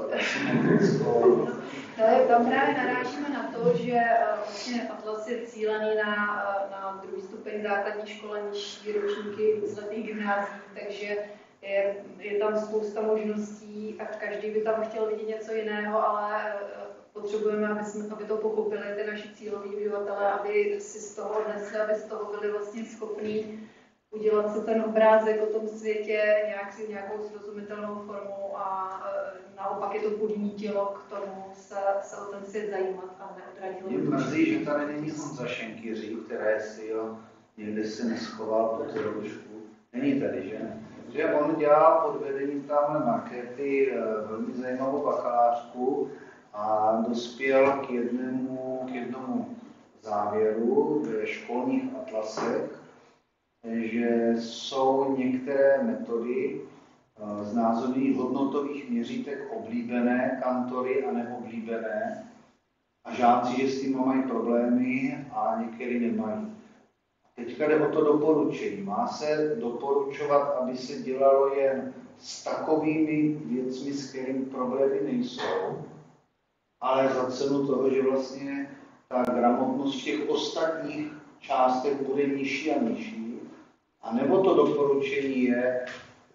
Tam právě narážíme na to, že vlastně atlas je cílený na, na druhý stupeň základní školy, nižší ročníky víceletých gymnázií, takže je, je tam spousta možností a každý by tam chtěl vidět něco jiného, ale potřebujeme, aby, jsme, aby to pochopili ty naši cíloví uživatelé, aby si z toho odnesli, aby z toho byli vlastně schopní udělat si ten obrázek o tom světě nějak, nějakou srozumitelnou formou a e, naopak je to podnítilo k tomu se, se o ten svět zajímat a neodradilo. Mě mrzí, že tady není Honza Šenkyří, které si jo, někde se neschoval pod trošku. Není tady, že? Že on dělá pod vedením tamhle Markéty e, velmi zajímavou bakalářku a dospěl k jednomu, k jednomu závěru ve školních atlasech, že jsou některé metody znázornění hodnotových měřítek oblíbené kantory a neoblíbené a žáci, že s tím mají problémy a některý nemají. Teďka jde o to doporučení. Má se doporučovat, aby se dělalo jen s takovými věcmi, s kterými problémy nejsou, ale za cenu toho, že vlastně ta gramotnost v těch ostatních částech bude nižší a nižší. A nebo to doporučení je,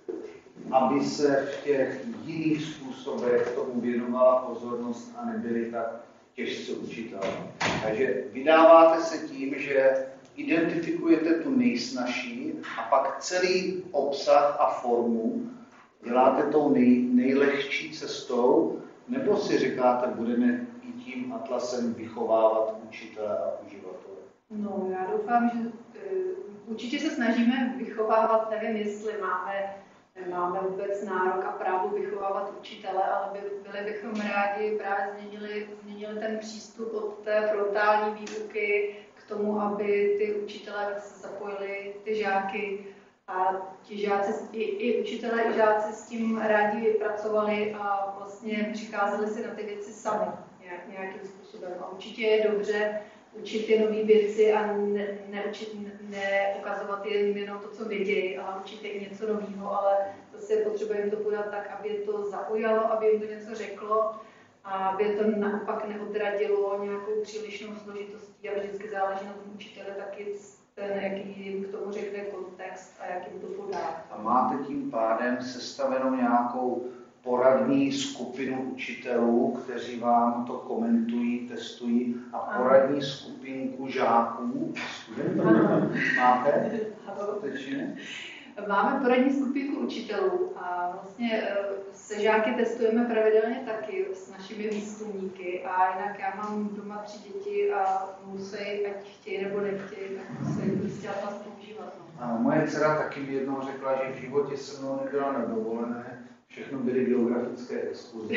aby se v těch jiných způsobech tomu věnovala pozornost a nebyly tak těžce učitelné. Takže vydáváte se tím, že identifikujete tu nejsnažší a pak celý obsah a formu děláte tou nej, nejlehčí cestou, nebo si říkáte, budeme i tím atlasem vychovávat učitele a uživatele? No, já doufám, že určitě se snažíme vychovávat, nevím, jestli máme, máme vůbec nárok a právo vychovávat učitele, ale by, byli bychom rádi právě změnili, změnili ten přístup od té frontální výuky k tomu, aby ty učitelé se zapojili, ty žáky a ti žáci, i, i učitelé, i žáci s tím rádi pracovali a vlastně přicházeli si na ty věci sami nějak, nějakým způsobem. A určitě je dobře učit ty nové věci a ne, neučit, neukazovat jen jenom to, co vědějí, ale učit i něco nového, ale zase potřebujeme to podat tak, aby je to zaujalo, aby jim to něco řeklo a aby to naopak neodradilo nějakou přílišnou složitostí a vždycky záleží na tom učiteli taky ten, jaký jim k tomu řekne kontext a jak jim to podá. A máte tím pádem sestavenou nějakou poradní skupinu učitelů, kteří vám to komentují, testují, a poradní skupinku žáků. Studentů máte? Skutečně? Máme poradní skupinku učitelů a vlastně se žáky testujeme pravidelně taky s našimi výzkumníky, a jinak já mám doma tři děti a musí, ať chtějí nebo nechtějí, tak musí prostě atlas používat. No. A moje dcera taky mi jednou řekla, že v životě se mnou nebyla na dovolené, všechno byly geografické exkurze.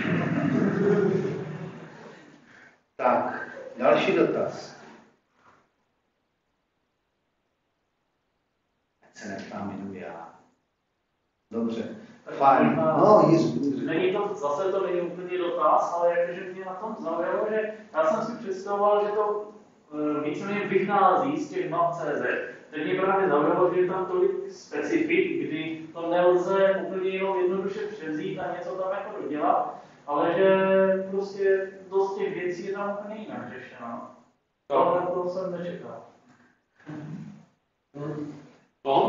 Tak, další dotaz. Ať se neptám jenom já. Dobře. Fajn. No, Jiří. Není to, zase to není úplně dotaz, ale jakože mě na tom zaujalo, že já jsem si představoval, že to víceméně vychází z těch map tečka cé zet. Teď mě právě zaujalo, že je tam tolik specifik, kdy to nelze úplně jenom jednoduše převzít a něco tam jako dodělat, ale že prostě dost těch věcí je tam úplně jinak řešeno. Ale to jsem nečekal. No.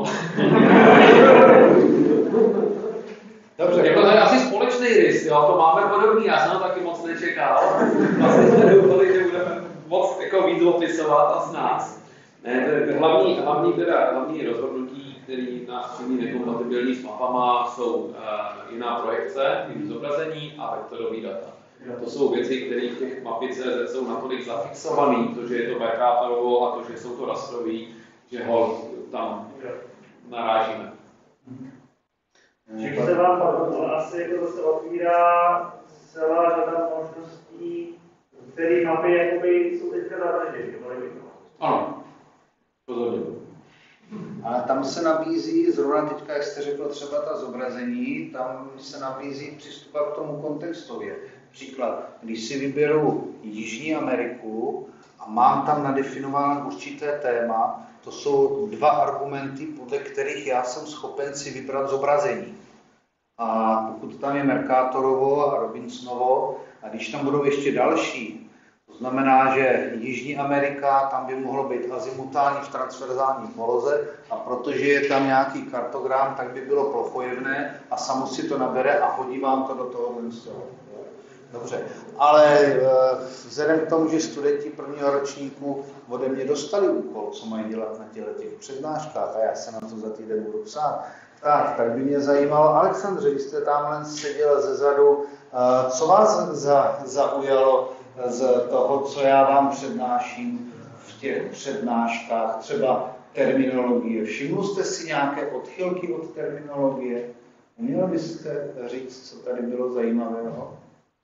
Dobře. Jako to je asi společný rys, jo, to máme podobný, já jsem to taky moc nečekal. Vlastně jsme doufali, že budeme moc jako víc opisovat a z nás. Ne, hlavní, hlavní, teda, hlavní rozhodnutí, které nás činí nekompatibilní s mapama, jsou uh, jiná projekce, jiné zobrazení a vektorové data. To jsou věci, které v těch mapy tečka cé zet jsou natolik zafixované, to, že je to backrátovo a to, že jsou to rastrový, že ho tam narážíme. Čím se vám to asi jako zase otvírá celá řada možností, které mapy jakoby jsou teďka zavřené. Ano, rozhodně. Ale tam se nabízí, zrovna teďka, jak jste řekl, třeba ta zobrazení, tam se nabízí přistupovat k tomu kontextově. Příklad, když si vyberu Jižní Ameriku a mám tam nadefinováno určité téma, to jsou dva argumenty, podle kterých já jsem schopen si vybrat zobrazení. A pokud tam je Mercatorovo a Robinsonovo, a když tam budou ještě další, to znamená, že Jižní Amerika, tam by mohlo být azimutální v transverzální poloze, a protože je tam nějaký kartogram, tak by bylo plochojevné a samo si to nabere a hodí vám to do tohohle z toho. Dobře, ale vzhledem k tomu, že studenti prvního ročníku ode mě dostali úkol, co mají dělat na těchto těch přednáškách, a já se na to za týden budu psát, tak, tak by mě zajímalo, Alexandře, vy jste tamhle seděl zezadu, co vás za, zaujalo z toho, co já vám přednáším v těch přednáškách, třeba terminologie. Všiml jste si nějaké odchylky od terminologie? Uměl byste říct, co tady bylo zajímavého?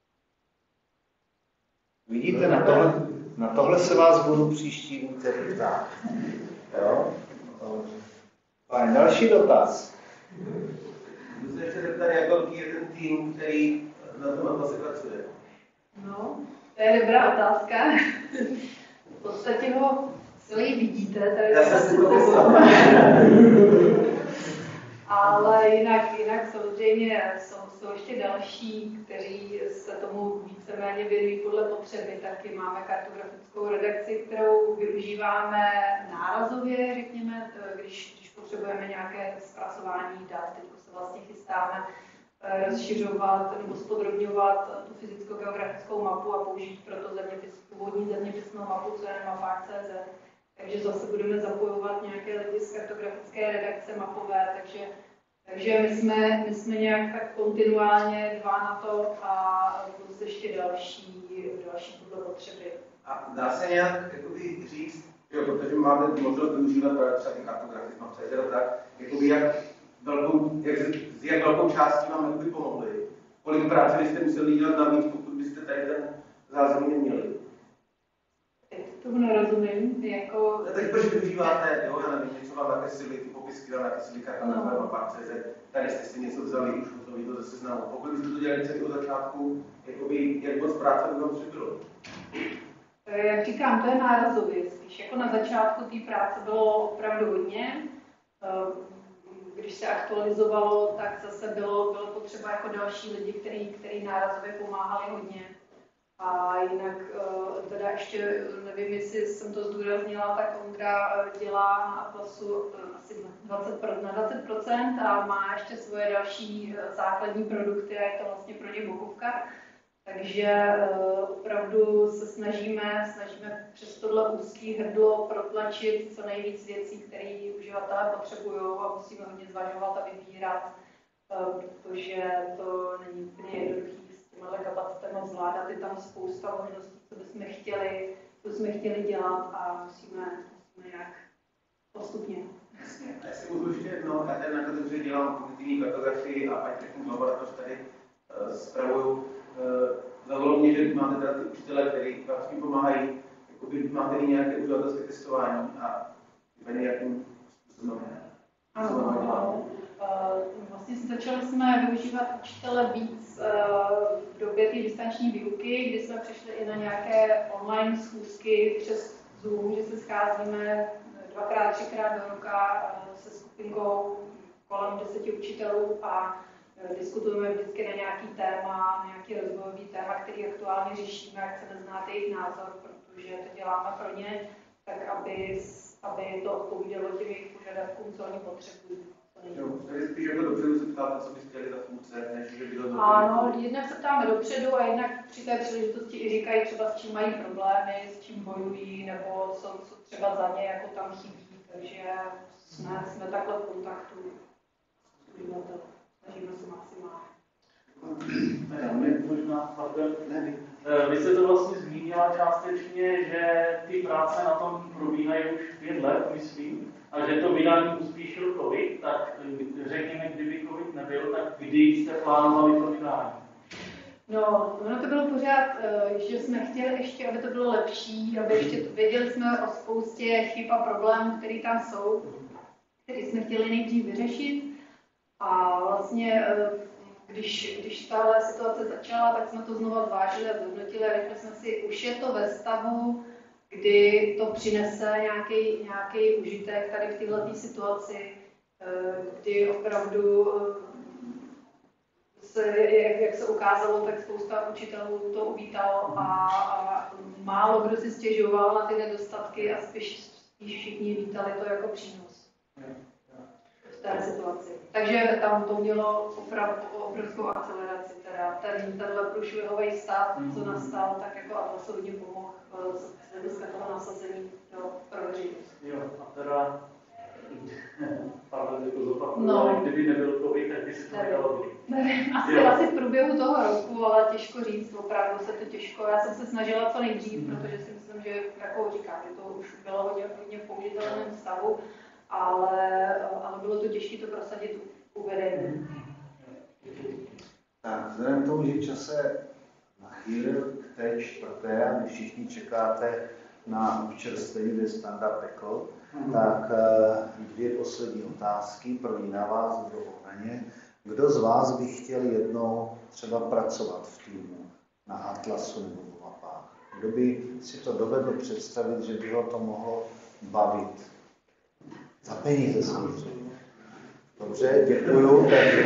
Vidíte, na tohle, na tohle se vás budu příští úterý ptát. Jo? Fajn, další dotaz. Můžu se ještě zeptat, jak velký je ten tým, který na tom atlase pracuje? No, to je dobrá otázka. V podstatě ho celý vidíte. Tady Já jsem si to myslel. Ale jinak, jinak samozřejmě jsou, jsou ještě další, kteří se tomu víceméně věnují podle potřeby. Taky máme kartografickou redakci, kterou využíváme nárazově, řekněme, když, když potřebujeme nějaké zpracování dat. Teď se vlastně chystáme rozšiřovat nebo spodrobňovat tu fyzicko-geografickou mapu a použít proto zeměpis, původní zeměpisnou mapu, co je na mapách tečka cé zet. Takže zase budeme zapojovat nějaké lidi z kartografické redakce mapové, takže, takže my, jsme, my jsme nějak tak kontinuálně dva na to a plus ještě další, další podle potřeby. A dá se nějak jakoby, říct, jo, protože máme možnost využívat třeba ty kartografy, mám se tak, jakoby, jak velkou, jak, jak velkou částí vám jakoby pomohli. Kolik práce byste museli dělat navíc, pokud byste tady ten zázemí neměli? Tomu nerozumím, jako... No, tak proč využíváte, jo, já nevím, něco vám nakreslili, ty popisky vám nakreslili kartografy na mapách tečka cé zet, tady jste si něco vzali, už to viděl ze seznamu. Pokud byste to dělali celý od začátku, jakoby, jak moc práce by vám přibylo? Jak říkám, to je nárazově spíš. Jako na začátku té práce bylo opravdu hodně. Když se aktualizovalo, tak zase bylo, bylo potřeba jako další lidi, který, který nárazově pomáhali hodně. A jinak teda ještě nevím, jestli jsem to zdůraznila, tak Ondra dělá na Atlasu asi dvacet, na dvacet procent a má ještě svoje další základní produkty a je to vlastně pro ně bokovka. Takže opravdu se snažíme, snažíme přes tohle úzký hrdlo protlačit co nejvíc věcí, které uživatelé potřebují a musíme hodně zvažovat a vybírat, protože to není úplně jednoduché s těmihle kapacitami zvládat. Je tam spousta možností, co bychom chtěli, co jsme chtěli dělat a musíme, musíme nějak postupně. Jasně. Já si můžu ještě jedno, já tady na katedře dělám kognitivní kartografii a ať technickou laboratoř tady uh, spravuju. Uh, Zavolalo mě, že máte teda ty učitele, kteří vás tím pomáhají, jakoby máte i nějaké uživatelské testování a nějakým způsobem. Ano, vlastně začali jsme využívat učitele víc v době té distanční výuky, kdy jsme přišli i na nějaké online schůzky přes Zoom, že se scházíme dvakrát, třikrát do roka se skupinkou kolem deseti učitelů a diskutujeme vždycky na nějaký téma, nějaký rozvojový téma, který aktuálně řešíme a chceme znát jejich názor, protože to děláme pro ně, tak aby, aby to odpovídalo těm jejich požadavkům, co oni potřebují. Jo, takže spíš jako dopředu se ptáte, co byste chtěli za funkce, než že by to dopředu. Ano, jednak se ptáme dopředu a jednak při té příležitosti i říkají třeba, s čím mají problémy, s čím bojují, nebo co, co třeba za ně jako tam chybí, takže jsme, jsme takhle v kontaktu s uživatelem. Snažíme se maximálně. Možná, pardon. Vy jste to vlastně zmínila částečně, že ty práce na tom probíhají už pět let, myslím, a že to vydání uspíšil COVID, tak řekněme, kdyby COVID nebyl, tak kdy jste plánovali to vydání? No, ono to bylo pořád, že jsme chtěli ještě, aby to bylo lepší, aby ještě věděli jsme o spoustě chyb a problémů, které tam jsou, které jsme chtěli nejdřív vyřešit. A vlastně, když, když tahle situace začala, tak jsme to znovu zvážili a zhodnotili a řekli jsme si, už je to ve stavu, kdy to přinese nějaký, nějaký užitek tady v této situaci, kdy opravdu, se, jak, jak se ukázalo, tak spousta učitelů to uvítalo a, a málo kdo si stěžoval na ty nedostatky a spíš, spíš všichni vítali to jako přínos v té situaci. Takže tam to mělo opravdu obrovskou akceleraci. Teda ten, tenhle průšvihový stav, co nastal, tak jako Atlas hodně pomohl z hlediska toho nasazení do proveřejnosti. Jo, a teda, pardon, že to zopakuju, no. Ale kdyby nebyl COVID, tak by se to nedalo být. Asi, asi v průběhu toho roku, ale těžko říct, opravdu se to těžko. Já jsem se snažila co nejdřív, mm. protože si myslím, že, jako říkám, že to už bylo hodně, hodně v použitelném stavu, ale, ale bylo to těžké to prosadit uvedení. Tak, vzhledem k tomu, že čas se nachýlil k té čtvrté a vy všichni čekáte na občerstvení, kde Standa pekl, mm. tak dvě poslední otázky. První na vás, druhou na ně. Kdo z vás by chtěl jednou třeba pracovat v týmu na Atlasu nebo v mapách? Kdo by si to dovedl představit, že by ho to mohlo bavit? Za peníze samozřejmě. Dobře, děkuju.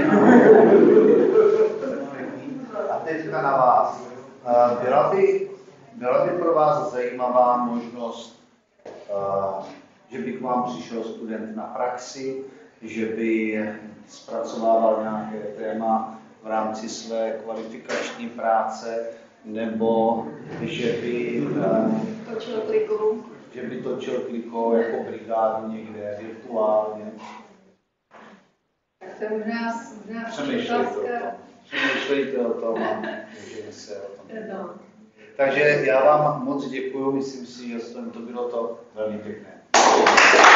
A teďka na vás. Byla by, byla by pro vás zajímavá možnost, že by k vám přišel student na praxi, že by zpracovával nějaké téma v rámci své kvalifikační práce, nebo že by točil klikou, že by točil klikou jako brigádu někde virtuálně. Tak to je možná, možná Přemýšlejte o tom. Přemýšlejte o tom a můžeme se o tom. No. Takže já vám moc děkuju, myslím si, že to bylo to velmi pěkné.